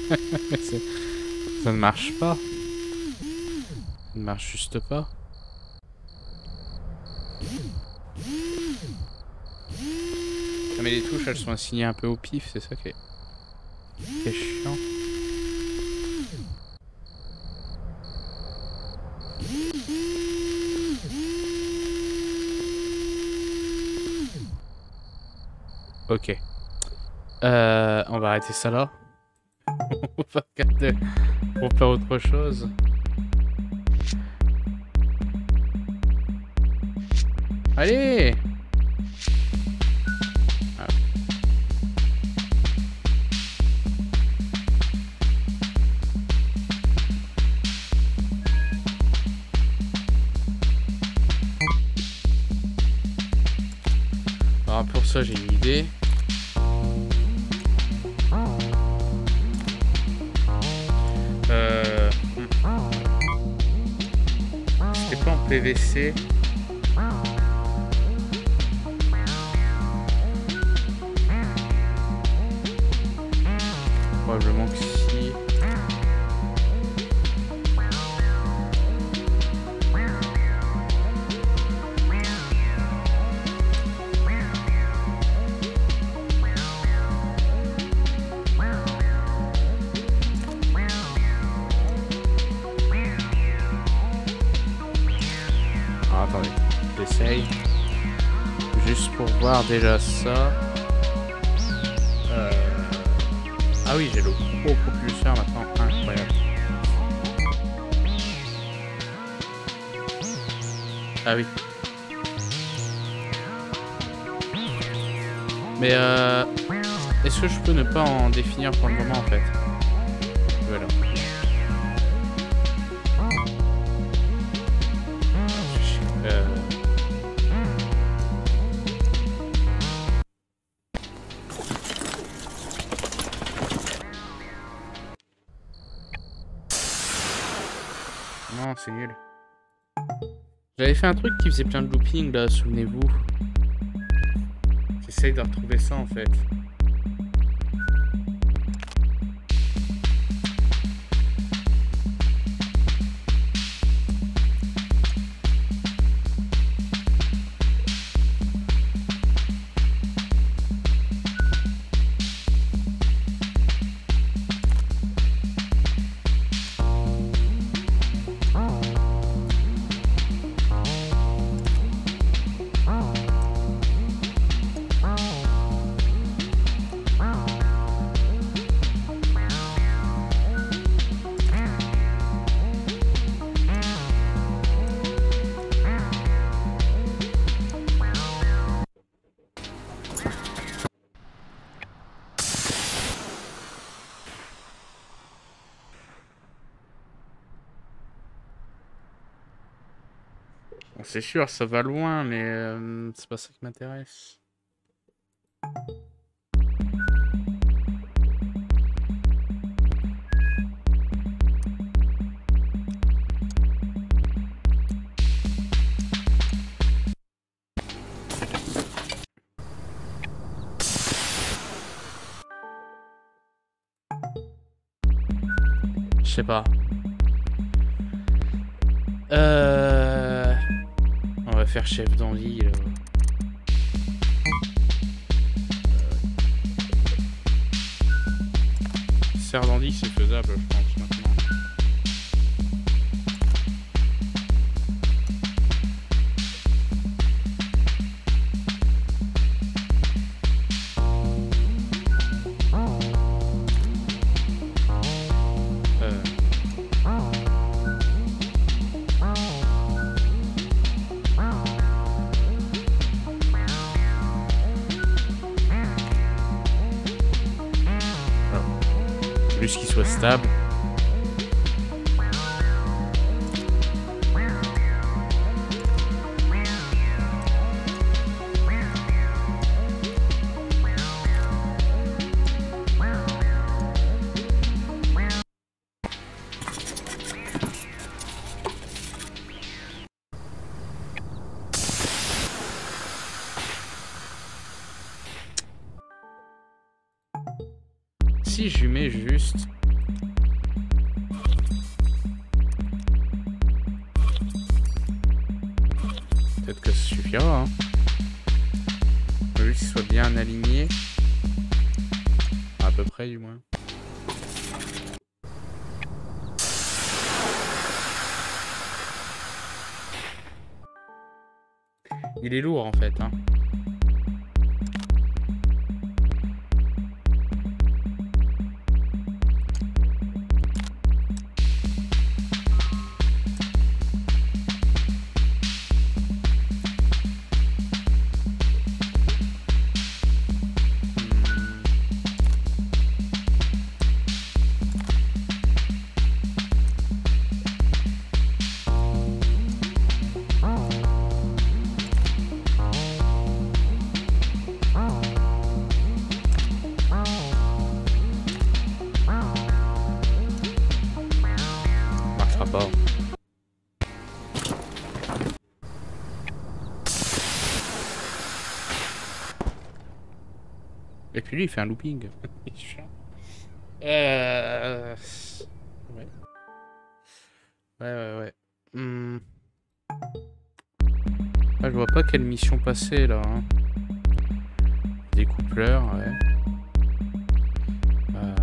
Ça ne marche pas. Ça ne marche juste pas. Ah mais les touches elles sont assignées un peu au pif, c'est ça qui est, qui est chiant. Ok. Euh, on va arrêter ça là. On va regarder pour faire autre chose. Allez! Ah. Alors pour ça j'ai une idée. Euh... C'était pas en P V C. Probablement que si. Ah, attendez, j'essaye. Juste pour voir déjà ça. Euh... Ah oui, j'ai le gros propulseur maintenant, incroyable. Ah oui. Mais euh... est-ce que je peux ne pas en définir pour le moment en fait? Voilà. Euh... Non, c'est nul. J'avais fait un truc qui faisait plein de looping là, souvenez-vous. J'essaye de retrouver ça en fait. C'est sûr, ça va loin, mais euh, c'est pas ça qui m'intéresse. Je sais pas. Euh... On va faire chef d'envie. Là. Euh... Serre d'envie, c'est faisable, je pense, maintenant. Plus qu'il soit stable. Si je lui mets juste peut-être que ça suffira. Hein. Juste qu'il soit bien aligné. À peu près du moins. Il est lourd en fait. Hein. Et puis lui il fait un looping. euh... Ouais. Ouais ouais ouais. Hmm. Ah, je vois pas quelle mission passer là. Hein. Découpleur, ouais. Euh...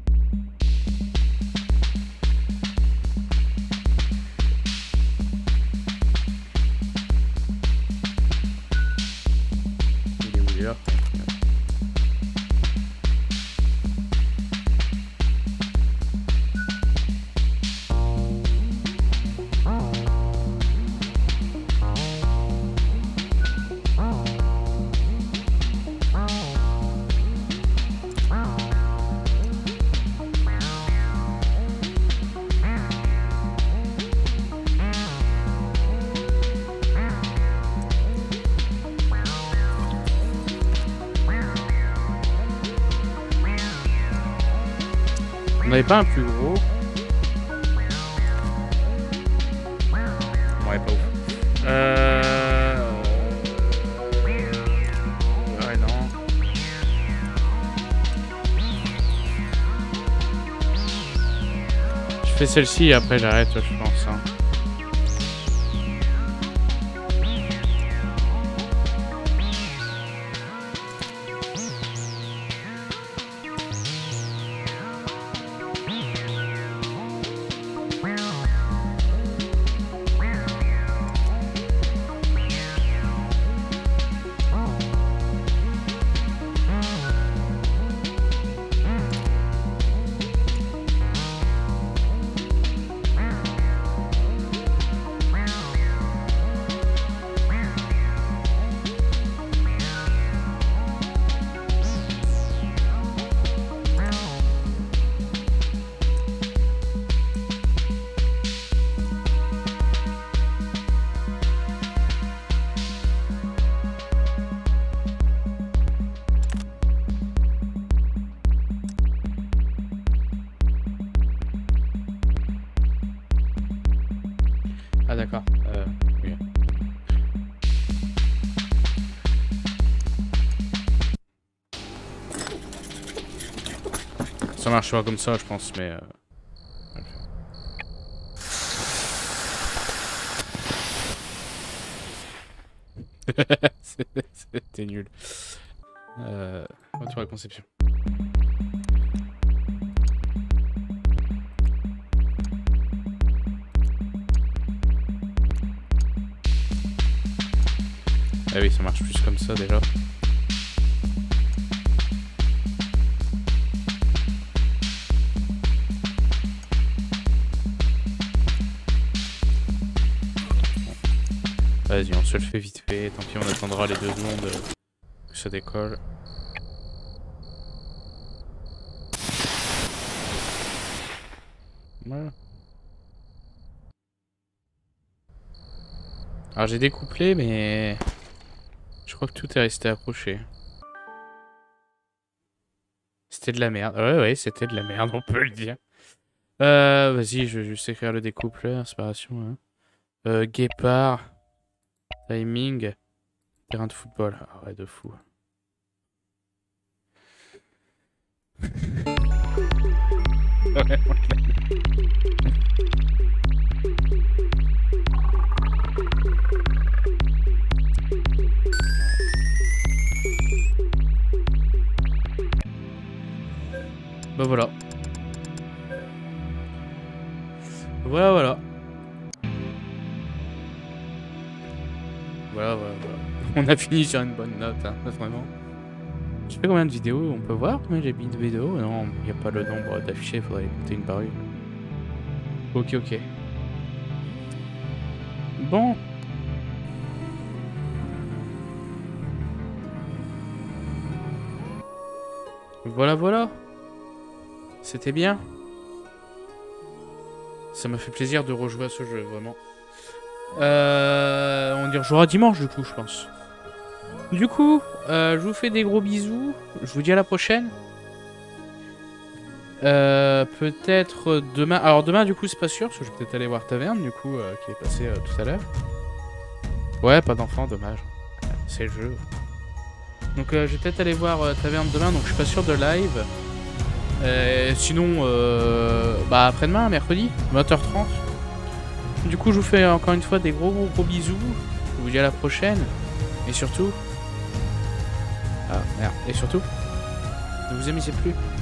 Il est où il est là? On n'avait pas un plus gros. Ouais, pas ouf. Euh... Ouais, non. Je fais celle-ci et après j'arrête, je pense. Hein. Ah d'accord. Euh, oui. Ça marchera comme ça, je pense, mais... Euh... C'était nul. Euh... Retour à la conception. Ah oui, ça marche plus comme ça déjà. Vas-y, on se le fait vite fait. Tant pis, on attendra les deux secondes que ça décolle. Voilà. Alors j'ai découplé, mais... Je crois que tout est resté accroché. C'était de la merde. Ouais, ouais, c'était de la merde, on peut le dire. Euh, vas-y, je vais juste écrire le découpleur, inspiration. Hein. Euh, guépard. Timing. Terrain de football. Ah ouais, de fou. Ouais, voilà. Voilà, voilà. Voilà, voilà, voilà. On a fini sur une bonne note, hein, vraiment. Je sais pas combien de vidéos on peut voir, combien j'ai mis de vidéos. Non, il n'y a pas le nombre d'affichés, il faudrait les compter une par une. Ok, ok. Bon. Voilà, voilà. C'était bien. Ça m'a fait plaisir de rejouer à ce jeu, vraiment. Euh, on y rejouera dimanche, du coup, je pense. Du coup, euh, je vous fais des gros bisous. Je vous dis à la prochaine. Euh, peut-être demain. Alors demain, du coup, c'est pas sûr, parce que je vais peut-être aller voir Taverne, du coup, euh, qui est passé euh, tout à l'heure. Ouais, pas d'enfant, dommage. C'est le jeu. Donc, euh, je vais peut-être aller voir euh, Taverne demain, donc je suis pas sûr de live. Euh, sinon, euh, bah après-demain, mercredi, vingt heures trente. Du coup, je vous fais encore une fois des gros gros gros bisous. Je vous dis à la prochaine. Et surtout... Ah, merde. Et surtout, ne vous amusez plus.